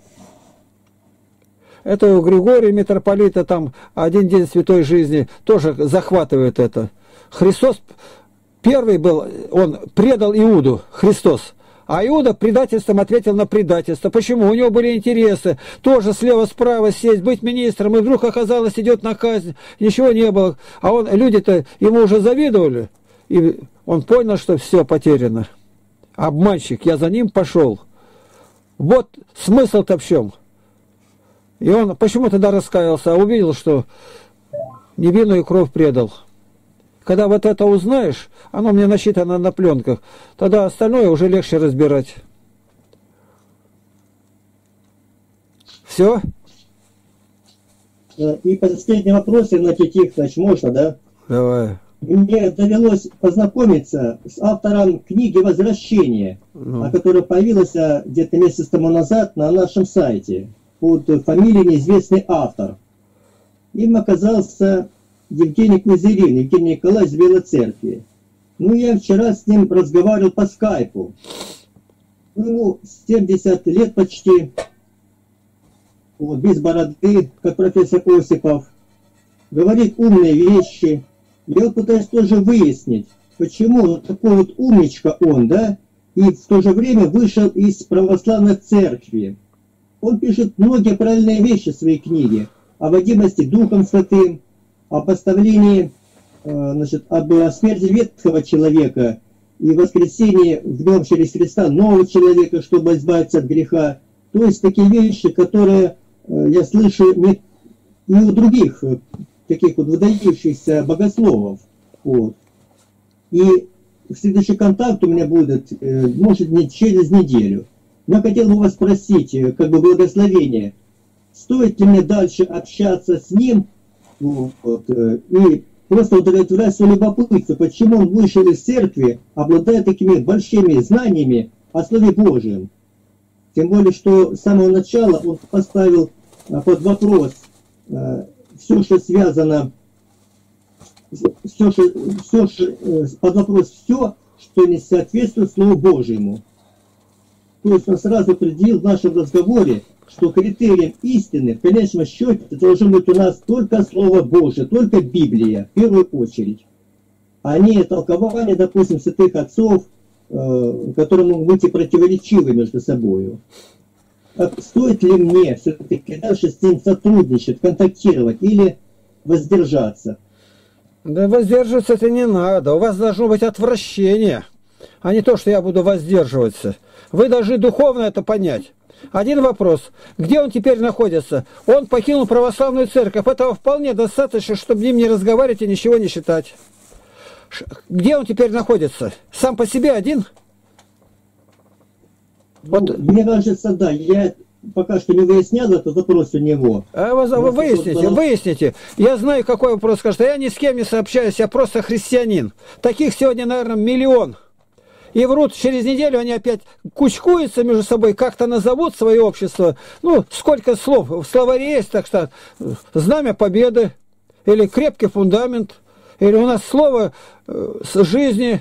Это у Григория митрополита, там один день святой жизни, тоже захватывает это. Христос первый был, он предал Иуду, Христос. А Иуда предательством ответил на предательство. Почему? У него были интересы. Тоже слева-справа сесть, быть министром. И вдруг оказалось, идет на казнь. Ничего не было. А он, люди-то ему уже завидовали. И он понял, что все потеряно. Обманщик, я за ним пошел. Вот смысл-то в чем. И он почему тогда раскаялся, а увидел, что невинную кровь предал. Когда вот это узнаешь, оно мне насчитано на пленках, тогда остальное уже легче разбирать. Все? И последний вопрос, Игнатий Тихонович, можно, да? Давай. Мне довелось познакомиться с автором книги «Возвращение», Ну. о которой появилась а, где-то месяц тому назад на нашем сайте под фамилией неизвестный автор. Им оказался Евгений Кузерин, Евгений Николаевич из Белой Церкви. Ну, я вчера с ним разговаривал по скайпу. Ему семьдесят лет почти, вот, без бороды, как профессор Осипов. Говорит умные вещи. Я пытаюсь тоже выяснить, почему такой вот умничка он, да, и в то же время вышел из православной церкви. Он пишет многие правильные вещи в своей книге. О водимости Духом Святым, о поставлении, значит, об смерти ветхого человека и воскресении в нем через Христа нового человека, чтобы избавиться от греха. То есть такие вещи, которые я слышу не, не у других таких вот выдающихся богословов. Вот. И следующий контакт у меня будет, может, не через неделю. Но хотел бы вас спросить, как бы благословение, стоит ли мне дальше общаться с ним, вот, и просто удовлетворять свое любопытство, почему он вышел из церкви, обладая такими большими знаниями о Слове Божьем. Тем более, что с самого начала он поставил под вопрос все, что связано, все, что, все, что, под вопрос все, что не соответствует Слову Божьему. То есть он сразу определил в нашем разговоре, что критерием истины в конечном счете должно быть у нас только Слово Божие, только Библия, в первую очередь. А не толкование, допустим, святых отцов, э, которые могут быть и противоречивы между собой. А стоит ли мне все-таки дальше с ним сотрудничать, контактировать или воздержаться? Да воздерживаться это не надо. У вас должно быть отвращение, а не то, что я буду воздерживаться. Вы должны духовно это понять. Один вопрос. Где он теперь находится? Он покинул православную церковь. Этого вполне достаточно, чтобы с ним не разговаривать и ничего не считать. Где он теперь находится? Сам по себе один? Вот. Мне кажется, да. Я пока что не выяснял этот вопрос у него. А вы, вы выясните, выясните. Я знаю, какой вопрос скажет. Я ни с кем не сообщаюсь, я просто христианин. Таких сегодня, наверное, миллион. И врут, через неделю они опять кучкуются между собой, как-то назовут свое общество. Ну, сколько слов в словаре есть, так что знамя победы, или крепкий фундамент, или у нас слово с жизни,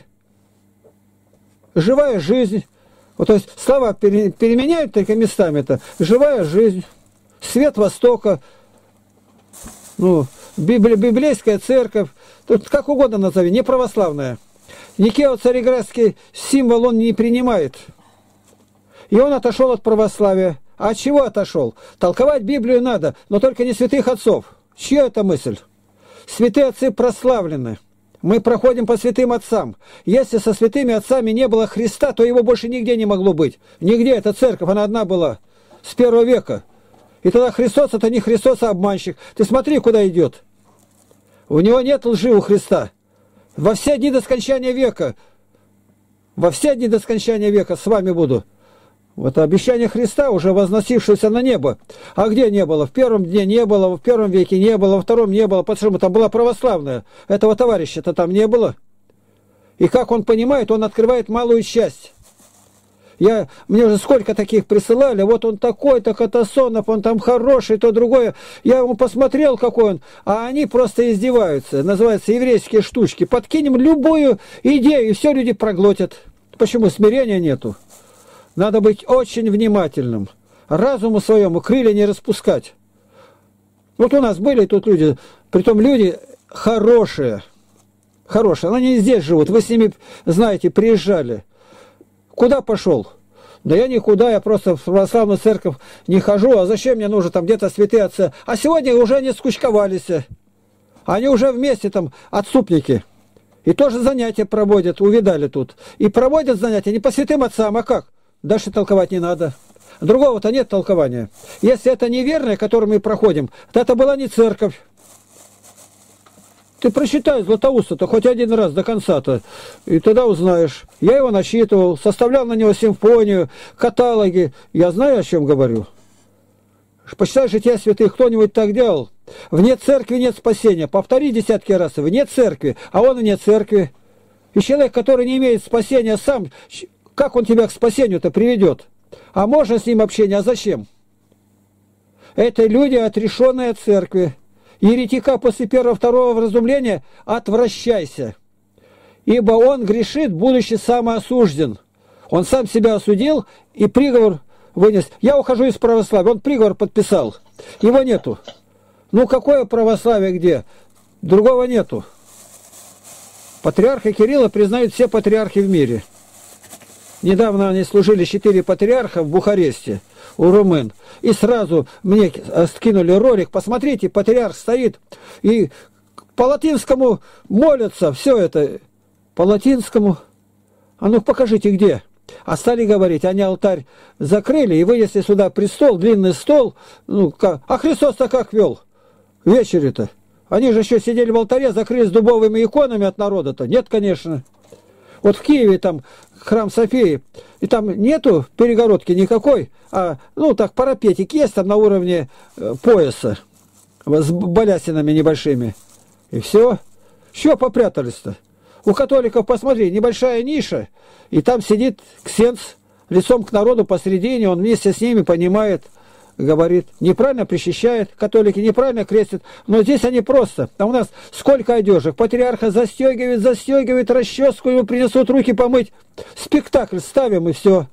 живая жизнь. Вот, то есть слова пере, переменяют только местами это. Живая жизнь, свет Востока, ну, библи, библейская церковь, тут как угодно назови, не православная. Никео-Цареградский символ он не принимает. И он отошел от православия. А от чего отошел? Толковать Библию надо, но только не святых отцов. Чья это мысль? Святые отцы прославлены. Мы проходим по святым отцам. Если со святыми отцами не было Христа, то его больше нигде не могло быть. Нигде. Эта церковь, она одна была. С первого века. И тогда Христос, это не Христос, а обманщик. Ты смотри, куда идет. У него нет лжи у Христа. Во все дни до скончания века, во все дни до скончания века с вами буду. Вот обещание Христа, уже возносившееся на небо. А где не было? В первом дне не было, в первом веке не было, во втором не было. Почему? Там была православная. Этого товарища-то там не было. И как он понимает, он открывает малую часть. Я, мне уже сколько таких присылали, вот он такой-то, Катасонов, он там хороший, то другое. Я ему посмотрел, какой он, а они просто издеваются. Называется еврейские штучки. Подкинем любую идею, и все люди проглотят. Почему? Смирения нету. Надо быть очень внимательным. Разуму своему крылья не распускать. Вот у нас были тут люди, притом люди хорошие. Хорошие. Они здесь живут, вы с ними, знаете, приезжали. Куда пошел? Да я никуда, я просто в православную церковь не хожу, а зачем мне нужно там где-то святые отцы? А сегодня уже они скучковались. Они уже вместе там, отступники. И тоже занятия проводят, увидали тут. И проводят занятия не по святым отцам, а как? Дальше толковать не надо. Другого-то нет толкования. Если это неверное, которое мы проходим, то это была не церковь. Ты прочитай Златоуста-то хоть один раз до конца-то, и тогда узнаешь. Я его насчитывал, составлял на него симфонию, каталоги. Я знаю, о чем говорю. Почитай жития святых, кто-нибудь так делал. Вне церкви нет спасения. Повтори десятки раз. Вне церкви, а он вне церкви. И человек, который не имеет спасения сам, как он тебя к спасению-то приведет? А можно с ним общение, а зачем? Это люди, отрешенные от церкви. Еретика после первого-второго вразумления отвращайся. Ибо он грешит, будучи самоосужден. Он сам себя осудил и приговор вынес. Я ухожу из православия. Он приговор подписал. Его нету. Ну какое православие где? Другого нету. Патриарха Кирилла признают все патриархи в мире. Недавно они служили четыре патриарха в Бухаресте у румын. И сразу мне скинули ролик. Посмотрите, патриарх стоит и по латинскому молятся. Все это по латинскому. А ну покажите где. А стали говорить, они алтарь закрыли и вынесли сюда престол, длинный стол. Ну, как? А Христос-то как вел? Вечере-то. Они же еще сидели в алтаре, закрылись дубовыми иконами от народа-то. Нет, конечно. Вот в Киеве там храм Софии, и там нету перегородки никакой, а, ну, так, парапетик есть там на уровне э, пояса, с балясинами небольшими. И все. Что попрятались-то? У католиков, посмотри, небольшая ниша, и там сидит ксенц лицом к народу посредине, он вместе с ними понимает, говорит, неправильно причащает, католики неправильно крестят, но здесь они просто. А у нас сколько одежек, патриарха застегивает, застегивает, расческу, ему принесут руки помыть, спектакль ставим и все.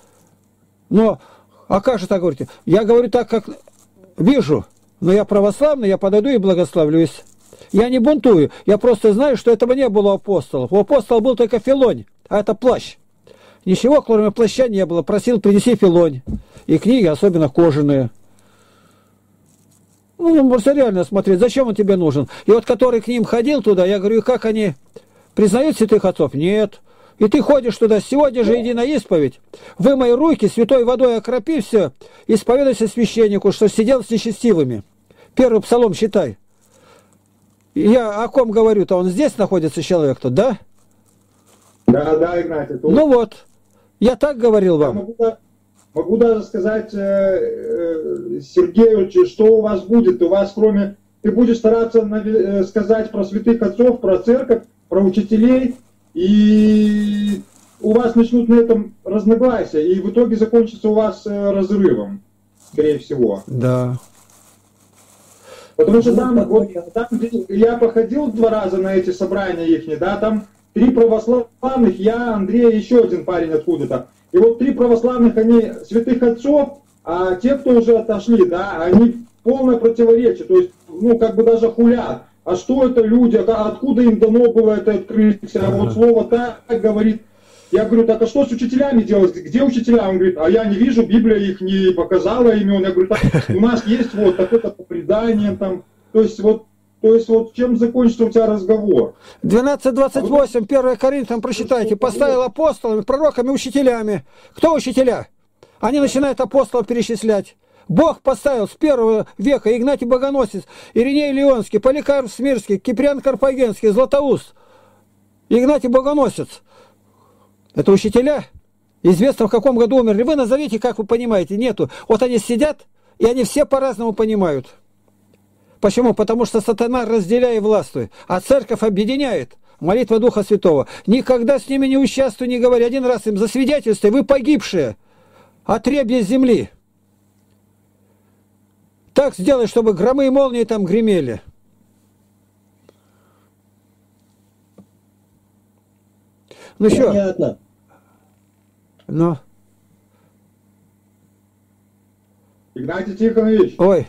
Но, а как же так говорите? Я говорю так, как вижу, но я православный, я подойду и благословлюсь. Я не бунтую, я просто знаю, что этого не было у апостолов. У апостола был только филонь, а это плащ. Ничего, кроме плаща, не было. Просил, принеси филонь. И книги, особенно кожаные. Ну, можно реально смотреть, зачем он тебе нужен. И вот, который к ним ходил туда, я говорю, как они признают святых отцов? Нет. И ты ходишь туда, сегодня же иди на исповедь. Вымой руки, святой водой окропи все, исповедуйся священнику, что сидел с нечестивыми. Первый псалом считай. Я о ком говорю-то? Он здесь находится, человек-то, да? Да, да, Игнатий. Тут... Ну вот. Я так говорил вам. Я могу, могу даже сказать э, э, Сергею, что у вас будет. У вас кроме... Ты будешь стараться нави- сказать про святых отцов, про церковь, про учителей, и у вас начнут на этом разногласия, и в итоге закончится у вас э, разрывом, скорее всего. Да. Потому что там, вот, там я походил два раза на эти собрания их, да, там три православных, я, Андрей, еще один парень откуда-то. И вот три православных, они святых отцов, а те, кто уже отошли, да, они полное противоречие, то есть, ну, как бы даже хулят. А что это люди, откуда им дано было это открытие? А вот слово так говорит. Я говорю, так а что с учителями делать? Где учителя? Он говорит, а я не вижу, Библия их не показала имен. Я говорю, так, у нас есть вот такое-то по преданиям там. То есть вот, то есть вот чем закончится у тебя разговор? двенадцать двадцать восемь, первое Коринфянам прочитайте. Поставил апостолами, пророками, учителями. Кто учителя? Они начинают апостолов перечислять. Бог поставил с первого века Игнатий Богоносец, Ириней Леонский, Поликарп Смирский, Киприан Карфагенский, Златоуст, Игнатий Богоносец. Это учителя? Известно, в каком году умерли. Вы назовите, как вы понимаете. Нету. Вот они сидят, и они все по-разному понимают. Почему? Потому что сатана разделяет и властвует, а церковь объединяет. Молитва Духа Святого. Никогда с ними не участвуй, не говори. Один раз им засвидетельствуй, вы погибшие. Отребье с земли. Так сделай, чтобы громы и молнии там гремели. Ну что? Понятно. Ну. Игнатий Тихонович. Ой.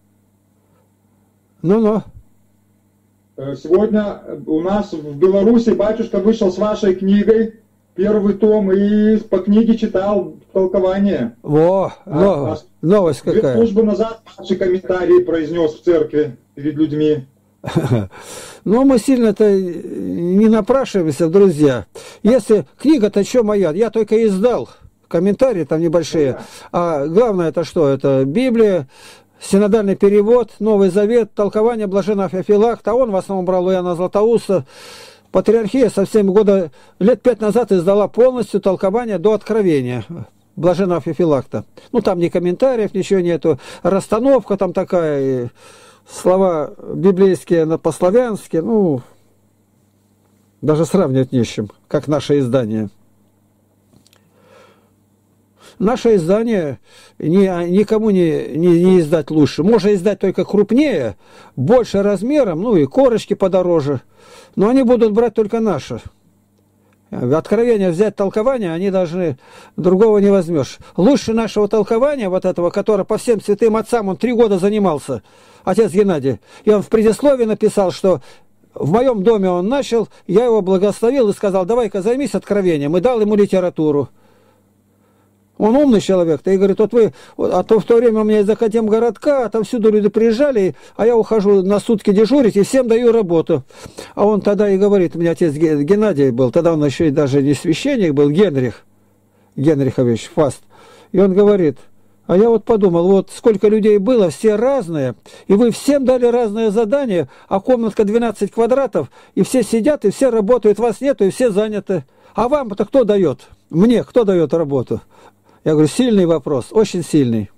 Ну-ну. Сегодня у нас в Беларуси батюшка вышел с вашей книгой, первый том, и по книге читал толкование. Во, а, а новость какая. Две службы назад наши комментарии произнес в церкви перед людьми. Ну, мы сильно-то не напрашиваемся, друзья. Если книга-то что моя, я только издал. комментарии там небольшие. А главное это что? Это Библия, синодальный перевод, Новый Завет, толкование блаженного Феофилакта. Он в основном брал у Иоанна Златоуста. Патриархия совсем года, лет пять назад издала полностью толкование до Откровения блаженного Феофилакта. Ну, там ни комментариев, ничего нету. Расстановка там такая, и слова библейские по-славянски, ну, даже сравнивать не с чем, как наше издание. Наше издание ни, никому не, не, не издать лучше. Можно издать только крупнее, больше размером, ну и корочки подороже. Но они будут брать только наши. Откровение взять толкование, они должны, другого не возьмешь. Лучше нашего толкования, вот этого, которое по всем святым отцам, он три года занимался, отец Геннадий. И он в предисловии написал, что в моем доме он начал, я его благословил и сказал, давай-ка займись откровением, и дал ему литературу. Он умный человек-то, и говорит, вот вы, а то в то время у меня из Академгородка, там всюду люди приезжали, а я ухожу на сутки дежурить и всем даю работу. А он тогда и говорит, у меня отец Геннадий был, тогда он еще и даже не священник был, Генрих, Генрихович Фаст. И он говорит, а я вот подумал, вот сколько людей было, все разные, и вы всем дали разные задания, а комнатка двенадцать квадратов, и все сидят, и все работают, вас нету, и все заняты. А вам-то кто дает? Мне кто дает работу? Я говорю, сильный вопрос, очень сильный.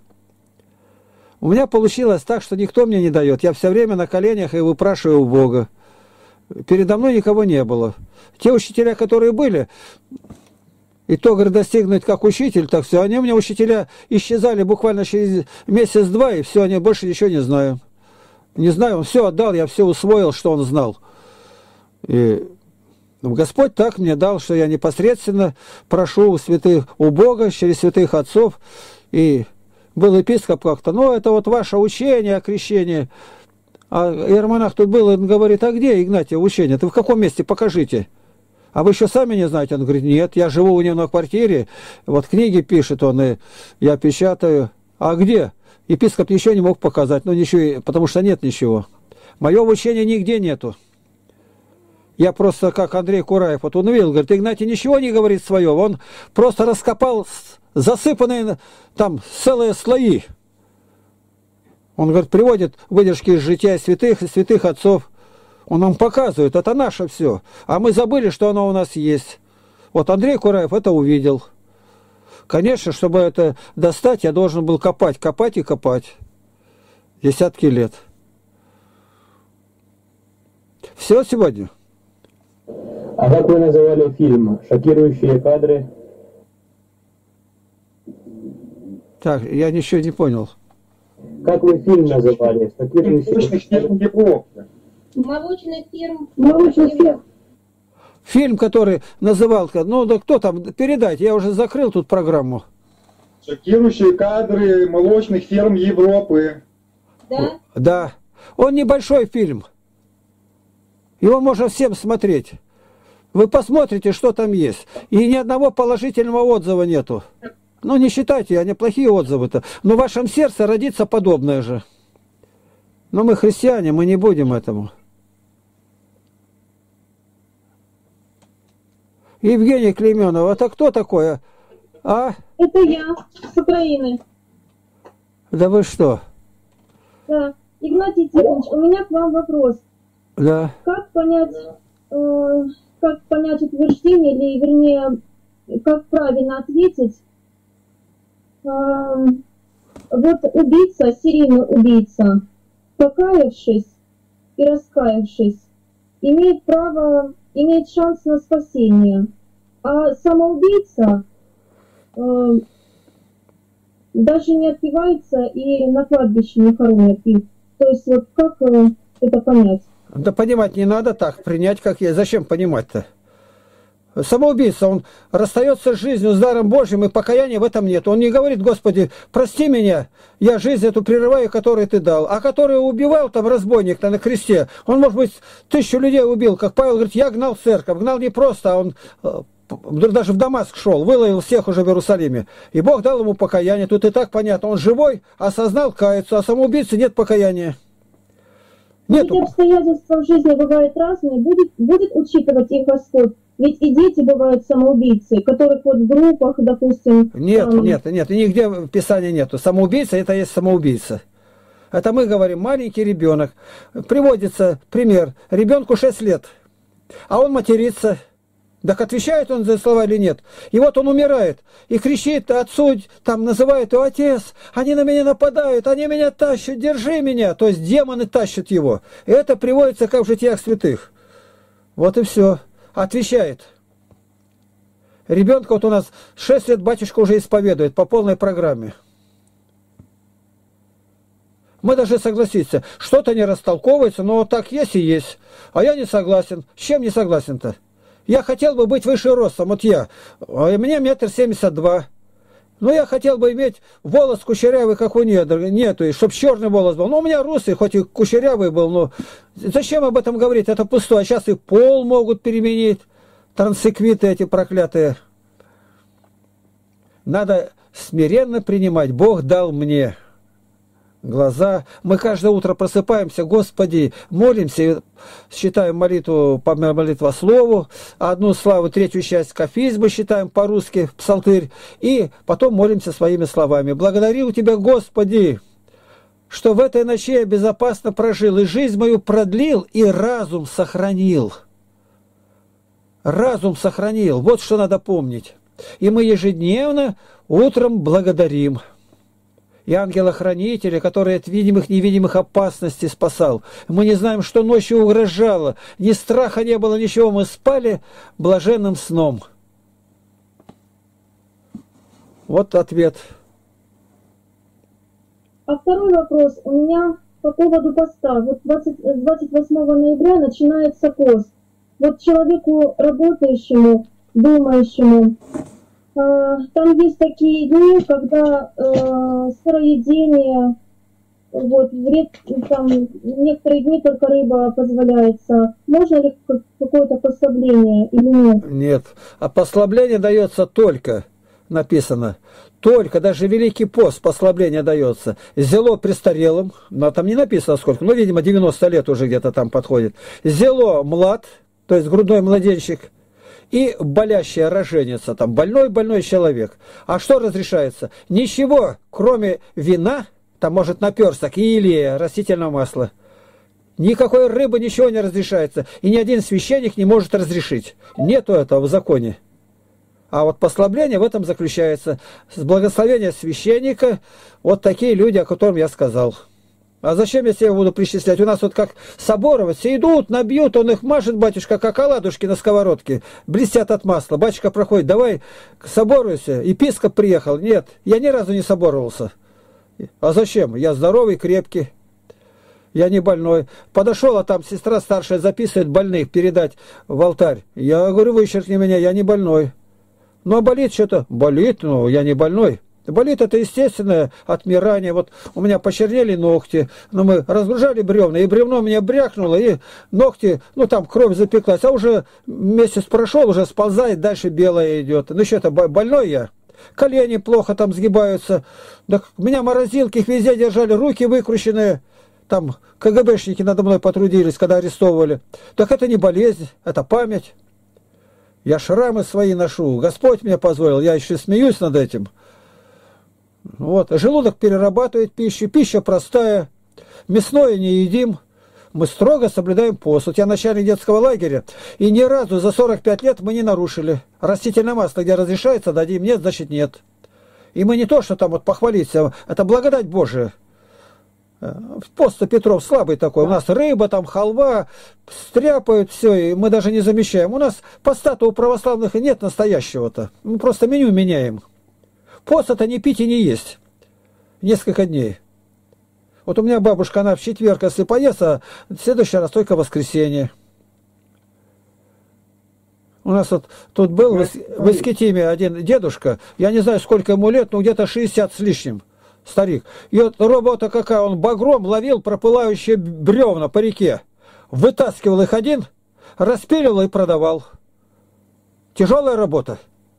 У меня получилось так, что никто мне не дает. Я все время на коленях и выпрашиваю у Бога. Передо мной никого не было. Те учителя, которые были, и то, говорит, достигнуть как учитель, так все. Они у меня, учителя, исчезали буквально через месяц-два, и все, они больше ничего не знаю. Не знаю, он все отдал, я все усвоил, что он знал. И Господь так мне дал, что я непосредственно прошу у святых, у Бога, через святых отцов, и был епископ как-то, ну, это вот ваше учение о крещении. А иеромонах тут был, он говорит, а где, Игнатий, учение? Ты в каком месте? Покажите. А вы еще сами не знаете? Он говорит, нет, я живу у него на квартире, вот книги пишет он, и я печатаю. А где? Епископ ничего не мог показать, ну, ничего, потому что нет ничего. Моего учения нигде нету. Я просто, как Андрей Кураев, вот он увидел, говорит, Игнатий ничего не говорит своего, он просто раскопал засыпанные там целые слои. Он, говорит, приводит выдержки из жития святых и святых отцов. Он нам показывает, это наше все. А мы забыли, что оно у нас есть. Вот Андрей Кураев это увидел. Конечно, чтобы это достать, я должен был копать, копать и копать. Десятки лет. Все сегодня. А как вы называли фильм? Шокирующие кадры? Так, я ничего не понял. Как вы фильм называли? Молочных фирм Европы. Молочный фирм. Молочный фирм. Фильм, который называл, ну да кто там, передайте, я уже закрыл тут программу. Шокирующие кадры молочных ферм Европы. Да? Да. Он небольшой фильм. Его можно всем смотреть. Вы посмотрите, что там есть. И ни одного положительного отзыва нету. Ну, не считайте, они плохие отзывы-то. Но в вашем сердце родится подобное же. Но мы христиане, мы не будем этому. Евгений Клейменов, это кто такой? А? Это я, с Украины. Да вы что? Да. Игнатий Тихонович, у меня к вам вопрос. Да. Как понять, э, как понять утверждение, или, вернее, как правильно ответить? Э, вот убийца, серийный убийца, покаявшись и раскаявшись, имеет право, имеет шанс на спасение. А самоубийца э, даже не отпевается и на кладбище не хоронят их. То есть вот как э, это понять? Да понимать не надо так, принять как есть. Зачем понимать-то? Самоубийца, он расстается с жизнью, с даром Божьим, и покаяния в этом нет. Он не говорит, Господи, прости меня, я жизнь эту прерываю, которую ты дал. А который убивал, там, разбойник-то на кресте, он, может быть, тысячу людей убил. Как Павел говорит, я гнал церковь, гнал не просто, а он даже в Дамаск шел, выловил всех уже в Иерусалиме. И Бог дал ему покаяние. Тут и так понятно, он живой, осознал, кается, а самоубийцы нет покаяния. Нету. Эти обстоятельства в жизни бывают разные, будет, будет учитывать их Господь. Ведь и дети бывают самоубийцы, которых вот в группах, допустим... Нет, там... нет, нет, нигде в Писании нету. Самоубийца – это есть самоубийца. Это мы говорим, маленький ребенок. Приводится пример. Ребенку шесть лет, а он матерится. Так отвечает он за слова или нет? И вот он умирает и кричит отцу, там называет его: отец, они на меня нападают, они меня тащат, держи меня. То есть демоны тащат его. И это приводится как в житиях святых. Вот и все. Отвечает. Ребенка вот у нас шесть лет батюшка уже исповедует по полной программе. Мы должны согласиться. Что-то не растолковывается, но так есть и есть. А я не согласен. С чем не согласен-то? Я хотел бы быть выше ростом, вот я. А мне метр семьдесят два. Ну, я хотел бы иметь волос кучерявый, как у недр, нету, и чтоб черный волос был. Ну, у меня русый, хоть и кучерявый был, но зачем об этом говорить? Это пустое. А сейчас и пол могут переменить. Трансеквиты эти проклятые. Надо смиренно принимать. Бог дал мне глаза. Мы каждое утро просыпаемся, Господи, молимся, считаем молитву по молитвослову, одну славу, третью часть кафизмы считаем по-русски, псалтырь, и потом молимся своими словами. Благодарю Тебя, Господи, что в этой ночи я безопасно прожил, и жизнь мою продлил, и разум сохранил. Разум сохранил. Вот что надо помнить. И мы ежедневно утром благодарим. И ангела-хранителя, который от видимых-невидимых опасностей спасал. Мы не знаем, что ночью угрожало. Ни страха не было, ничего. Мы спали блаженным сном. Вот ответ. А второй вопрос у меня по поводу поста. Вот двадцать, двадцать восьмого ноября начинается пост. Вот человеку работающему, думающему, э, там есть такие дни, когда э, сыроедение, вот, вред, там, некоторые дни только рыба позволяется. Можно ли какое-то послабление или нет? Нет. А послабление дается только, написано, только, даже Великий пост послабление дается. Зело престарелым, но там не написано сколько, ну, видимо, девяносто лет уже где-то там подходит. Зело млад, то есть грудной младенчик, и болящая роженица, там больной-больной человек. А что разрешается? Ничего, кроме вина, там может наперсток и илия, растительного масла. Никакой рыбы, ничего не разрешается. И ни один священник не может разрешить. Нету этого в законе. А вот послабление в этом заключается. С благословения священника вот такие люди, о которых я сказал. А зачем я себе буду причислять? У нас вот как соборовы, все идут, набьют, он их мажет, батюшка, как оладушки на сковородке, блестят от масла. Батюшка проходит, давай соборуйся, епископ приехал. Нет, я ни разу не соборовался. А зачем? Я здоровый, крепкий, я не больной. Подошел, а там сестра старшая записывает больных, передать в алтарь. Я говорю, вычеркни меня, я не больной. Ну, а болит что-то? Болит, но я не больной. Болит это естественное отмирание. Вот у меня почернели ногти, но мы разгружали бревна, и бревно меня брякнуло, и ногти, ну там кровь запеклась, а уже месяц прошел, уже сползает, дальше белое идет. Ну что это, больной я? Колени плохо там сгибаются. Так меня морозилки, их везде держали, руки выкрученные. Там КГБшники надо мной потрудились, когда арестовывали. Так это не болезнь, это память. Я шрамы свои ношу, Господь мне позволил, я еще смеюсь над этим. Вот. Желудок перерабатывает пищу, пища простая, мясное не едим, мы строго соблюдаем пост. Вот я начальник детского лагеря, и ни разу за сорок пять лет мы не нарушили. Растительное масло, где разрешается, дадим, нет, значит нет. И мы не то, что там вот похвалиться, это благодать Божия. Пост-то Петров слабый такой, у нас рыба, там халва, стряпают все, и мы даже не замещаем. У нас поста-то у православных и нет настоящего-то, мы просто меню меняем. Пост это не пить и не есть. Несколько дней. Вот у меня бабушка, она в четверг, если поест, а в следующий раз только в воскресенье. У нас вот тут был в, в Искитиме один дедушка, я не знаю, сколько ему лет, но где-то шестьдесят с лишним, старик. И вот работа какая, он багром ловил пропылающие бревна по реке. Вытаскивал их один, распиливал и продавал. Тяжелая работа.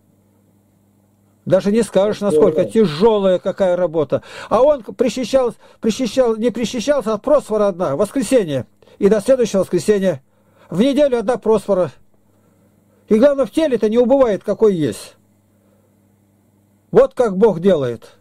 Даже не скажешь, насколько тяжелая какая работа. А он причащал, причащал, не причащался, а просфора одна, воскресенье. И до следующего воскресенья. В неделю одна просфора. И главное, в теле-то не убывает, какой есть. Вот как Бог делает.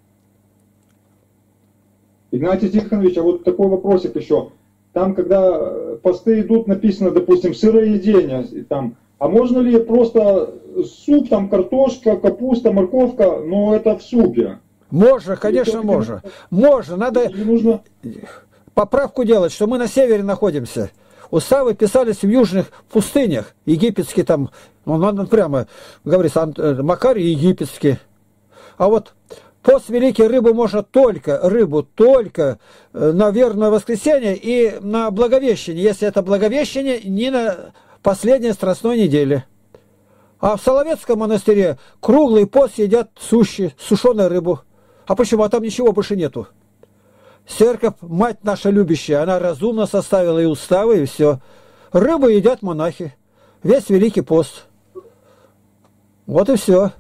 Игнатий Тихонович, а вот такой вопросик еще. Там, когда посты идут, написано, допустим, сыроедение, там, а можно ли просто суп, там, картошка, капуста, морковка, но это в супе? Можно, конечно, можно. Можно, надо нужно... поправку делать, что мы на севере находимся. Уставы писались в южных пустынях, египетские там, ну, надо прямо, говорится, Макарий египетский. А вот пост великий рыбу можно только, рыбу только на верное воскресенье и на Благовещение, если это Благовещение, не на последней страстной неделе. А в Соловецком монастыре круглый пост едят сущи, сушеную рыбу. А почему? А там ничего больше нету. Церковь, мать наша любящая, она разумно составила и уставы, и все. Рыбу едят монахи. Весь Великий пост. Вот и все.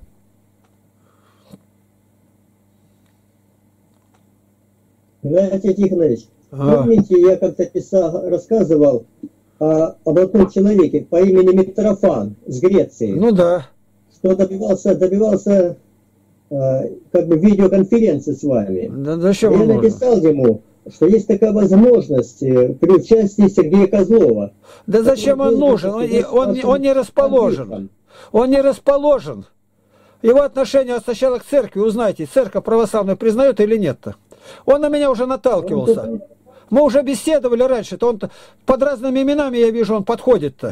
Игнатий Тихонович, А. помните, я как-то писал, рассказывал о, об одном человеке по имени Митрофан с Греции. Ну да. Что добивался, добивался э, как бы видеоконференции с вами. Да зачем Я он нужен? написал ему, что есть такая возможность э, при участии Сергея Козлова. Да зачем он нужен? Он, он, он, он не расположен. Он не расположен. Его отношение сначала к церкви, узнайте, церковь православную признает или нет-то. Он на меня уже наталкивался. Мы уже беседовали раньше, то он под разными именами, я вижу, он подходит-то.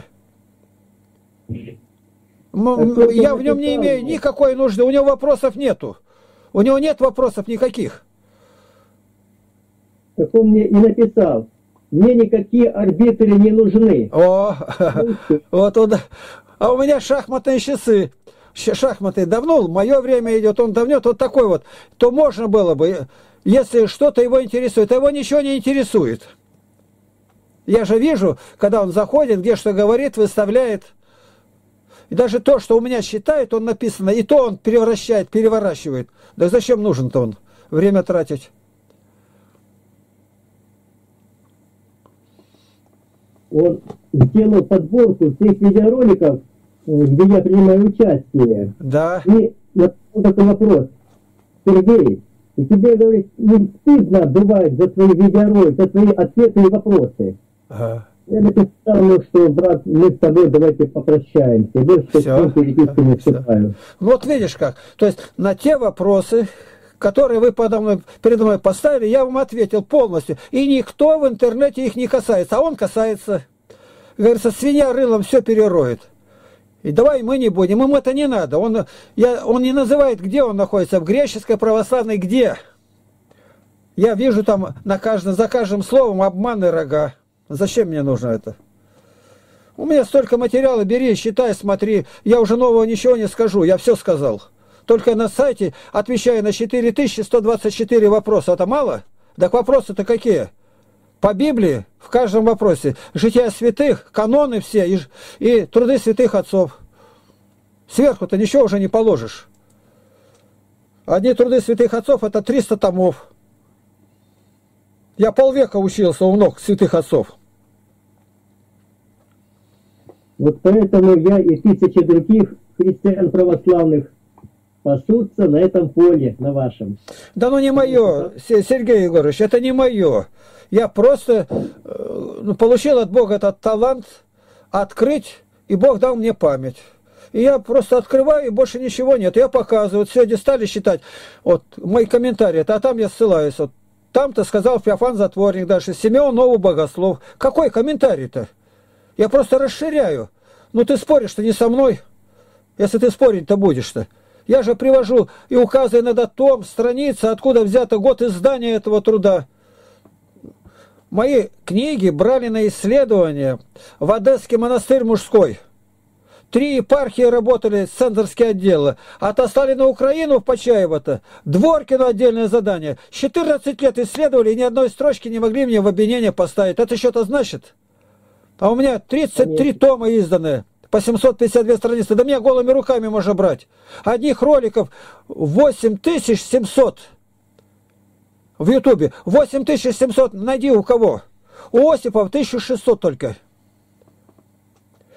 Я в нем не имею никакой нужды, у него вопросов нету. У него нет вопросов никаких. Так он мне и написал, мне никакие арбитры не нужны. О, вот он. А у меня шахматные часы. Шахматы давно, в мое время идет, он давно, вот такой вот. То можно было бы, если что-то его интересует, а его ничего не интересует. Я же вижу, когда он заходит, где что говорит, выставляет. И даже то, что у меня считает, он написано, и то он превращает, переворачивает. Да зачем нужен-то он? Время тратить. Он сделал подборку всех видеороликов, где я принимаю участие. Да. И вот такой вопрос. Сергей, и тебе, говорит, не стыдно бывает за свои видеоролики, за свои ответы и вопросы? Ага. Я написал, ну, что, брат, мы с тобой давайте попрощаемся. Больше Все. переписку не вступаю. Ну вот видишь как. То есть на те вопросы, которые вы подо мной, передо мной поставили, я вам ответил полностью. И никто в интернете их не касается. А он касается. Говорится, свинья рылом все перероет. И давай мы не будем, им это не надо. Он, я, он не называет, где он находится, в греческой православной, где. Я вижу там на каждом, за каждым словом обманные рога. Зачем мне нужно это? У меня столько материала, бери, считай, смотри. Я уже нового ничего не скажу, я все сказал. Только на сайте отвечаю на четыре тысячи сто двадцать четыре вопроса. Это мало? Так вопросы-то какие? По Библии в каждом вопросе. Жития святых, каноны все и, и труды святых отцов. Сверху-то ничего уже не положишь. Одни труды святых отцов это триста томов. Я полвека учился у ног святых отцов. Вот поэтому я и тысячи других христиан православных пасутся на этом поле, на вашем. Да ну не мое, Сергей Егорович, это не мое. Я просто ну, получил от Бога этот талант открыть, и Бог дал мне память. И я просто открываю, и больше ничего нет. Я показываю. Вот сегодня стали считать вот, мои комментарии, а там я ссылаюсь. Вот, там-то сказал Феофан Затворник, дальше Симеон Новый Богослов. Какой комментарий-то? Я просто расширяю. Ну ты споришь-то не со мной, если ты спорить-то будешь-то. Я же привожу и указываю иногда том, страница, откуда взято год издания этого труда. Мои книги брали на исследование в Одесский монастырь мужской. Три епархии работали, центрские отделы. Отослали на Украину в Почаево-то. Дворкину отдельное задание. четырнадцать лет исследовали, и ни одной строчки не могли мне в обвинение поставить. Это что-то значит? А у меня тридцать три тома изданные. По семьсот пятьдесят две страницы. Да меня голыми руками можно брать. Одних роликов восемь тысяч семьсот. В Ютубе. восемь тысяч семьсот. Найди у кого. У Осипова тысяча шестьсот только.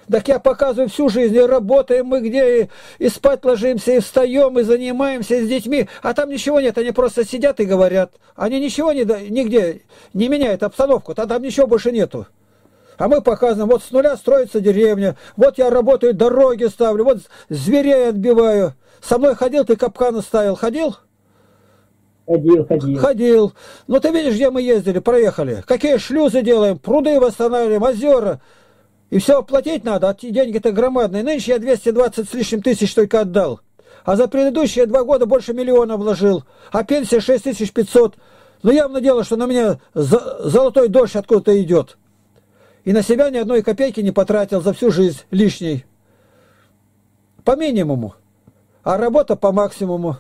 Так я показываю всю жизнь, и работаем мы где, и, и спать ложимся, и встаем, и занимаемся и с детьми, а там ничего нет, они просто сидят и говорят. Они ничего не, нигде не меняют обстановку, там, там ничего больше нету. А мы показываем, вот с нуля строится деревня, вот я работаю, дороги ставлю, вот зверей отбиваю. Со мной ходил, ты капканы ставил, ходил? Ходил, ходил. Ходил. Ну ты видишь, где мы ездили, проехали. Какие шлюзы делаем, пруды восстанавливаем, озера. И все оплатить надо, а деньги-то громадные. Нынче я двести двадцать с лишним тысяч только отдал. А за предыдущие два года больше миллиона вложил. А пенсия шесть тысяч пятьсот. Ну явно дело, что на меня золотой дождь откуда-то идет. И на себя ни одной копейки не потратил за всю жизнь лишней. По минимуму. А работа по максимуму.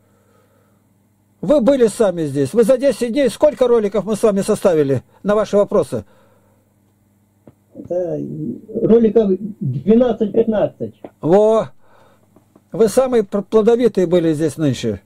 Вы были сами здесь. Вы за десять дней сколько роликов мы с вами составили на ваши вопросы? Да, роликов двенадцать-пятнадцать. Во! Вы самые плодовитые были здесь нынче.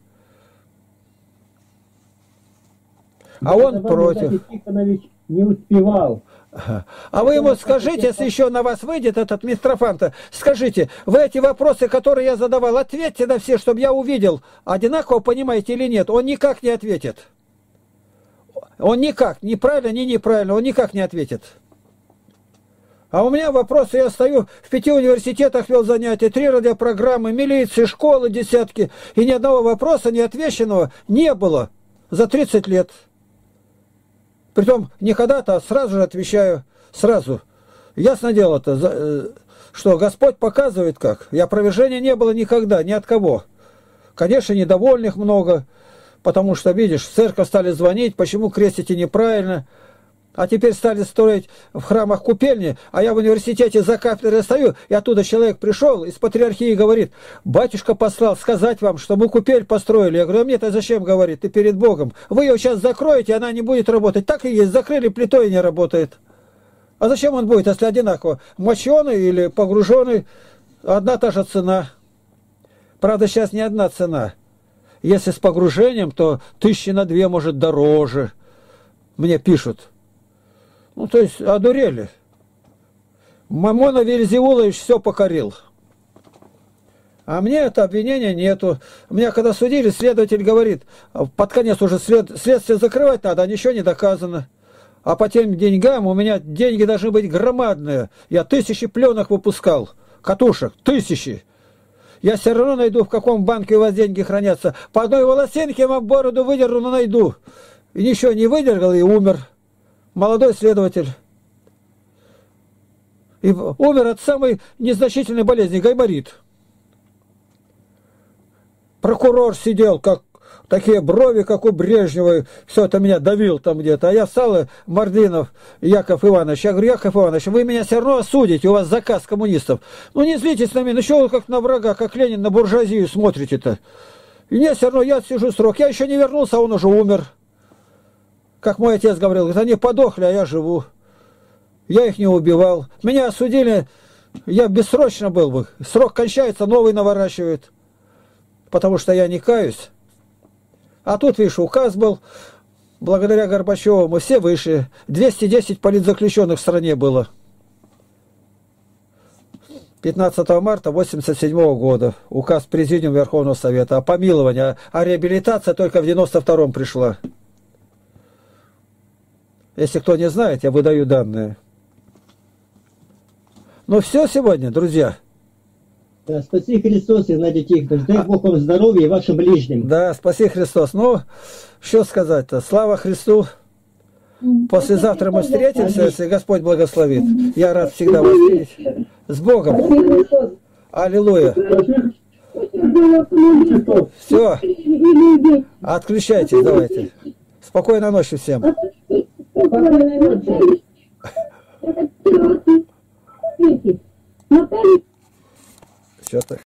А он против. Тихонович не успевал. А вы ему скажите, если еще на вас выйдет этот Митрофанта, скажите, вы эти вопросы, которые я задавал, ответьте на все, чтобы я увидел, одинаково понимаете или нет. Он никак не ответит. Он никак, ни правильно, ни неправильно, он никак не ответит. А у меня вопросы, я стою, в пяти университетах вел занятия, три радиопрограммы, милиции, школы десятки, и ни одного вопроса, не отвеченного не было за тридцать лет. Притом не когда-то, а сразу же отвечаю, сразу. Ясно дело-то, что Господь показывает как. И опровержения не было никогда, ни от кого. Конечно, недовольных много, потому что, видишь, в церковь стали звонить, почему крестите неправильно. А теперь стали строить в храмах купельни, а я в университете за кафедрой стою, и оттуда человек пришел из патриархии и говорит: батюшка послал сказать вам, что мы купель построили. Я говорю: а мне-то зачем, говорит, ты перед Богом? Вы ее сейчас закроете, она не будет работать. Так и есть, закрыли, плитой не работает. А зачем он будет, если одинаково? Моченый или погруженный, одна та же цена. Правда, сейчас не одна цена. Если с погружением, то тысячи на две, может, дороже. Мне пишут. Ну, то есть, одурели. Мамона Вельзевулович все покорил. А мне это обвинения нету. Меня когда судили, следователь говорит, под конец уже след, следствие закрывать надо, а ничего не доказано. А по тем деньгам у меня деньги должны быть громадные. Я тысячи пленок выпускал, катушек, тысячи. Я все равно найду, в каком банке у вас деньги хранятся. По одной волосинке я вам бороду выдерну, но найду. И ничего не выдергал и умер. Молодой следователь. И умер от самой незначительной болезни, гайморит. Прокурор сидел, как такие брови, как у Брежнева, все это меня давил там где-то. А я встал, и Мордвинов Яков Иванович, я говорю: Яков Иванович, вы меня все равно осудите, у вас заказ коммунистов. Ну не злитесь на меня, ну что вы как на врага, как Ленин на буржуазию смотрите-то? И мне все равно, я сижу срок, я еще не вернулся, а он уже умер. Как мой отец говорил, говорит, они подохли, а я живу. Я их не убивал. Меня осудили, я бессрочно был бы. Срок кончается, новый наворачивают. Потому что я не каюсь. А тут, видишь, указ был, благодаря Горбачеву мы все вышли. двести десять политзаключенных в стране было. пятнадцатого марта восемьдесят седьмого года. Указ Президиума Верховного Совета о помиловании, а реабилитация только в девяносто втором пришла. Если кто не знает, я выдаю данные. Ну все сегодня, друзья. Да, спаси Христос, Игнатий Тихонович. Дай Бог вам здоровья и вашим ближним. Да, спаси Христос. Ну, что сказать-то? Слава Христу. Послезавтра мы встретимся, если Господь благословит. Я рад всегда вас видеть. С Богом. Аллилуйя. Все. Отключайтесь, давайте. Спокойной ночи всем. Спокойной ночи. Что-то.